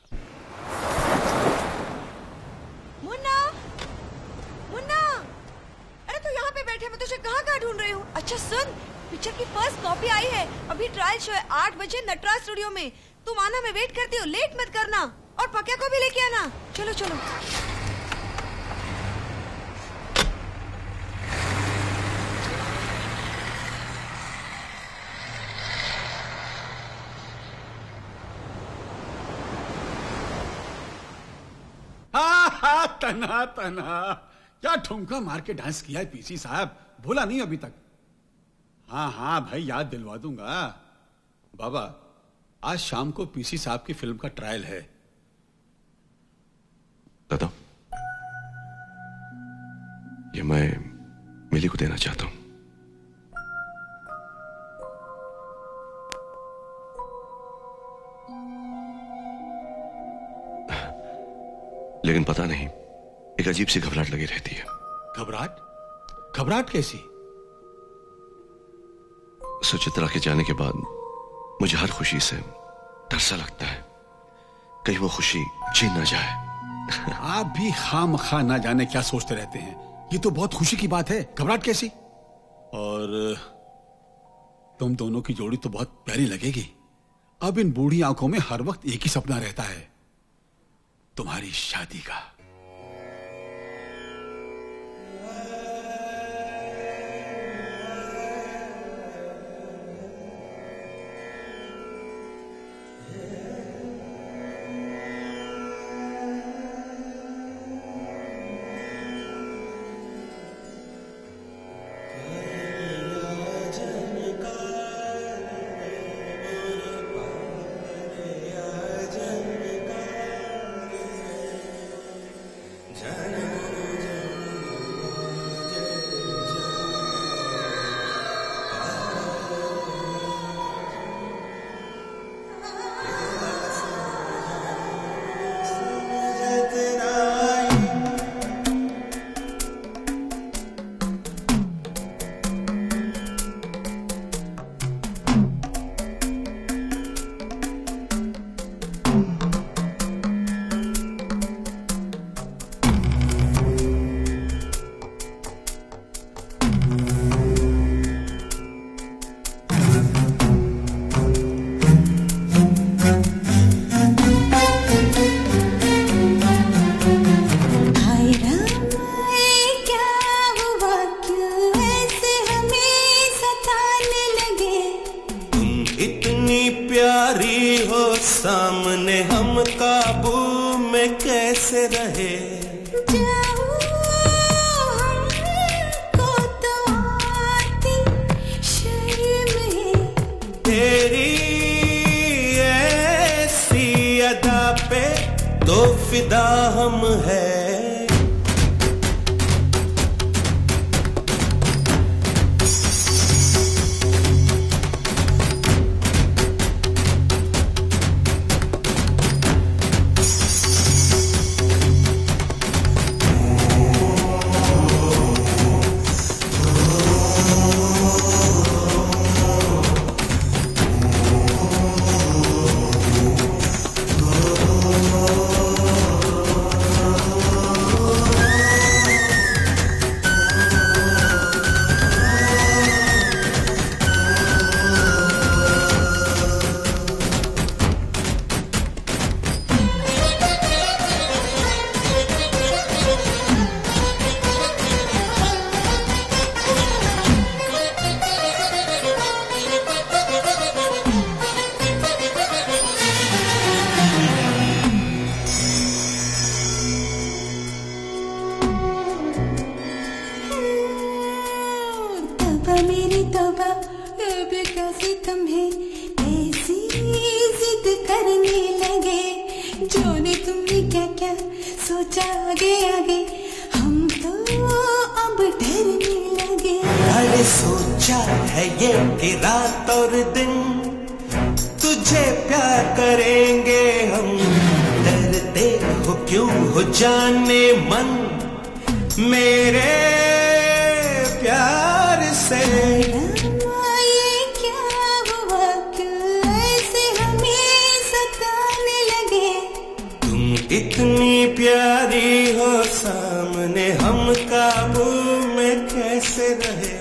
Speaker 1: मुन्ना, मुन्ना, अरे तू यहाँ पे बैठे, मैं तुझे कहाँ कहाँ ढूंढ रही हूँ। अच्छा सुन, पिक्चर की फर्स्ट कॉपी आई है, अभी ट्रायल शो है आठ बजे नटराज स्टूडियो में। तुम आना, मैं वेट करती हूँ, लेट मत करना। और पक्या को भी लेके आना। चलो चलो।
Speaker 12: हाँ हाँ तना तना क्या ठुमका मार के डांस किया है पीसी साहब, भूला नहीं अभी तक। हाँ हाँ भाई याद दिलवा दूंगा। बाबा आज शाम को पीसी साहब की फिल्म का ट्रायल है।
Speaker 10: दादा ये मैं मिली को देना चाहता हूं। लेकिन पता नहीं एक अजीब सी घबराहट लगी रहती है।
Speaker 12: घबराहट? घबराहट कैसी?
Speaker 10: सुचित्रा के जाने के बाद मुझे हर खुशी से डर सा लगता है, कहीं वो खुशी छीन ना जाए।
Speaker 12: आप भी खामखा ना जाने क्या सोचते रहते हैं। ये तो बहुत खुशी की बात है, घबराहट कैसी? और तुम दोनों की जोड़ी तो बहुत प्यारी लगेगी। अब इन बूढ़ी आंखों में हर वक्त एक ही सपना रहता है, तुम्हारी शादी का।
Speaker 17: सामने हम काबू में कैसे रहे। तेरी ऐसी अदा पे तो फिदा हम है।
Speaker 18: तौबा अब कैसे तुम्हें ऐसी जिद करने लगे, जाने तुमने क्या क्या सोचा आगे आगे, हम तो अब डरने लगे।
Speaker 19: अरे सोचा है ये कि रात और दिन तुझे प्यार करेंगे हम, डरते हो क्यों हो जाने मन मेरे प्यार से।
Speaker 18: ये क्या हुआ, क्यों ऐसे हमें सताने लगे,
Speaker 19: तुम इतनी प्यारी हो सामने, हम काबू में कैसे रहे।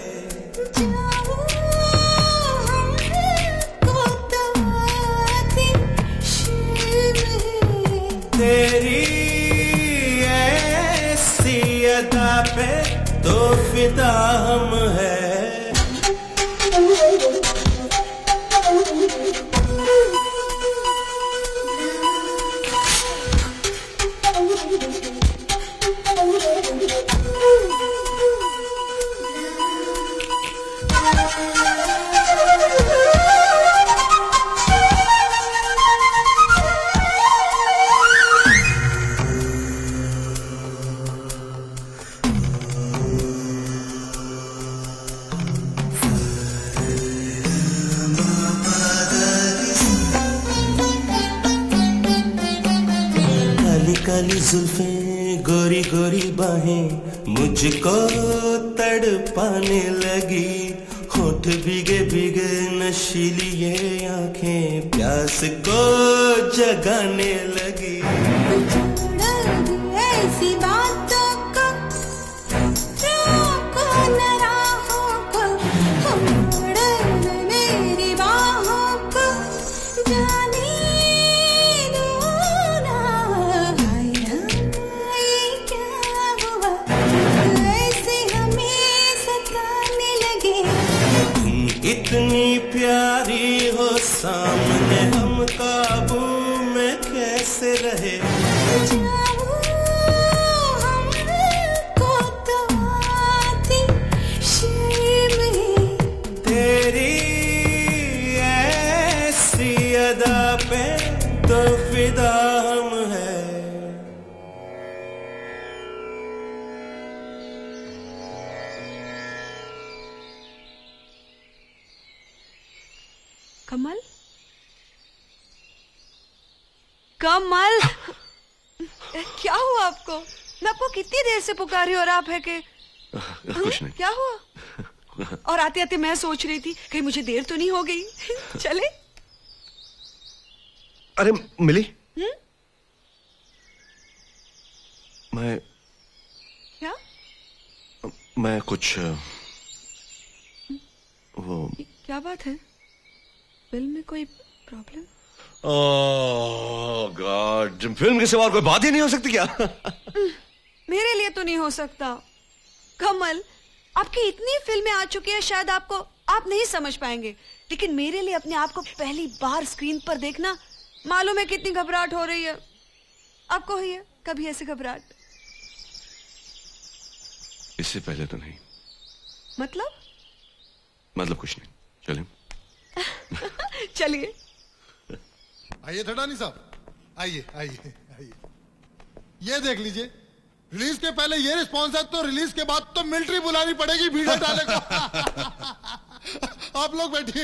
Speaker 19: तेरी ऐसी अदा पे तो फिदा हम है। काली जुल्फें गोरी गोरी बाहें मुझको तड़पाने लगी, होठ भीगे भीगे नशीली ये आंखें प्यास को जगाने लगी।
Speaker 18: ऐसी बातों को रोको न राहों को, मोड़ मेरी बाहों को जाने दो ना। हाय हाय क्या हुआ, ऐसे हमें सताने लगे,
Speaker 19: तुम इतनी प्यारी हो सामने, हम काबू में कैसे रहे। तेरी ऐसी अदा पे तो फिदा हम है।
Speaker 1: कमल, कमल क्या हुआ आपको? मैं आपको कितनी देर से पुकारी और आप है कि
Speaker 20: कुछ नहीं।
Speaker 1: क्या हुआ? और आते आते मैं सोच रही थी कहीं मुझे देर तो नहीं हो गई। चले।
Speaker 20: अरे मिली,
Speaker 1: हुँ?
Speaker 20: मैं
Speaker 1: क्या?
Speaker 20: मैं कुछ वो
Speaker 1: क्या बात है? फिल्म में कोई प्रॉब्लम?
Speaker 20: ओह गॉड, फिल्म के सिवा कोई बात ही नहीं हो सकती क्या?
Speaker 1: मेरे लिए तो नहीं हो सकता। कमल, आपकी इतनी फिल्में आ चुकी है, शायद आपको आप नहीं समझ पाएंगे, लेकिन मेरे लिए अपने आप को पहली बार स्क्रीन पर देखना, मालूम है कितनी घबराहट हो रही है। आपको हुई है कभी ऐसी घबराहट?
Speaker 20: इससे पहले तो नहीं।
Speaker 1: मतलब?
Speaker 20: मतलब कुछ नहीं। चलें।
Speaker 1: चलिए।
Speaker 8: आइए थडानी साहब, आइए आइए आइए, ये देख लीजिए, रिलीज के पहले ये रिस्पॉन्स है तो रिलीज के बाद तो मिलिट्री बुलानी पड़ेगी भीड़ हटाने को। आप लोग बैठिए।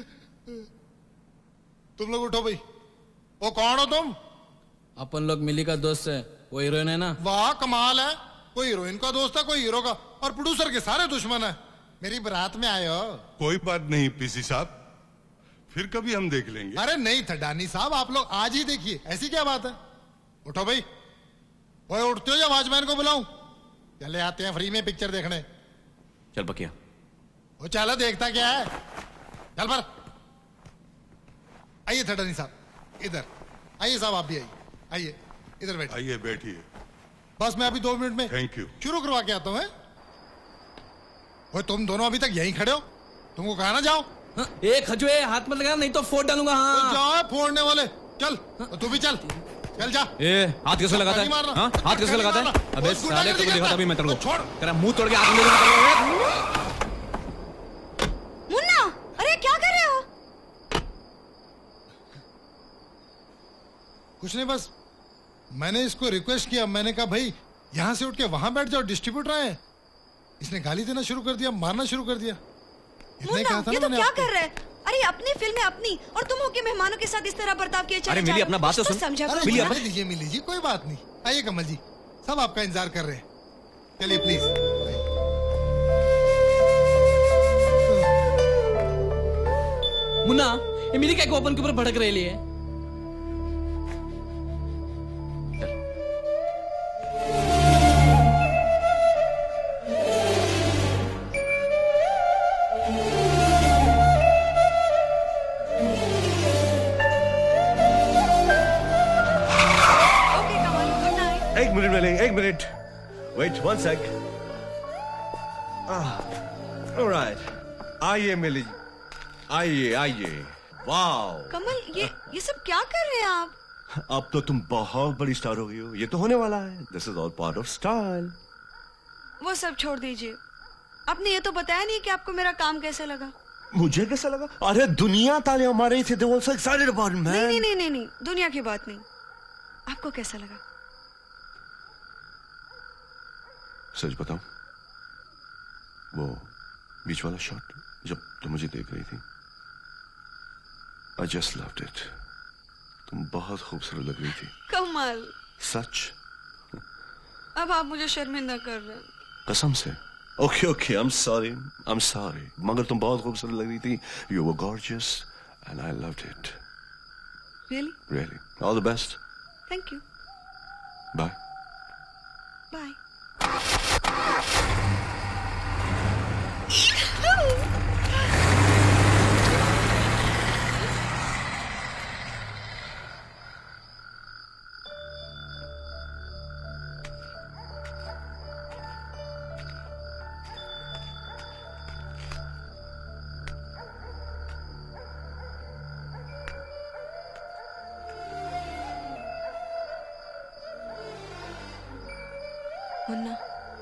Speaker 8: तुम लोग उठो भाई। वो कौन हो तुम?
Speaker 21: अपन लोग मिली का दोस्त है, वो हीरोइन है ना।
Speaker 8: वाह कमाल है, कोई हीरोइन का दोस्त है, कोई हीरो का, और प्रोड्यूसर के सारे दुश्मन है। मेरी बारात में आए हो।
Speaker 11: कोई बात नहीं पीसी साहब, फिर कभी हम देख लेंगे।
Speaker 8: अरे नहीं थडानी साहब, आप लोग आज ही देखिए, ऐसी क्या बात है। उठो भाई। वो उठते हो या वॉचमैन को बुलाऊं? चले आते हैं फ्री में पिक्चर देखने।
Speaker 5: चल बकिया।
Speaker 8: वो चलो, देखता क्या है, चल पर। आइए थडानी साहब, इधर आइए। साहब आप भी आइए, आइए इधर बैठिए।
Speaker 11: आइए बैठिए।
Speaker 8: बस मैं अभी दो मिनट में
Speaker 11: थैंक यू
Speaker 8: शुरू करवा के आता हूँ। तुम दोनों अभी तक यहीं खड़े हो, तुमको कहा ना जाओ।
Speaker 21: एक खजुए हाथ मत लगाना, नहीं तो फोड़ डालूंगा। हाँ
Speaker 8: जाओ फोड़ने वाले, चल तू भी चल, चल जा।
Speaker 5: ए, हाथ किससे लगाता है? हाँ? हाथ किससे लगाता है? अबे साले, तेरे को देखा था अभी मैं तेरे को। तेरा मुंह तोड़ के हाथ में
Speaker 1: मुंह
Speaker 8: कुछ नहीं, बस मैंने इसको रिक्वेस्ट किया, मैंने कहा भाई यहाँ से उठ के वहां बैठ जाओ, डिस्ट्रीब्यूटर आए। इसने गाली देना शुरू कर दिया, मारना शुरू कर दिया।
Speaker 1: मुन्ना, ये तो क्या कर रहा है? अरे अपनी फिल्म है अपनी, और तुम होके मेहमानों के साथ इस तरह बर्ताव किए चले।
Speaker 12: अरे मिली, अपना बात तो सुन।
Speaker 1: समझा
Speaker 8: अरे
Speaker 1: मिली,
Speaker 8: मिली दीजिए मिली जी, कोई बात नहीं। आइए कमल जी, सब आपका इंतजार कर रहे हैं। चलिए प्लीज।
Speaker 21: मुन्ना, ये मिली क्या को अपन के ऊपर भड़क रही है?
Speaker 15: एक मिनट मिले, एक minute, wait one sec. Alright, आइए मिली, आइए आइए। वाओ
Speaker 1: कमल, ये ये सब क्या कर रहे हैं आप?
Speaker 15: अब तो तुम बहुत बड़ी स्टार हो गई हो, ये तो होने वाला है। This is all part of style.
Speaker 1: वो सब छोड़ दीजिए, आपने ये तो बताया नहीं कि आपको मेरा काम कैसे लगा।
Speaker 15: मुझे कैसा लगा? अरे दुनिया तालियां मार रही थी, they were so excited about it, man।
Speaker 1: नहीं नहीं नहीं नहीं, दुनिया की बात नहीं, आपको कैसा लगा?
Speaker 10: सच बताऊं, वो बीच वाला शॉट जब तुम मुझे देख रही थी, I just loved it। तुम बहुत खूबसूरत लग रही थी।
Speaker 1: कमाल।
Speaker 10: सच।
Speaker 1: अब आप मुझे शर्मिंदा कर रहे हैं।
Speaker 10: कसम से। Okay okay, I'm sorry, I'm sorry। मगर तुम बहुत खूबसूरत लग रही थी। You were gorgeous and I loved it।
Speaker 1: Really?
Speaker 10: Really। All the best।
Speaker 1: Thank you।
Speaker 10: Bye।
Speaker 1: Bye। Munna,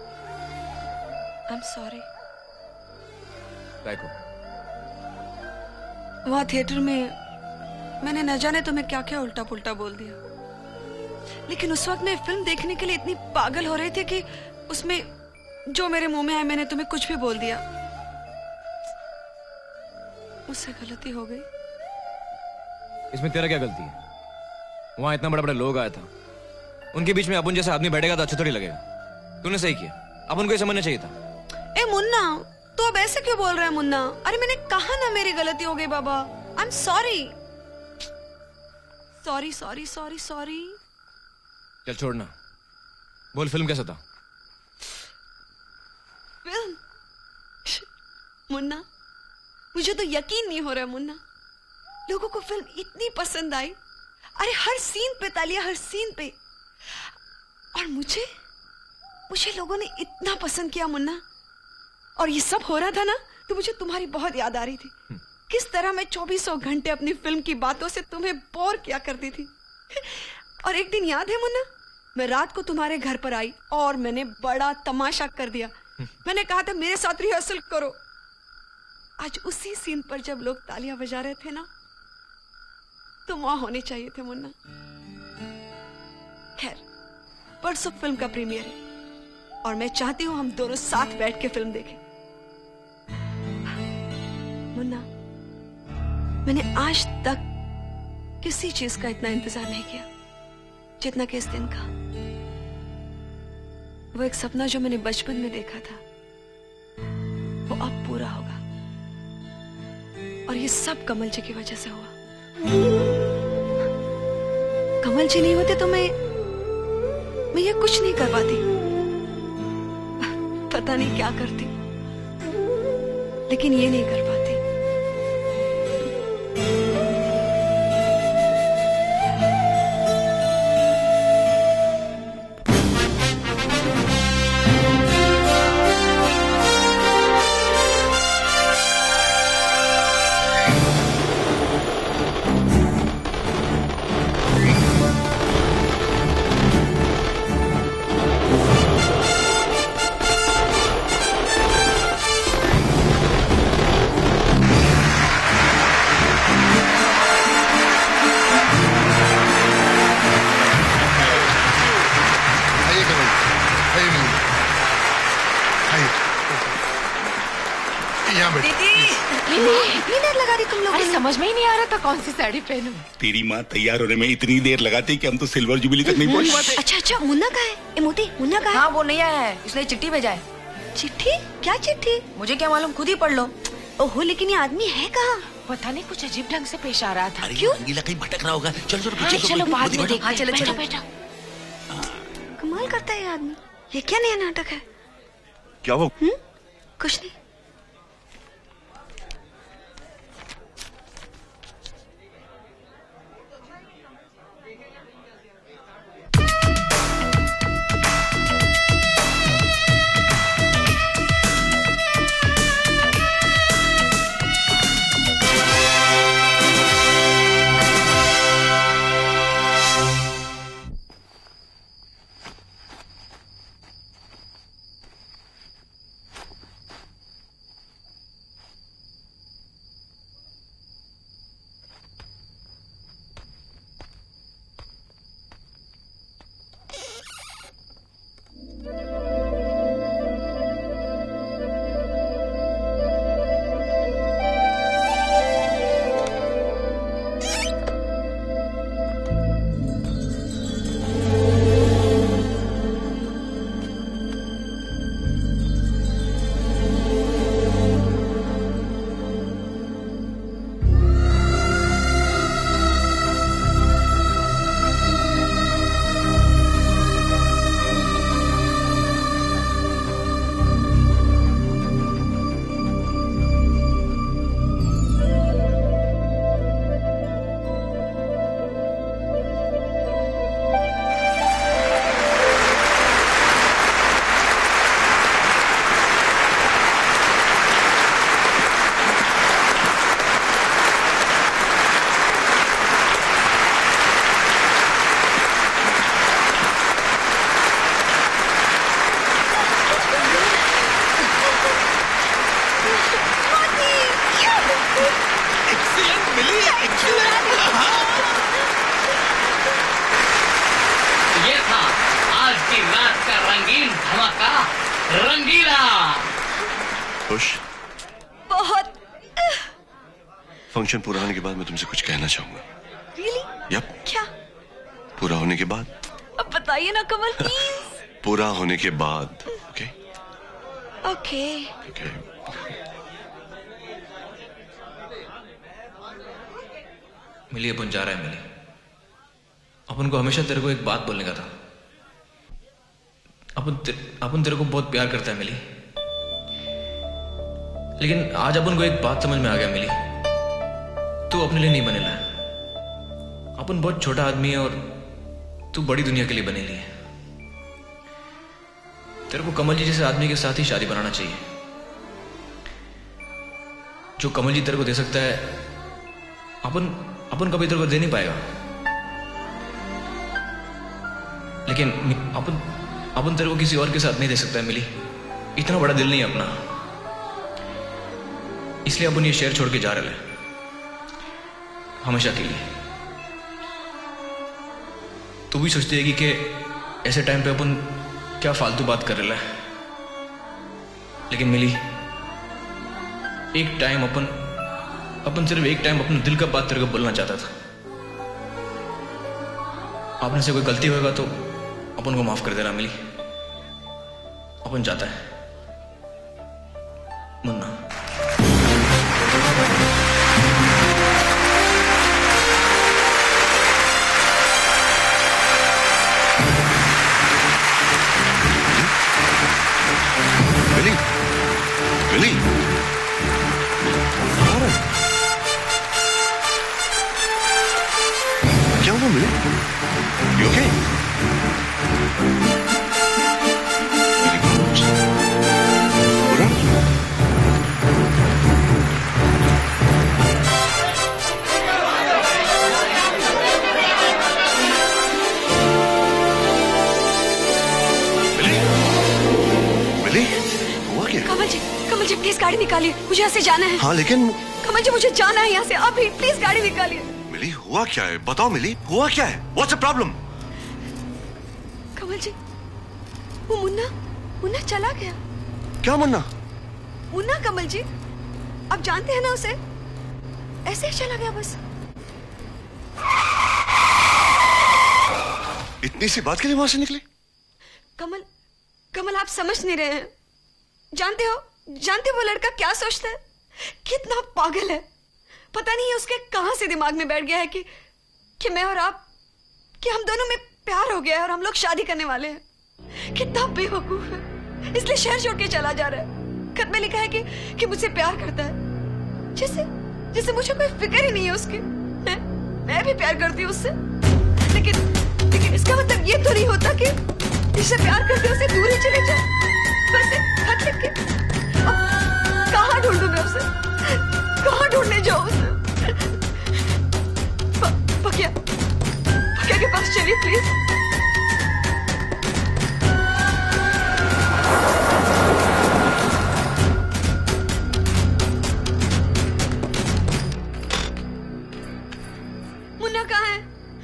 Speaker 1: I'm sorry।
Speaker 5: राइको,
Speaker 1: वहाँ थिएटर में मैंने न जाने तुम्हें क्या क्या उल्टा पुल्टा बोल दिया, लेकिन उस वक्त मैं फिल्म देखने के लिए इतनी पागल हो रही थी कि उसमें जो मेरे मुंह में आया मैंने तुम्हें कुछ भी बोल दिया। मुझसे गलती हो गई।
Speaker 5: इसमें तेरा क्या गलती है? वहां इतना बड़ा बड़ा लोग आया था, उनके बीच में अपन जैसा आदमी बैठेगा तो अच्छा थोड़ी लगेगा। तूने सही किया, अपन को ये समझना चाहिए था।
Speaker 1: ए मुन्ना, तू अब ऐसे क्यों बोल रहा है मुन्ना? अरे मैंने कहा ना मेरी गलती हो गई बाबा। I am sorry sorry sorry sorry sorry.
Speaker 5: चल छोड़ना, बोल फिल्म कैसा था?
Speaker 1: फिल्म? मुन्ना, मुझे तो यकीन नहीं हो रहा है मुन्ना, लोगों को फिल्म इतनी पसंद आई। अरे हर सीन पे तालियां, हर सीन पे। और मुझे मुझे लोगों ने इतना पसंद किया मुन्ना, और ये सब हो रहा था ना तो मुझे तुम्हारी बहुत याद आ रही थी। किस तरह मैं चौबीसों घंटे अपनी फिल्म की बातों से तुम्हें बोर किया करती थी। और एक दिन याद है मुन्ना, मैं रात को तुम्हारे घर पर आई और मैंने बड़ा तमाशा कर दिया। मैंने कहा था मेरे साथ रिहर्सल करो। आज उसी सीन पर जब लोग तालियां बजा रहे थे ना, तुम वहां होने चाहिए थे मुन्ना। खैर, परसों फिल्म का प्रीमियर है और मैं चाहती हूं हम दोनों साथ बैठ के फिल्म देखें। मुन्ना, मैंने आज तक किसी चीज का इतना इंतजार नहीं किया जितना कि इस दिन का। वो एक सपना जो मैंने बचपन में देखा था, वो अब पूरा होगा, और ये सब कमल जी की वजह से हुआ। कमल जी नहीं होते तो मैं मैं ये कुछ नहीं कर पाती। पता नहीं क्या करती, लेकिन ये नहीं कर पाती। इतनी देर लगा दी तुम लोगों
Speaker 2: अरे
Speaker 1: ने।
Speaker 2: समझ में ही नहीं आ रहा था कौन सी साड़ी पहनूं।
Speaker 12: तेरी माँ तैयार होने में इतनी देर लगाती कि हम तो सिल्वर जुबली तक नहीं पहुंच पाते।
Speaker 1: अच्छा अच्छा, मुन्ना कहाँ है? ए मोती, मुन्ना कहाँ है?
Speaker 4: हाँ वो नहीं आया है, इसलिए चिट्ठी भेजा है।
Speaker 1: चिट्ठी? क्या चिट्ठी?
Speaker 4: मुझे क्या मालूम, खुद ही पढ़ लो।
Speaker 1: ओहो, लेकिन ये आदमी है कहाँ?
Speaker 2: पता नहीं, कुछ अजीब ढंग से पेश आ रहा था।
Speaker 1: क्यों?
Speaker 3: रंगीला कहीं भटक रहा होगा। चलो चलो
Speaker 2: हाँ, चलो बाद में देखते हैं।
Speaker 4: चलो चलो
Speaker 2: बैठो।
Speaker 1: कमाल करता है ये आदमी। ये क्या नया नाटक है?
Speaker 20: क्या वो?
Speaker 1: हम्म? कुछ नहीं।
Speaker 21: ये था आज की रात का रंगीन धमाका, रंगीला।
Speaker 20: खुश?
Speaker 1: बहुत।
Speaker 20: फंक्शन पूरा होने के बाद मैं तुमसे कुछ कहना चाहूंगा।
Speaker 1: Really?
Speaker 20: यप।
Speaker 1: क्या?
Speaker 20: पूरा होने के बाद।
Speaker 1: अब बताइए ना कमल प्लीज।
Speaker 20: पूरा होने के बाद। Okay
Speaker 1: okay.
Speaker 20: ओके।
Speaker 5: मिली, अपन जा रहा है। मिली, अपन को हमेशा तेरे को एक बात बोलने का था। अपन ते, अपन तेरे को बहुत प्यार करता है मिली, लेकिन आज अपन को एक बात समझ में आ गया मिली, तू अपने लिए नहीं बनेला है। अपन बहुत छोटा आदमी है और तू बड़ी दुनिया के लिए बनेली है। तेरे को कमल जी जैसे आदमी के साथ ही शादी बनाना चाहिए। जो कमल जी तेरे को दे सकता है, अपन अपन कभी तेरे को दे नहीं पाएगा। लेकिन अपन अपन तेरे को किसी और के साथ नहीं दे सकता है मिली, इतना बड़ा दिल नहीं है अपना। इसलिए अपन ये शहर छोड़ के जा रहे हैं हमेशा के लिए। तू भी सोचती है कि ऐसे टाइम पे अपन क्या फालतू बात कर रहे हैं, लेकिन मिली एक टाइम अपन अपन सिर्फ एक टाइम अपने दिल का बात तेरे को बोलना चाहता था। आपने से कोई गलती होगा तो अपन को माफ कर देना मिली। अपन जाता है मुन्ना।
Speaker 20: मिली, मिली, क्या हुआ Mili? You okay?
Speaker 1: Kamal ji, Kamal ji please गाड़ी निकालिए, मुझे यहाँ से जाना है।
Speaker 20: हाँ लेकिन
Speaker 1: कमल जी मुझे जाना है यहाँ से अभी, प्लीज गाड़ी निकालिए।
Speaker 20: मिली, हुआ क्या है? बताओ मिली, हुआ क्या है? What's the problem?
Speaker 1: कमल जी, वो मुन्ना, मुन्ना चला गया।
Speaker 20: क्या मुन्ना?
Speaker 1: मुन्ना कमल जी, आप जानते हैं ना उसे, ऐसे ही चला गया बस।
Speaker 10: इतनी सी बात के लिए वहां से निकले?
Speaker 1: कमल, कमल आप समझ नहीं रहे हैं। जानते हो, जानते हो वो लड़का क्या सोचता है? कितना पागल है। पता नहीं है उसके कहां से दिमाग में बैठ गया है कि कि मैं और आप, कि हम दोनों में प्यार हो गया है और हम लोग शादी करने वाले हैं। कितना बेवकूफ है, इसलिए शहर छोड़ के चला जा रहा है। खत में लिखा है कि कि मुझसे प्यार करता है, जैसे जैसे मुझे कोई फिक्र ही नहीं है उसकी। मैं, मैं भी प्यार करती हूँ उससे, लेकिन लेकिन इसका मतलब ये तो नहीं होता कि जिससे प्यार करते उसे दूर ही चले जाए। वैसे खत लिख के अब कहाँ ढूंढूं मैं उसे, कहाँ ढूंढने जाऊं उसे? प, पकिया, पकिया के पास चलिए प्लीज। मुन्ना कहाँ है?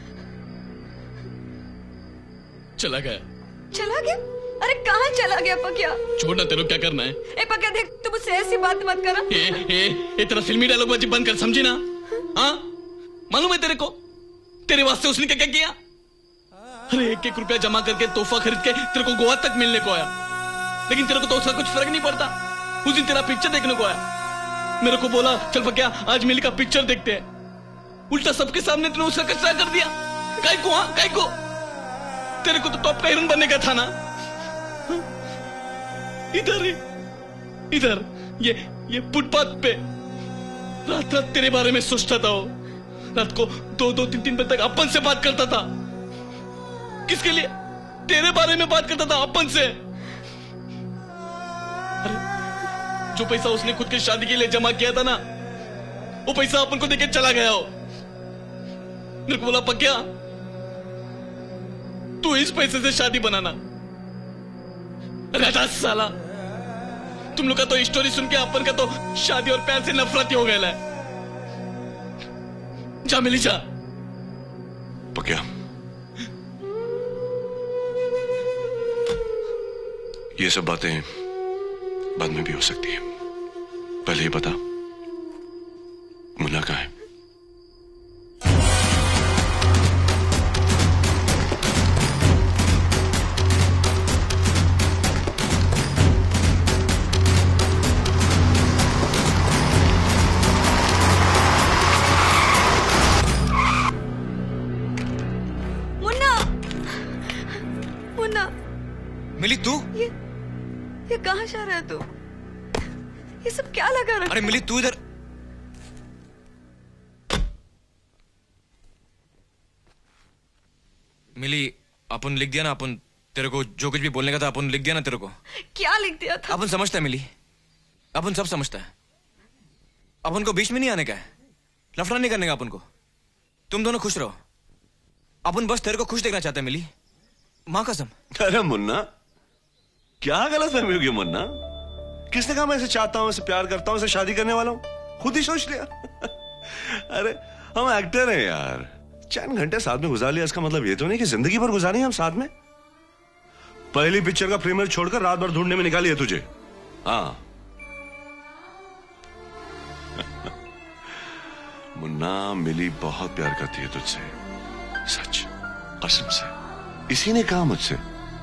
Speaker 21: चला गया।
Speaker 1: चला गया? अरे कहाँ चला गया पकिया?
Speaker 21: छोड़ना, तेरे को क्या करना है?
Speaker 1: ए पकिया देख, तू मुझसे ऐसी बात मत करा।
Speaker 21: ए, ए, ए, तेरा फिल्मी डायलॉग बाजी बंद कर, समझी ना? हाँ, मालूम है तेरे को तेरे वास्ते उसने क्या क्या किया? अरे एक एक रुपया जमा करके तोहफा खरीद के तेरे को गोवा तक मिलने को आया, लेकिन तेरे को तो उसका कुछ फर्क नहीं पड़ता। उस दिन तेरा पिक्चर देखने को आया, मेरे को बोला चल पकिया आज मिली का पिक्चर देखते हैं। उल्टा सबके सामने तूने उसका कचरा कर दिया। काय को? हाँ काय को? तेरे को तो टॉप का हीरोइन बनने का था ना। इधर ही, इधर ये ये फुटपाथ पे रात रात तेरे बारे में सोचता था। रात को दो दो तीन तीन बजे तक अपन से बात करता था। किसके लिए? तेरे बारे में बात करता था अपन से। अरे जो पैसा उसने खुद की शादी के लिए जमा किया था ना, वो पैसा अपन को देके चला गया हो। मेरे को बोला पक्या तू इस पैसे से शादी बनाना। अरे साला तुम लोग का तो स्टोरी सुन के अपन का तो शादी और प्यार से नफरत ही हो गया है। जा मिली जा।
Speaker 10: पक्या, ये सब बातें बाद में भी हो सकती है। पहले ही बता मुन्ना कहाँ है?
Speaker 5: मिली तू?
Speaker 1: ये ये कहाँ जा रहा है तू? ये सब क्या लगा रखा?
Speaker 5: अरे मिली तू इधर। मिली अपन लिख दिया ना, अपन तेरे को जो कुछ भी बोलने का था अपन लिख दिया ना तेरे को।
Speaker 1: क्या लिख दिया था?
Speaker 5: अपन समझता है मिली, अपन सब समझता है। अपन को बीच में नहीं आने का है, लफड़ा नहीं करने का अपन को। तुम दोनों खुश रहो, अपन बस तेरे को खुश देखना चाहते हैं मिली, माँ कसम।
Speaker 10: अरे मुन्ना क्या गलत फहमी होगी मुन्ना? किसने कहा मैं इसे चाहता हूं, इसे प्यार करता हूं, इसे शादी करने वाला हूं? खुद ही सोच लिया। अरे हम एक्टर हैं यार, चंद घंटे साथ में गुजार लिया इसका मतलब ये तो नहीं कि जिंदगी भर गुजारी हम साथ में। पहली पिक्चर का प्रीमियर छोड़कर रात भर ढूंढने में निकाली है तुझे। हाँ मुन्ना, मिली बहुत प्यार करती है तुझसे, सच कसम से, इसी ने कहा मुझसे।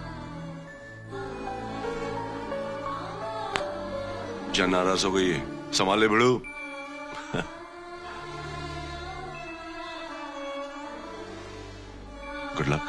Speaker 10: जा नाराज हो गई है, संभाले भिड़ू। Good luck.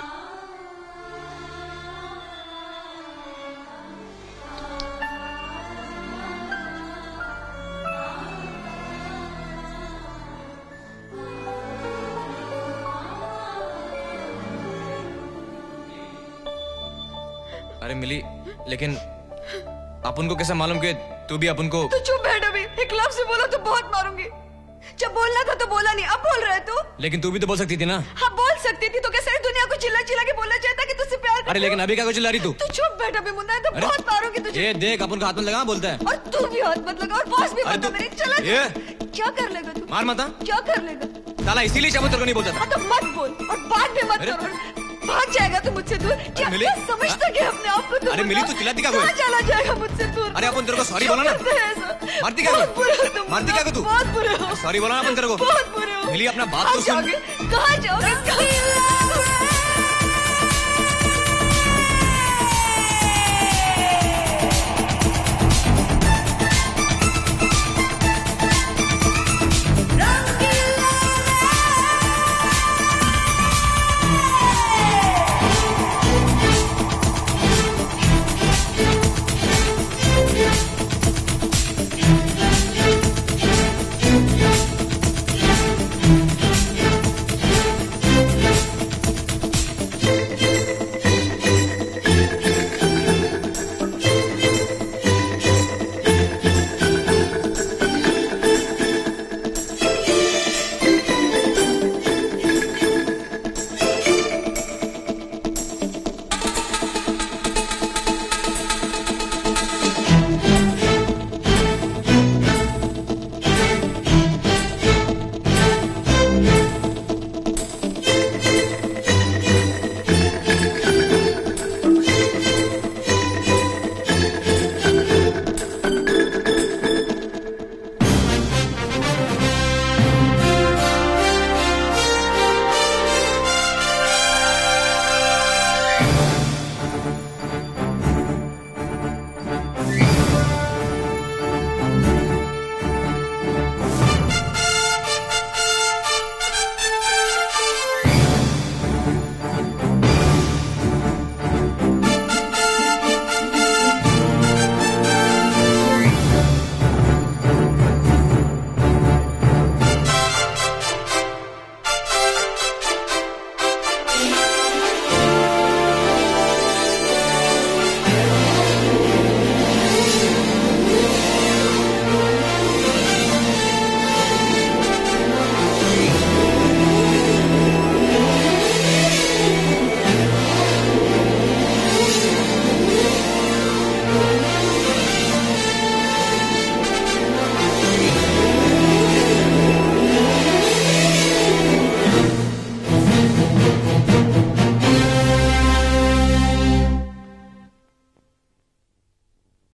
Speaker 5: अरे मिली, लेकिन अपन को कैसा मालूम कि तू भी अपन को?
Speaker 1: तू चुप बैठ अभी, एक लफ्ज़ से बोला तो बहुत मारूंगी। जब बोलना था तो बोला नहीं, अब बोल रहा है तू।
Speaker 5: लेकिन तू भी तो बोल सकती थी ना।
Speaker 1: हाँ बोल सकती थी, तो क्या सारी दुनिया को चिल्ला चिल्ला के बोलना चाहता कि तुझसे प्यार करता?
Speaker 5: अरे लेकिन अभी क्या कुछ चिल्ला रही तू?
Speaker 1: तू चुप बैठ अभी मुन्ना, तो बहुत मारूंगी तुझे।
Speaker 5: ये देख अपन को हाथ में लगा बोलता है।
Speaker 1: और तू भी हाथ मत लगा, और बॉस भी मत मेरे। चला क्या कर लेगा तू?
Speaker 5: मार मत।
Speaker 1: क्या कर लेगा?
Speaker 5: साला इसीलिए शाम तेरे को नहीं बोलता था।
Speaker 1: तो मत बोल और बात भी मत करो। भाग जाएगा तू मुझसे दूर? क्या
Speaker 5: मिली?
Speaker 1: क्या समझता क्या अपने आप को?
Speaker 5: अरे मिली, तू चिल्लाती क्या कोई?
Speaker 1: कहाँ चला जाएगा मुझसे दूर?
Speaker 5: अरे अपन तेरे को सॉरी बोला ना। मारती क्या
Speaker 1: बहुत बुरे हो तुम।
Speaker 5: मारती क्या तू?
Speaker 1: बहुत बुरे हो।
Speaker 5: सॉरी बोला ना अपन तेरे को।
Speaker 1: बहुत बुरे हो।
Speaker 5: मिली अपना बात तो सुन।
Speaker 1: कहाँ जाओगे? कहाँ